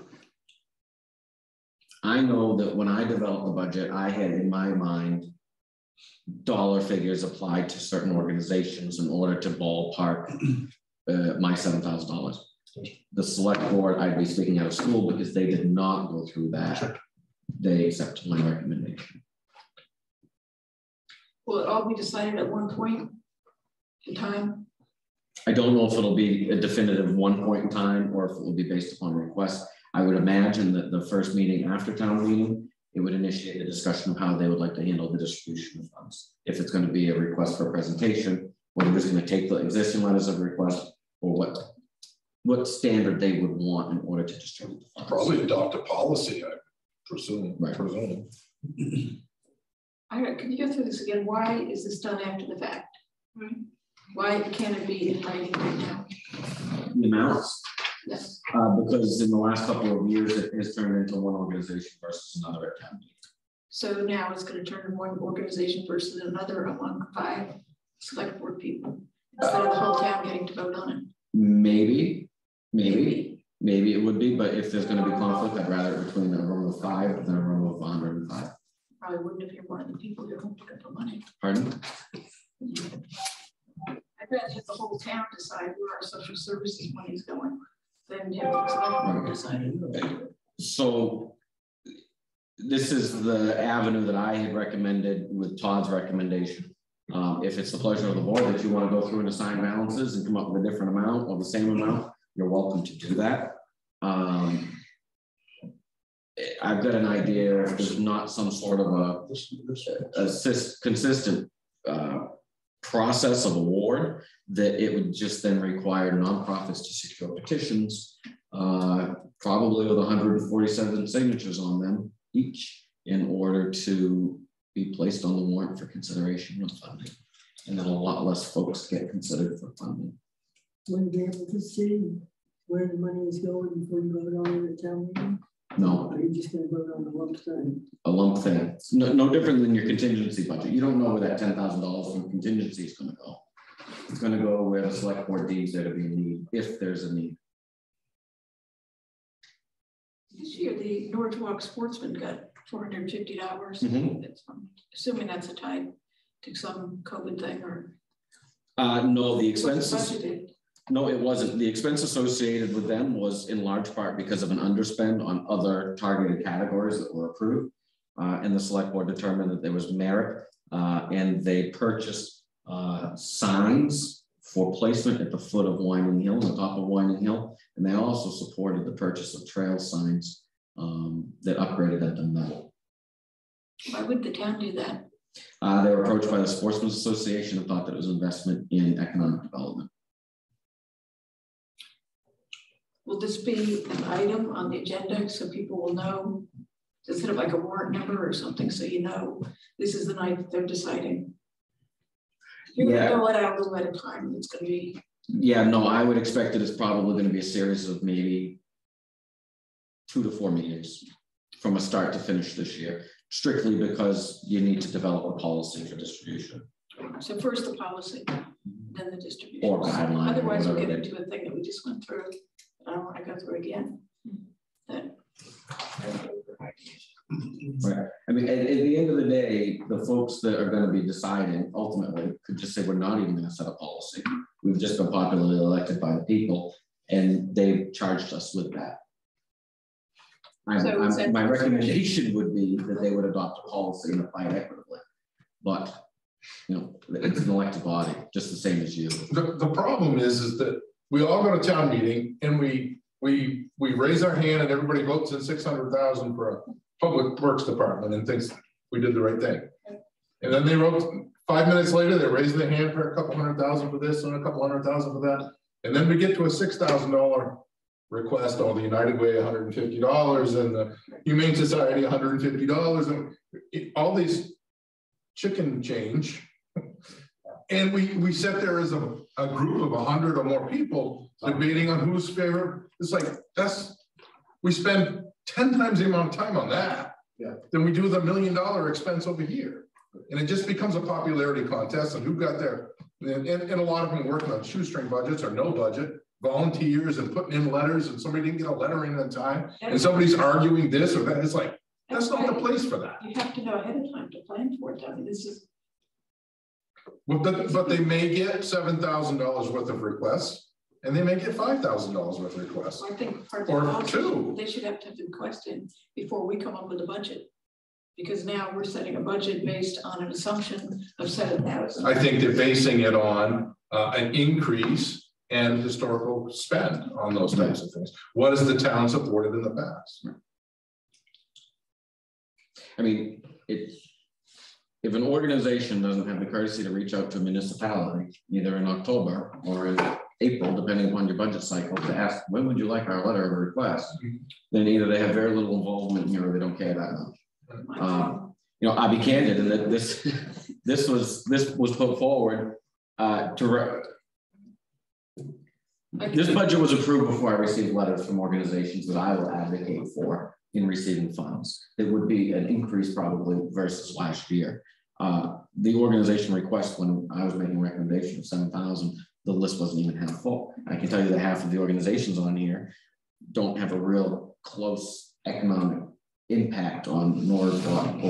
I know that when I developed the budget, I had in my mind dollar figures applied to certain organizations in order to ballpark my $7,000. The select board, I'd be speaking out of school because they did not go through that. Sure. They accepted my recommendation. Will it all be decided at one point in time? I don't know if it'll be a definitive one point in time or if it will be based upon request. I would imagine that the first meeting after town meeting, it would initiate a discussion of how they would like to handle the distribution of funds. If it's going to be a request for a presentation, whether it's going to take the existing letters of request, or what standard they would want in order to distribute the funds. Probably adopt a policy, I presume. Right. Presume. Can you go through this again? Why is this done after the fact? Why can't it be in writing right now? The amounts? Yes. Because in the last couple of years, it has turned into one organization versus another at town meeting. So now it's going to turn into one organization versus another among 5 select board people, instead of the whole town getting to vote on it. Maybe it would be, but if there's going to be conflict, I'd rather it between a room of 5 than a room of 105. Probably wouldn't if you're one of the people who don't get the money. Pardon? I'd rather have the whole town decide where our social services money is going than have the select board decide it. So this is the avenue that I had recommended with Todd's recommendation. If it's the pleasure of the board that you want to go through and assign balances and come up with a different amount or the same amount, you're welcome to do that. I've got an idea if there's not some sort of a consistent process of award, that it would just then require nonprofits to secure petitions, probably with 147 signatures on them each, in order to be placed on the warrant for consideration of funding. And then a lot less folks get considered for funding. Will you be able to see where the money is going before you vote on it at town meeting? No. Or are you just going to vote on the lump thing? A lump thing. It's no different than your contingency budget. You don't know where that $10,000 from contingency is going to go. It's going to go where the select board deems there to be a need, if there's a need. This year, the Norridgewock sportsman got $450. Assuming that's a tie to some COVID thing, or no, the expenses. No, it wasn't. The expense associated with them was in large part because of an underspend on other targeted categories that were approved. And the select board determined that there was merit, and they purchased signs for placement at the foot of Winding Hill, on the top of Winding Hill. And they also supported the purchase of trail signs that upgraded them to metal. Why would the town do that? They were approached by the Sportsman's Association and thought that it was investment in economic development. Will this be an item on the agenda so people will know, instead of like a warrant number or something, so you know this is the night that they're deciding? You're going to go it out a little at a time. It's going to be. Yeah, no, I would expect that it's probably going to be a series of maybe 2 to 4 meetings from a start to finish this year, strictly because you need to develop a policy for distribution. So first the policy, then the distribution. Or guideline. Otherwise, we'll get into a thing that we just went through. I don't want to go through again. That. Right. I mean, at the end of the day, the folks that are going to be deciding ultimately could just say, we're not even going to set a policy. We've just been popularly elected by the people, and they've charged us with that. My recommendation would be that they would adopt a policy and apply it equitably. But, you know, it's an elected body, just the same as you. The problem is that we all go to town meeting and we we raise our hand and everybody votes in 600,000 for a public works department and thinks we did the right thing. And then they wrote 5 minutes later, they raised their hand for a couple $100,000 for this and a couple $100,000 for that. And then we get to a $6,000 request, all the United Way $150 and the Humane Society $150 and all these chicken change. And we sit there as a group of 100 or more people debating on whose favorite. It's like, we spend 10 times the amount of time on that than we do the $1 million expense over here. And it just becomes a popularity contest and who got there. And a lot of them working on shoestring budgets or no budget, volunteers and putting in letters and somebody didn't get a letter in time and somebody's arguing this or that. It's like, that's not the place for that. You have to know ahead of time to plan for it. I mean, this is. Well, but they may get $7,000 worth of requests and they may get $5,000 worth of requests. I think part or of the two. They should have to have the request in before we come up with a budget. Because now we're setting a budget based on an assumption of 7,000. I think they're basing it on an increase and historical spend on those types of things. What has the town supported in the past? I mean, if an organization doesn't have the courtesy to reach out to a municipality, either in October or in April, depending upon your budget cycle, to ask, when would you like our letter of request? Then either they have very little involvement here or they don't care that much. You know, I'll be candid in that this was put forward this budget was approved before I received letters from organizations that I will advocate for in receiving funds. It would be an increase probably versus last year. The organization request when I was making a recommendation of 7,000, the list wasn't even half full. I can tell you that half of the organizations on here don't have a real close economic impact on Norridgewock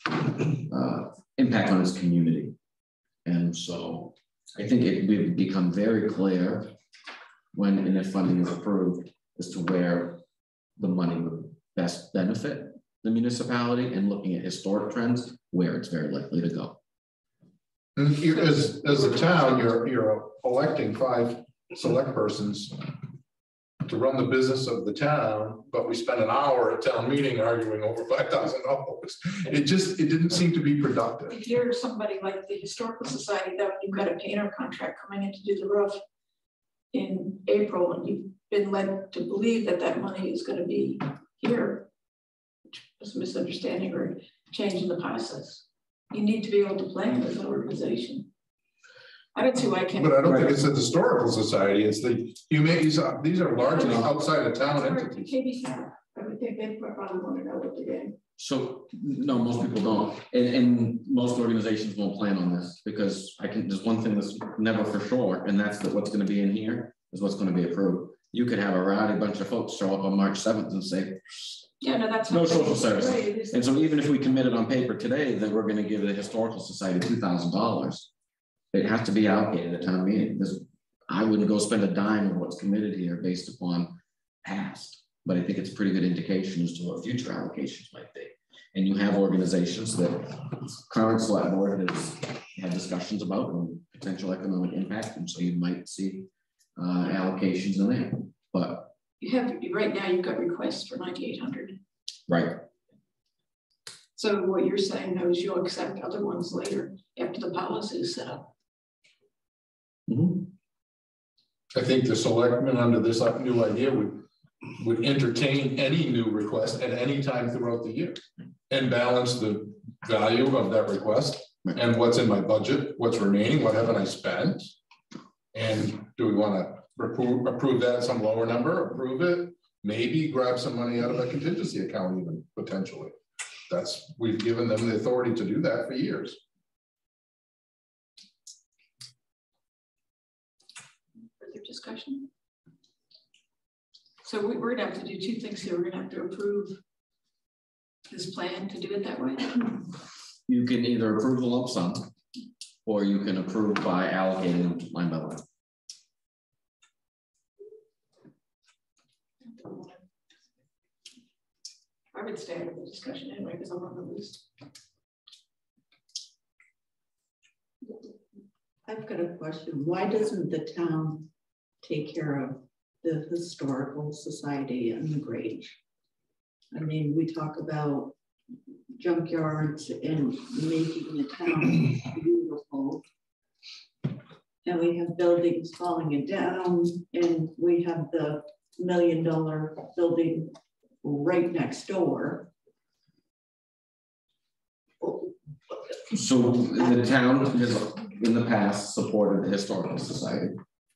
or impact on its community. And so I think it would become very clear when and if funding is approved as to where the money would best benefit the municipality and looking at historic trends where it's very likely to go. And as a town, you're electing 5 select persons to run the business of the town, but we spent an hour at town meeting arguing over $5,000. It didn't seem to be productive. If you're somebody like the Historical Society, that you've got a painter contract coming in to do the roof in April, and you've been led to believe that that money is going to be here, which is a misunderstanding or change in the process. You need to be able to plan as an organization. I don't see why I can't. But I don't think it's the Historical Society. It's the humanities. These are largely outside of town entities. I would think they probably want to know what they're doing. So no, most people don't, and most organizations won't plan on this because there's one thing that's never for sure, and that's that what's going to be in here is what's going to be approved. You could have a rowdy bunch of folks show up on March 7th and say, yeah, no, that's no social service. Right. And so even if we committed on paper today that we're going to give the Historical Society $2,000, it has to be allocated at town meeting. Because I wouldn't go spend a dime of what's committed here based upon past, but I think it's a pretty good indication as to what future allocations might be. And you have organizations that current select board has had discussions about and potential economic impact, and so you might see allocations in there. But you have right now you've got requests for 9,800. Right. So what you're saying though is you'll accept other ones later after the policy is set up. Mm-hmm. I think the selectmen under this new idea would entertain any new request at any time throughout the year and balance the value of that request and what's in my budget, what's remaining, what haven't I spent, and do we want to approve that at some lower number, approve it, maybe grab some money out of a contingency account even potentially. We've given them the authority to do that for years. Further discussion? So we're gonna have to do 2 things here. We're gonna have to approve this plan to do it that way. You can either approve the lump sum or you can approve by allocating them line by line. I would stay out of the discussion anyway because I'm on the list. I've got a question. Why doesn't the town take care of the Historical Society and the Grange. I mean, we talk about junkyards and making the town beautiful. And we have buildings falling down, and we have the $1 million building right next door. So the town has in the past supported the Historical Society.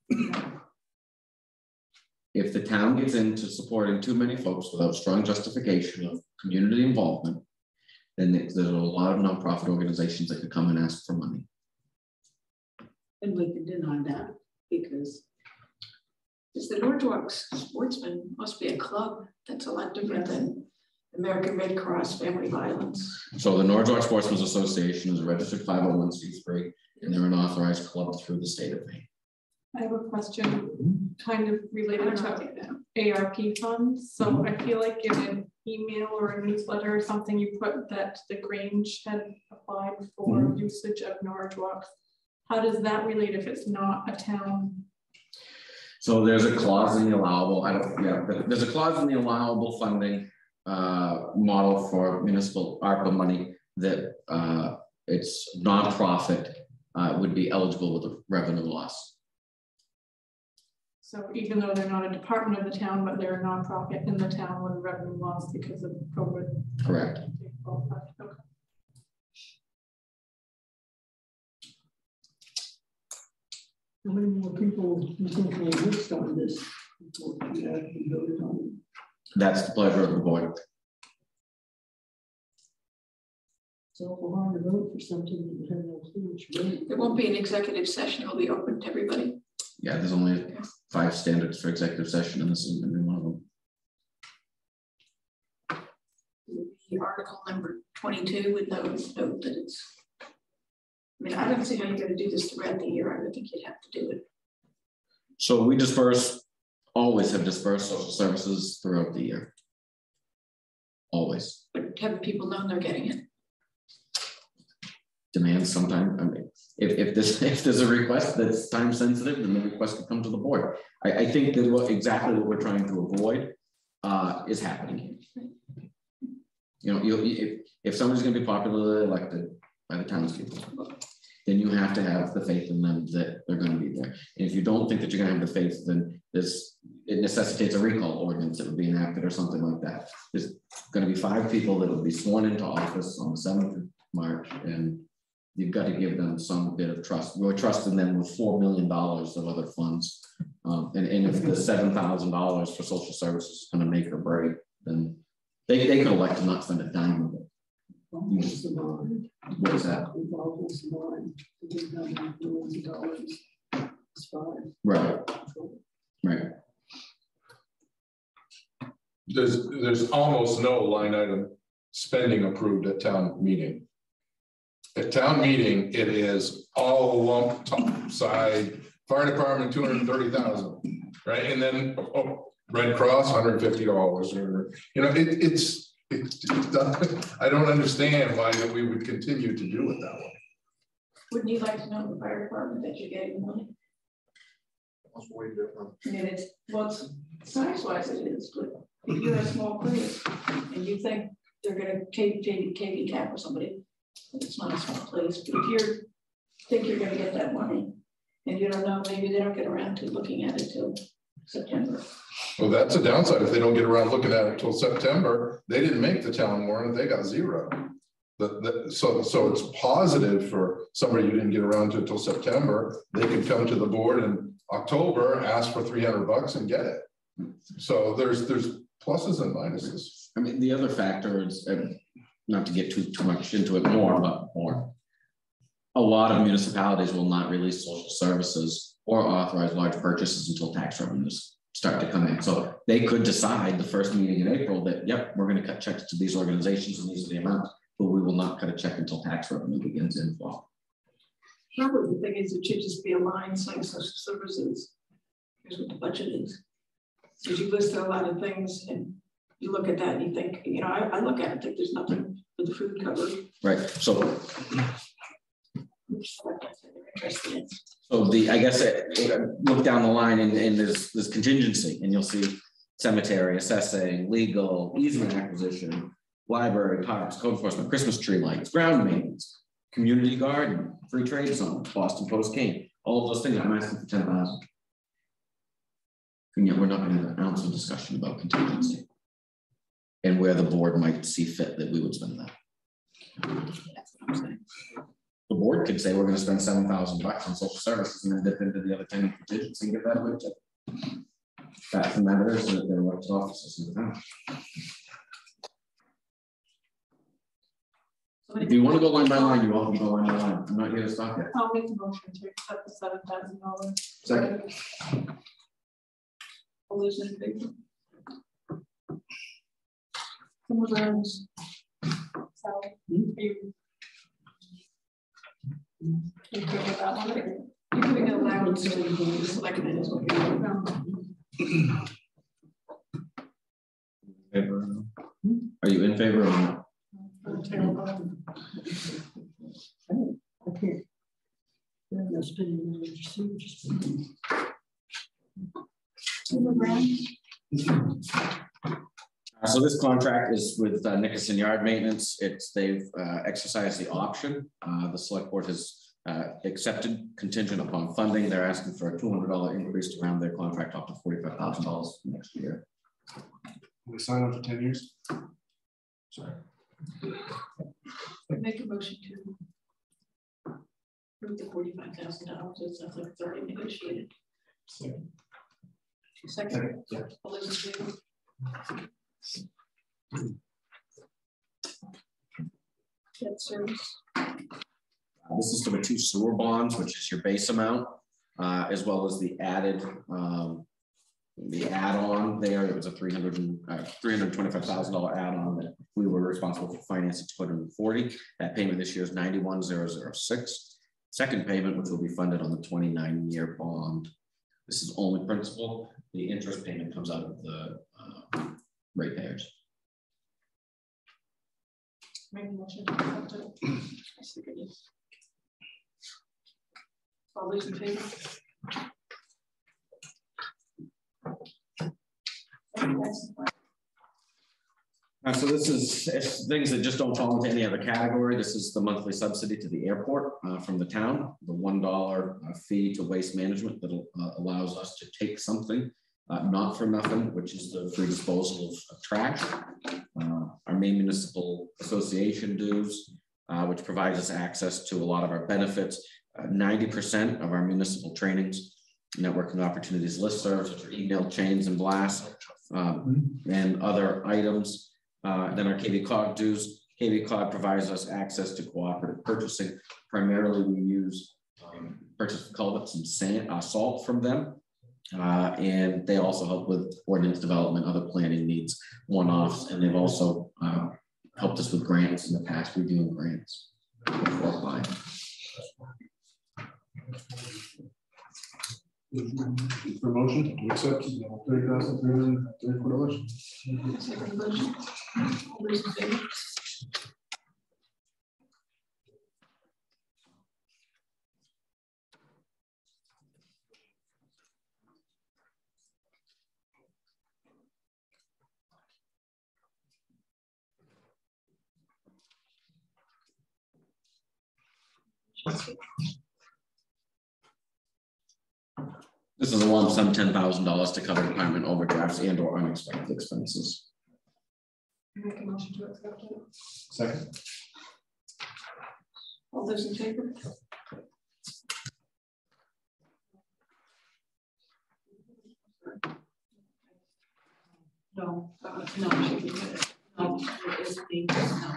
If the town gets into supporting too many folks without strong justification of community involvement, then there's a lot of nonprofit organizations that could come and ask for money. And we can deny that because the Norridgewock Sportsman must be a club. That's a lot different than American Red Cross Family Violence. So the Norridgewock Sportsmen's Association is a registered 501c3, and they're an authorized club through the state of Maine. I have a question kind of related to ARP funds. So I feel like in an email or a newsletter or something, you put that the Grange had applied for usage of Norridgewock. How does that relate if it's not a town? So there's a clause in the allowable, there's a clause in the allowable funding model for municipal ARPA money that it's nonprofit would be eligible with a revenue loss. So even though they're not a department of the town, but they're a nonprofit in the town with revenue loss because of COVID. Correct. Okay. How many more people do you think will list on this before we actually voted on it? That's the pleasure of the board. It's awful hard to vote for something that you have no clue which way. There won't be an executive session. It'll be open to everybody. Yeah, there's only 5 standards for executive session, and this is going to be one of them. The article number 22 would note that it's. I mean, I don't see how you're going to do this throughout the year. I would think you'd have to do it. So we always have dispersed social services throughout the year. Always. But haven't people known they're getting it? Demands sometimes. I mean, if there's a request that's time sensitive, then the request could come to the board. I think that exactly what we're trying to avoid is happening. You know, if somebody's going to be popularly elected by the townspeople, then you have to have the faith in them that they're going to be there. And if you don't think that you're going to have the faith, then it necessitates a recall ordinance that would be enacted or something like that. There's going to be 5 people that will be sworn into office on the 7th of March, and you've got to give them some bit of trust. We're trusting them with $4 million of other funds. And if the $7,000 for social services is going to make or break, then they could elect to not spend a dime of it. Almost the bond. What is that? Almost the bond. Millions of dollars. It's fine. Right. Right. There's almost no line item spending approved at town meeting. At town meeting, it is all lump side, fire department, 230,000, right? And then Red Cross, $150, or, you know, it's I don't understand why that we would continue to do it that way. Wouldn't you like to know the fire department that you're getting money? That's way different. I mean, it's size-wise it is, but if you're a small place and you think they're going to KV cap or somebody, it's not a small place. But if you think you're going to get that money and you don't know, maybe they don't get around to looking at it till September. Well, that's a downside. If they don't get around looking at it till September, they didn't make the town warrant, they got 0. So it's positive for somebody who didn't get around to it till September. They could come to the board in October, ask for $300 and get it. So there's pluses and minuses. I mean, the other factor is, not to get too much into it more, a lot of municipalities will not release social services or authorize large purchases until tax revenues start to come in. So they could decide the first meeting in April that, yep, we're going to cut checks to these organizations and these are the amounts, but we will not cut a check until tax revenue begins in fall. Probably the thing is it should just be a line saying social services. Here's what the budget is. Because you list a lot of things and you look at that and you think, you know, I look at it and think there's nothing for the food covered. Right. So which projects that they're interested in. So I guess look down the line and there's contingency, and you'll see cemetery, assessing, legal, easement acquisition, library, parks, code enforcement, Christmas tree lights, ground maintenance, community garden, free trade zone, Boston Post cane, all of those things. I'm asking for 10,000. And yet we're not going to have an ounce of discussion about contingency and where the board might see fit that we would spend that. That's what I'm saying. The board could say we're going to spend $7,000 on social services and then dip into the other 10 contingency and get that away too. That's the matter is that they're elected offices in the town. If you want to go line by line, you want to go line by line. I'm not here to stop you. I'll make a motion to accept the $7,000. Second. All those in favor? Someone else? So You you good with that one? can go back and select it as what you're Favor? Are you in favor or not? I can't. They're not spending money, just spending. So this contract is with Nickerson Yard Maintenance. They've exercised the option. The select board has accepted contingent upon funding. They're asking for a $200 increase to round their contract up to $45,000 next year. We sign up for 10 years. Sorry. Make a motion to approve the $45,000. It sounds like it's already negotiated. Second. Yeah. All those in favor? Debt service. This is for the 2 sewer bonds, which is your base amount, as well as the added, the add-on there. It was a $325,000 add-on that we were responsible for financing $240. That payment this year is $91,006. Second payment, which will be funded on the 29-year bond. This is only principal. The interest payment comes out of the ratepayers. Make a motion to accept it. I think it is. All those in favor? So this is things that just don't fall into any other category. This is the monthly subsidy to the airport from the town, the $1 fee to waste management that allows us to take something not for nothing, which is the free disposal of trash. Our main municipal association dues, which provides us access to a lot of our benefits. 90% of our municipal trainings, networking opportunities listservs, which are email chains and blasts, and other items. Then our KV-COG dues. KV-COG provides us access to cooperative purchasing. Primarily, we use purchase culverts and sand, salt from them. And they also help with ordinance development, other planning needs, one-offs, and they've also helped us with grants in the past, reviewing grants before applying. For motion to accept $30,334. Second motion. All those in favor? This is a lump sum, $10,000 to cover department overdrafts and or unexpected expenses. Make a motion to accept it. Second. All those in favor? No, no, it should be good. No, it is the, no.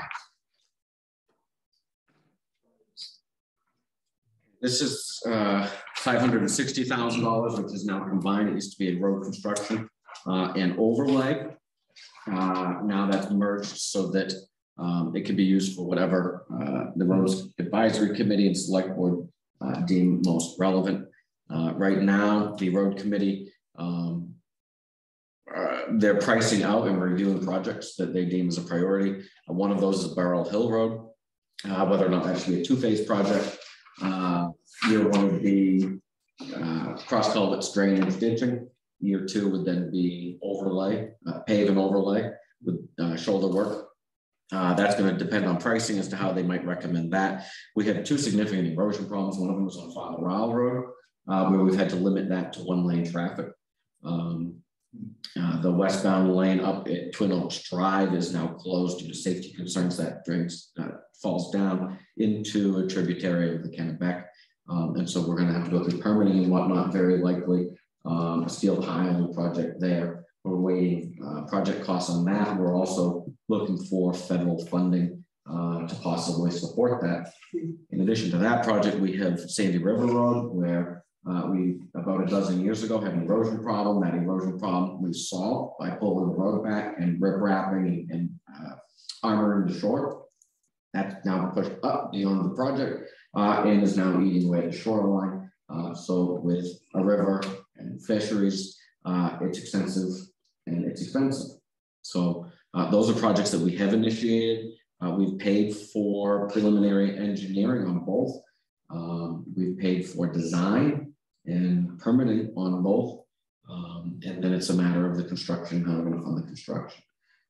This is $560,000, which is now combined. It used to be in road construction and overlay. Now that's merged so that it can be used for whatever the roads advisory committee and select board deem most relevant. Right now, the road committee, they're pricing out and reviewing projects that they deem as a priority. One of those is Barrel Hill Road, whether or not that should be a 2-phase project. Year one would be cross culverts, drainage, ditching. Year two would then be overlay, pave and overlay with shoulder work. That's going to depend on pricing as to how they might recommend that. We had two significant erosion problems. One of them was on Father Rowell Road, where we've had to limit that to one-lane traffic. The westbound lane up at Twin Oaks Drive is now closed due to safety concerns. That drains falls down into a tributary of the Kennebec. And so we're going to have to go through permitting and whatnot, very likely a steel piling project there. We're waiting project costs on that. We're also looking for federal funding to possibly support that. In addition to that project, we have Sandy River Road, where we about a dozen years ago had an erosion problem. That erosion problem we solved by pulling the road back and rip wrapping and armoring the shore. That's now pushed up beyond the project and is now eating away at the shoreline. So with a river and fisheries, it's extensive and it's expensive. So those are projects that we have initiated. We've paid for preliminary engineering on both. We've paid for design and permitting on both. And then it's a matter of the construction, how we're going to fund the construction.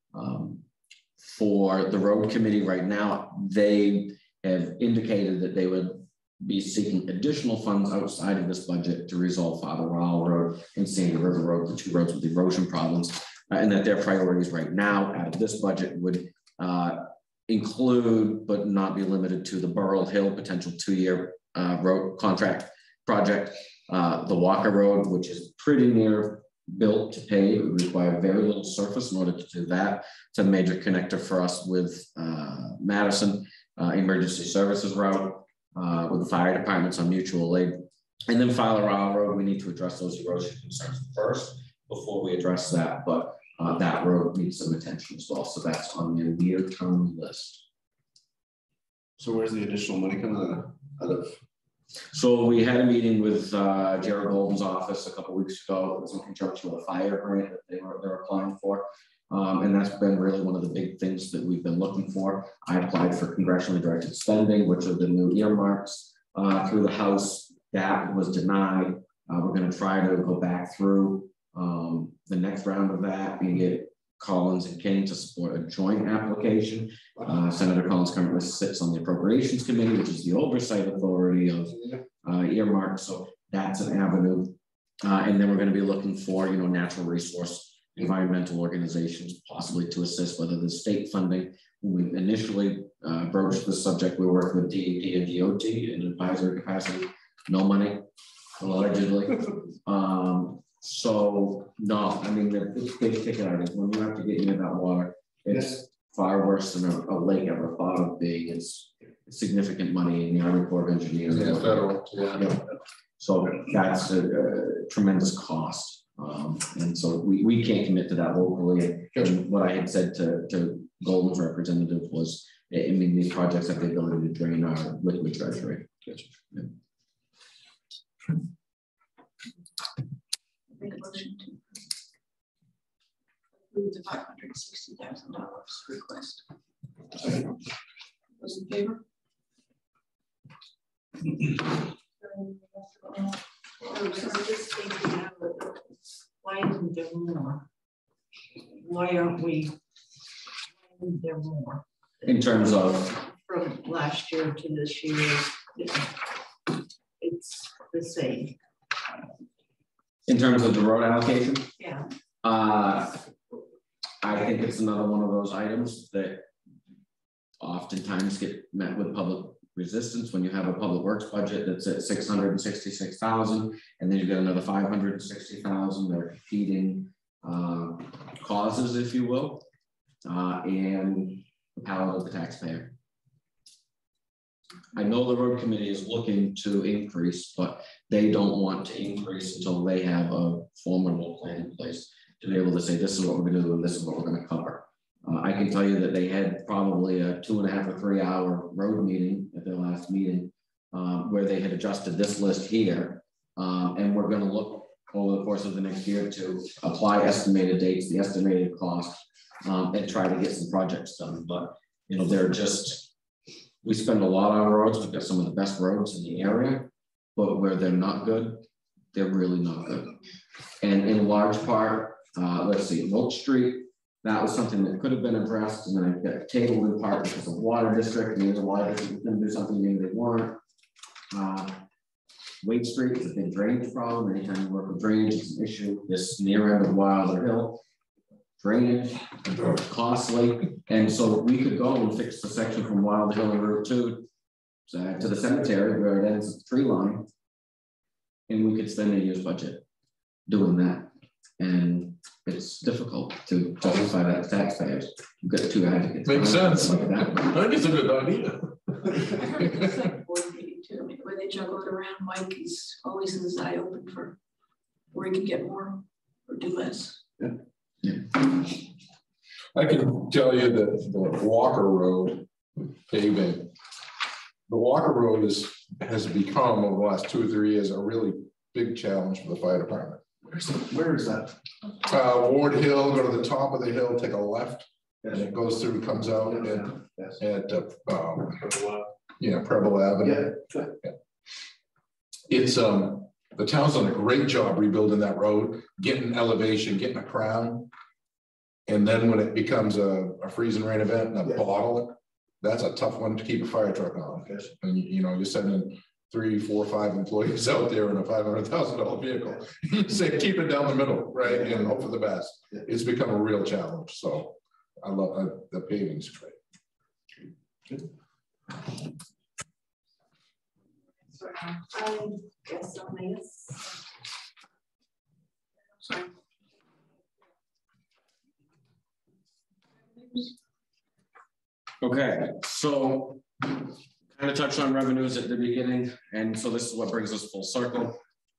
For the road committee right now, they have indicated that they would be seeking additional funds outside of this budget to resolve Father Rowell Road and Sandy River Road, the two roads with erosion problems, and that their priorities right now out of this budget would include, but not be limited to, the Burrell Hill potential 2-year road contract project, the Walker Road, which is pretty near built to pave. It would require very little surface in order to do that. It's a major connector for us with Madison Emergency Services route, with the fire departments on mutual aid. And then Father Rowell Road, we need to address those erosion concerns first before we address that. But that road needs some attention as well. So that's on the near-term list. So where's the additional money coming out of? So we had a meeting with Jared Golden's office a couple of weeks ago. It was in conjunction with a fire grant that they're applying for. And that's been really one of the big things that we've been looking for. I applied for congressionally directed spending, which are the new earmarks through the House. That was denied. We're going to try to go back through the next round of that and get Collins and King to support a joint application. Senator Collins currently sits on the Appropriations Committee, which is the oversight authority of earmarks. So that's an avenue. And then we're going to be looking for, natural resource environmental organizations possibly to assist, whether the state funding. When we initially broached the subject, we worked with DEP and DOT in advisory capacity, no money, allegedly. So no, I mean, it's big ticket items. When you have to get into that water, it's far worse than a lake ever thought of being. It's significant money in the Army Corps of Engineers. Yeah, federal. Yeah. So that's a tremendous cost. And so we can't commit to that locally. And what I had said to Golden's representative was, I mean, these projects have the ability to drain our liquid treasury. Make a motion to approve the $560,000 request. Those in favor? So just thinking out, why isn't there more? Why aren't we? Why isn't there more? In terms of from last year to this year, it's the same. In terms of the road allocation? Yeah. I think it's another one of those items that oftentimes get met with public resistance when you have a public works budget that's at 666,000, and then you get another 560,000. They're competing causes, if you will, and the palate of the taxpayer. I know the road committee is looking to increase, but they don't want to increase until they have a formidable plan in place to be able to say, this is what we're going to do and this is what we're going to cover. I can tell you that they had probably a 2.5 or 3 hour road meeting at their last meeting where they had adjusted this list here. And we're going to look over the course of the next year to apply estimated dates, the estimated cost, and try to get some projects done. But, they're just, We spend a lot on roads. We've got some of the best roads in the area, but where they're not good, they're really not good. And in large part, let's see, Wilk Street, that was something that could have been addressed, and then it got tabled in part because of water district, and the water district couldn't do something maybe they weren't. Wade Street is a big drainage problem. Anytime you work with drainage, it's an issue. This near end of Wilder Hill, drainage, costly. And so we could go and fix the section from Wilder Hill and Route 2 to the cemetery where it ends the tree line. And we could spend a year's budget doing that. And it's difficult to justify that to taxpayers. You've got two advocates. Makes sense. Like that. I think it's a good idea. It's like board meeting too, I mean, where they juggle it around, Mike is always his eye open for where he can get more or do less. I can tell you that the Walker Road paving, the Walker Road has become over the last 2 or 3 years a really big challenge for the fire department. Where is that? Ward Hill, go to the top of the hill, take a left, and it goes through, comes out at Preble Avenue. Yeah. It's the town's done a great job rebuilding that road, getting elevation, getting a crown. And then when it becomes a freezing rain event and a bottle, that's a tough one to keep a fire truck on. And you know, you're sending 3, 4, 5 employees out there in a $500,000 vehicle. You say keep it down the middle, right? And hope for the best. It's become a real challenge. So I love the paving's great. I guess so, yes. Sorry. Okay, so kind of touched on revenues at the beginning, and so this is what brings us full circle.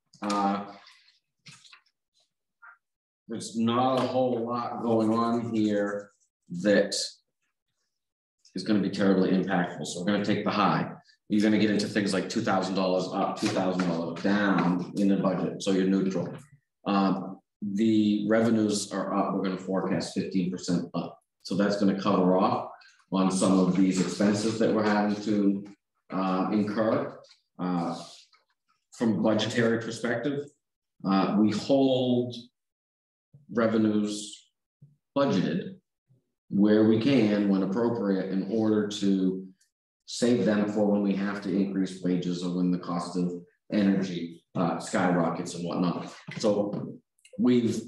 There's not a whole lot going on here that is going to be terribly impactful. So we're going to take the high. You're going to get into things like $2,000 up, $2,000 down in the budget, so you're neutral. The revenues are up. We're going to forecast 15% up. So that's going to cover off on some of these expenses that we're having to incur. From a budgetary perspective, we hold revenues budgeted where we can, when appropriate, in order to save them for when we have to increase wages or when the cost of energy skyrockets and whatnot. So we've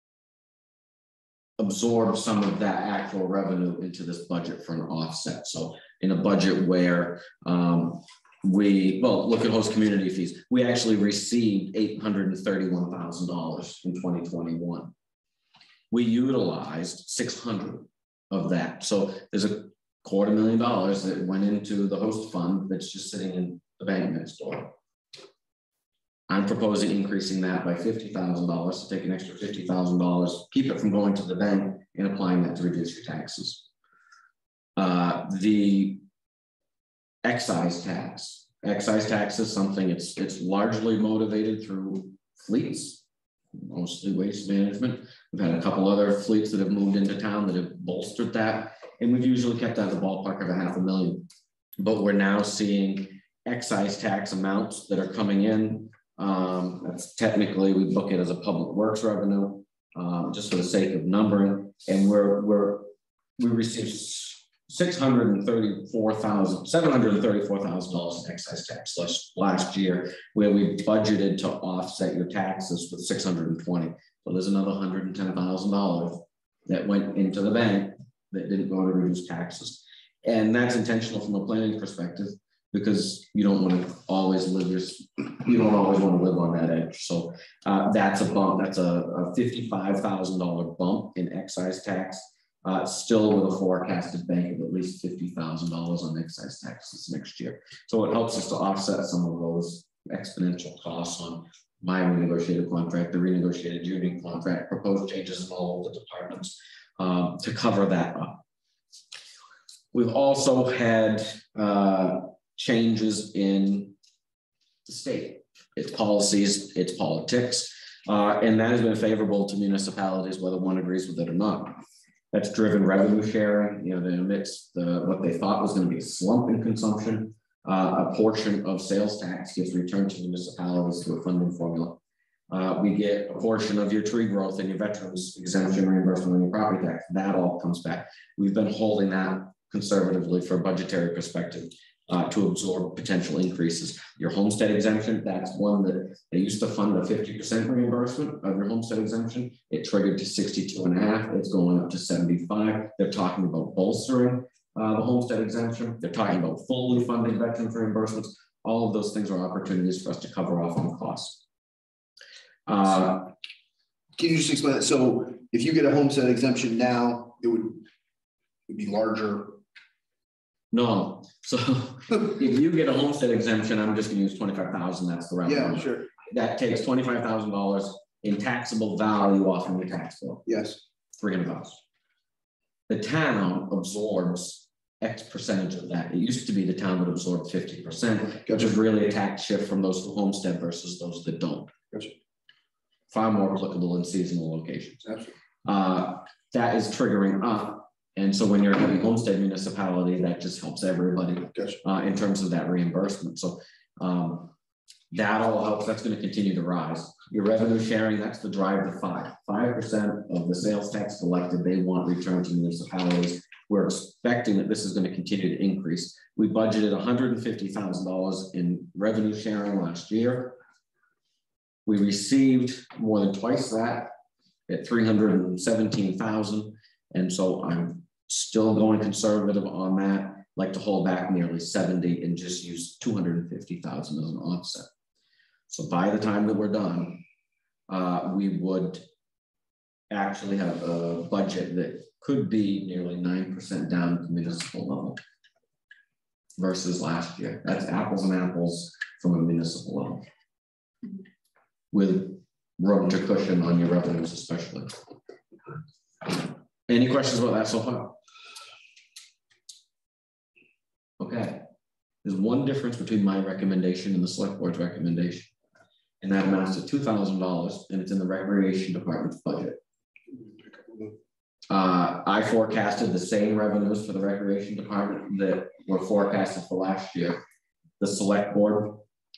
absorb some of that actual revenue into this budget for an offset. So in a budget where look at host community fees. We actually received $831,000 in 2021. We utilized 600 of that. So there's $250,000 that went into the host fund that's just sitting in the bank next door. I'm proposing increasing that by $50,000 to take an extra $50,000, keep it from going to the bank and applying that to reduce your taxes. The excise tax. Excise tax is something it's largely motivated through fleets, mostly waste management. We've had a couple other fleets that have moved into town that have bolstered that, and we've usually kept that in the ballpark of $500,000. But we're now seeing excise tax amounts that are coming in. That's technically, we book it as a public works revenue, just for the sake of numbering, and we received $734,000 in excise tax last year, where we budgeted to offset your taxes with $620,000. So there's another $110,000 that went into the bank that didn't go to reduce taxes, and that's intentional from a planning perspective, because you don't want to always live on that edge. So that's a bump. That's a $55,000 bump in excise tax, still with a forecasted bank of at least $50,000 on excise taxes next year. So it helps us to offset some of those exponential costs on my renegotiated contract, the renegotiated union contract, proposed changes in all of the departments to cover that up. We've also had changes in the state, its policies, its politics, and that has been favorable to municipalities, whether one agrees with it or not. That's driven revenue sharing, you know, amidst what they thought was going to be a slump in consumption. A portion of sales tax gets returned to municipalities through a funding formula. We get a portion of your tree growth and your veterans exemption reimbursement on your property tax. That all comes back. We've been holding that conservatively for a budgetary perspective to absorb potential increases. Your homestead exemption, that's one that they used to fund a 50% reimbursement of your homestead exemption. It triggered to 62.5. It's going up to 75. They're talking about bolstering the homestead exemption. They're talking about fully funding veterans reimbursements. All of those things are opportunities for us to cover off on costs. Can you just explain that? So if you get a homestead exemption now, it would be larger. No, so if you get a homestead exemption, I'm just going to use 25,000. That's the right Yeah, sure. That takes $25,000 in taxable value off of your tax bill. Yes. $300. The town absorbs X percentage of that. It used to be the town would absorb 50%, which is really a tax shift from those who homestead versus those that don't. Gotcha. Far more applicable in seasonal locations. Absolutely. That is triggering up. And so when you're a heavy homestead municipality, that just helps everybody Gotcha. In terms of that reimbursement. So that all helps. That's going to continue to rise. Your revenue sharing, that's the drive to 5% of the sales tax collected, they want returned to municipalities. We're expecting that this is going to continue to increase. We budgeted $150,000 in revenue sharing last year. We received more than twice that at $317,000. And so I'm still going conservative on that, like to hold back nearly 70 and just use 250,000 as an offset. So by the time that we're done, we would actually have a budget that could be nearly 9% down at the municipal level versus last year. That's apples and apples from a municipal level, with room to cushion on your revenues, especially. Any questions about that so far? Okay. There's one difference between my recommendation and the select board's recommendation, and that amounts to $2,000, and it's in the recreation department's budget. I forecasted the same revenues for the recreation department that were forecasted for last year. The select board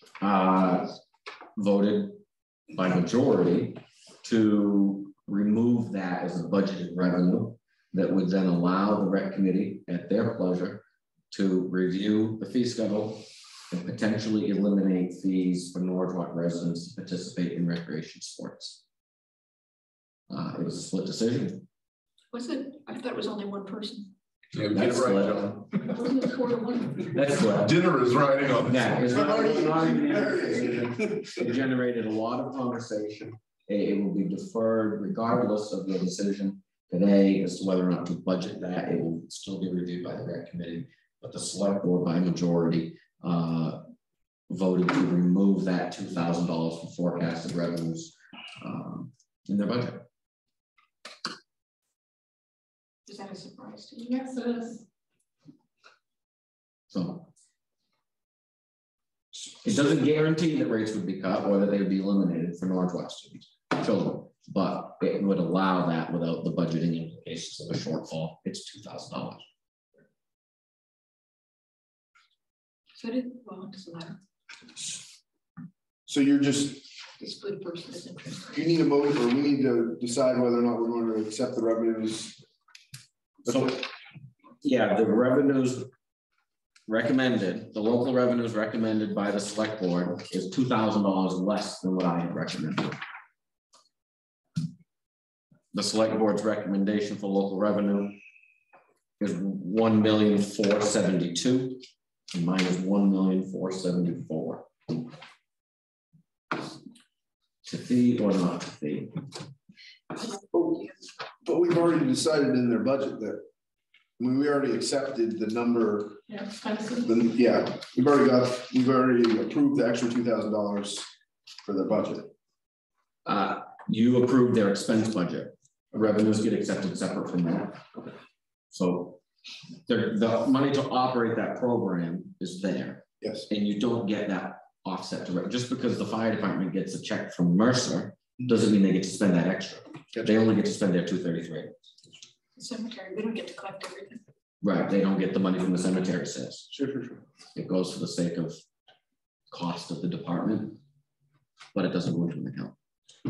voted by majority to remove that as a budgeted revenue that would then allow the rec committee at their pleasure to review the fee schedule and potentially eliminate fees for Norridgewock residents to participate in recreation sports. It was a split decision. Was it? I thought it was only one person. Yeah, that's right, John. Wasn't it 4-1? That's what Dinner is riding on. Yeah, it's not even it generated a lot of conversation. It will be deferred regardless of the decision today as to whether or not to budget that. It will still be reviewed by the rec committee, but the select board by majority voted to remove that $2,000 from forecasted revenues in their budget. Is that a surprise to you? Yes, it is. So it doesn't guarantee that rates would be cut or that they would be eliminated for Norridgewock students, children, but it would allow that without the budgeting implications of a shortfall. It's $2,000. So did, well, it doesn't matter. So you're just, This good person is interested. you need a motion, or we need to decide whether or not we're going to accept the revenues. So, yeah, the revenues recommended, the local revenues recommended by the select board is $2,000 less than what I had recommended. The select board's recommendation for local revenue is $1,472,000, and mine is $1,474,000. To fee or not to fee? But we've already decided in their budget that, I mean, we already accepted the number. Yeah, expensive. Yeah, we've already approved the extra $2,000 for their budget. You approved their expense budget. Revenues get accepted separate from that. So the money to operate that program is there. Yes. And you don't get that offset to just because the fire department gets a check from Mercer doesn't mean they get to spend that extra. They only get to spend their $233. The cemetery, we don't get to collect everything. Right, they don't get the money from the cemetery sales. Sure. It goes for the sake of cost of the department, but it doesn't go into an account.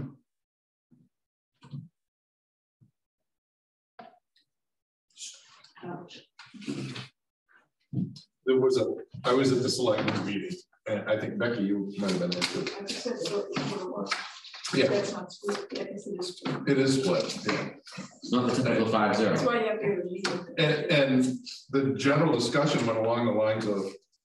I was at the selectmen's meeting, and I think Becky, you might have been there too. I just said it was. Yeah. That's not split. Yeah, I guess it is split. It is split, yeah. It's not the typical 5-0. That's why you have to meeting. And the general discussion went along the lines of,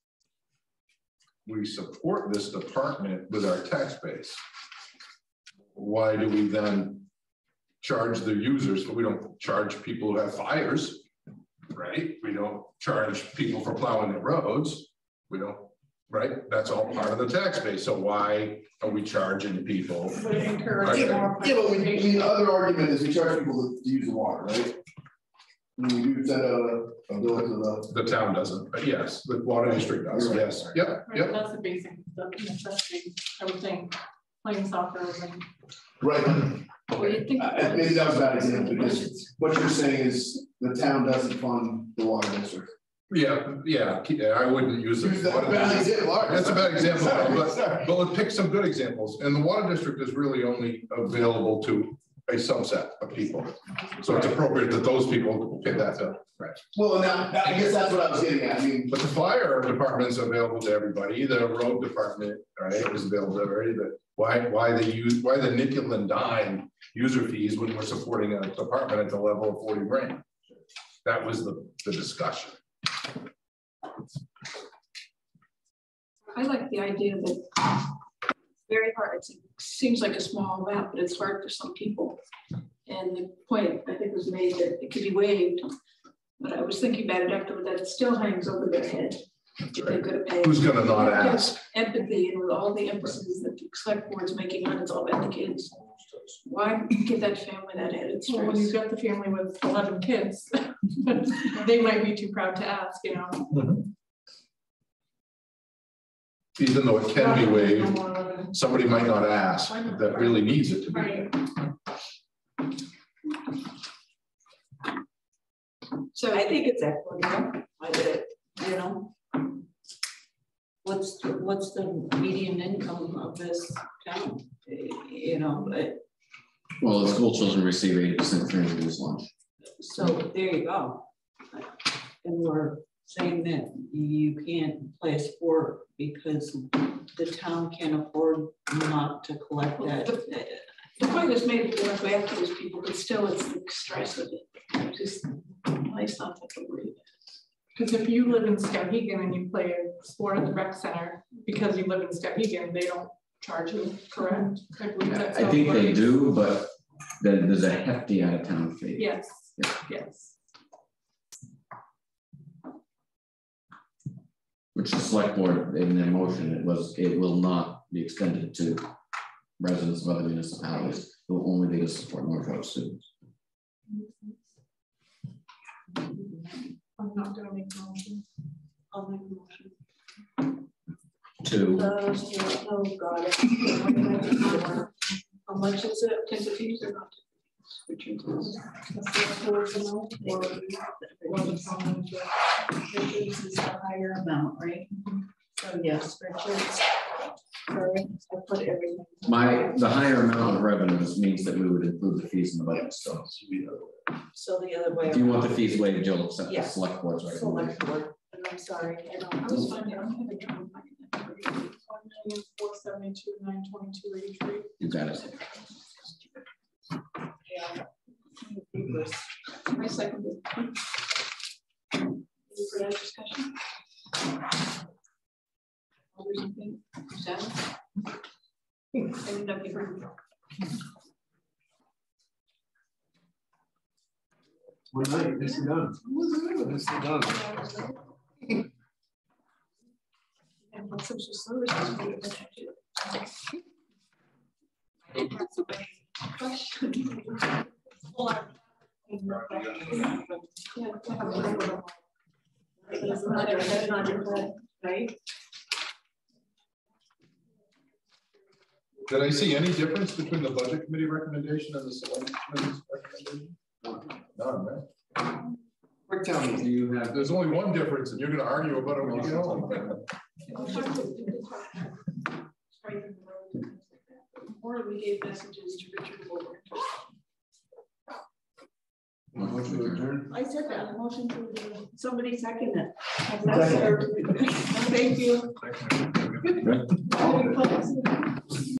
we support this department with our tax base. Why do we then charge the users? But we don't charge people who have fires, right? We don't charge people for plowing the roads. We don't, right? That's all part of the tax base. So why are we charging people? Would encourage more. Yeah, but the other argument is we charge people to use the water, right? And we do send a bill to The town doesn't, but yes, the water district does, Right. yes. Yep, Right, yep. that's the basic, the necessity, I would think, playing soccer and. Right. Well, you'd think. Maybe that was a bad example, because what you're saying is the town doesn't fund the water district. Yeah, I wouldn't use it. That's a bad example. That's a bad example, Sorry. but let's pick some good examples. And the water district is really only available to a subset of people. So it's appropriate that those people get that done. Right. Well, now, I guess that's what I was getting at. I mean, But the fire department is available to everybody. The road department, right, is available to everybody. But why the nickel and dime user fees when we're supporting a department at the level of 40 grand? That was the discussion. I like the idea that it's very hard. It seems like a small amount, but it's hard for some people. And the point I think was made that it could be waived. But I was thinking about it after that, it still hangs over their head. If they could have paid. Who's gonna not ask? Empathy, and with all the emphasis that the select board's making on it's all about the kids. Why give that family that added Well, when you've stress? got the family with 11 kids, they might be too proud to ask, you know. Even though it can be waived, somebody might not ask that really needs it to be. Right. So I think it's equitable, you know. What's the median income of this town? You know, Well, the school children receive 80% free and reduced lunch. so there you go. And we're saying that you can't play a sport because the town can't afford not to collect that. The point was made to go after those people, but still it's the stress of it. It's just nice not to worry about it. Because if you live in Skowhegan and you play a sport at the rec center, because you live in Skowhegan, they don't charge you, correct? I believe that's I how think it they works. do, but there's a hefty out of town fee. Yes, Yeah. yes. Which the select board in their motion, it will not be extended to residents of other municipalities. It will only be to support Norridgewock students. I'm not gonna make a motion. I'll make a motion. To Oh, God. How much is it? Tens of fees or not? Richards is a higher amount, right? So yes, Richards. Sorry, I put everything. the higher amount of revenues means that we would include the fees in the budget. So So the other way. if you want the fees waived, you'll accept the Yeah. select board's recommendation. Select board, and I'm sorry, I don't. I was finding, I'm having trouble finding that. 1,472,922.83. You got it. Yeah. I second it. Any further discussion? All those in favor? Seven? Any of you? One night, nicely done. Nicely done. And what social services would have been actually. I didn't have so many questions. Hold on. It's not your head, not your head, right? Did I see any difference between the budget committee recommendation and the select committee's recommendation? done, right? Quick town Do meeting. you have? There's only one difference, and you're gonna argue about it when you get home. Or we gave messages to Richard Wilbur. Motion to adjourn. I said that, motion to adjourn. Somebody second it. Second. Thank you.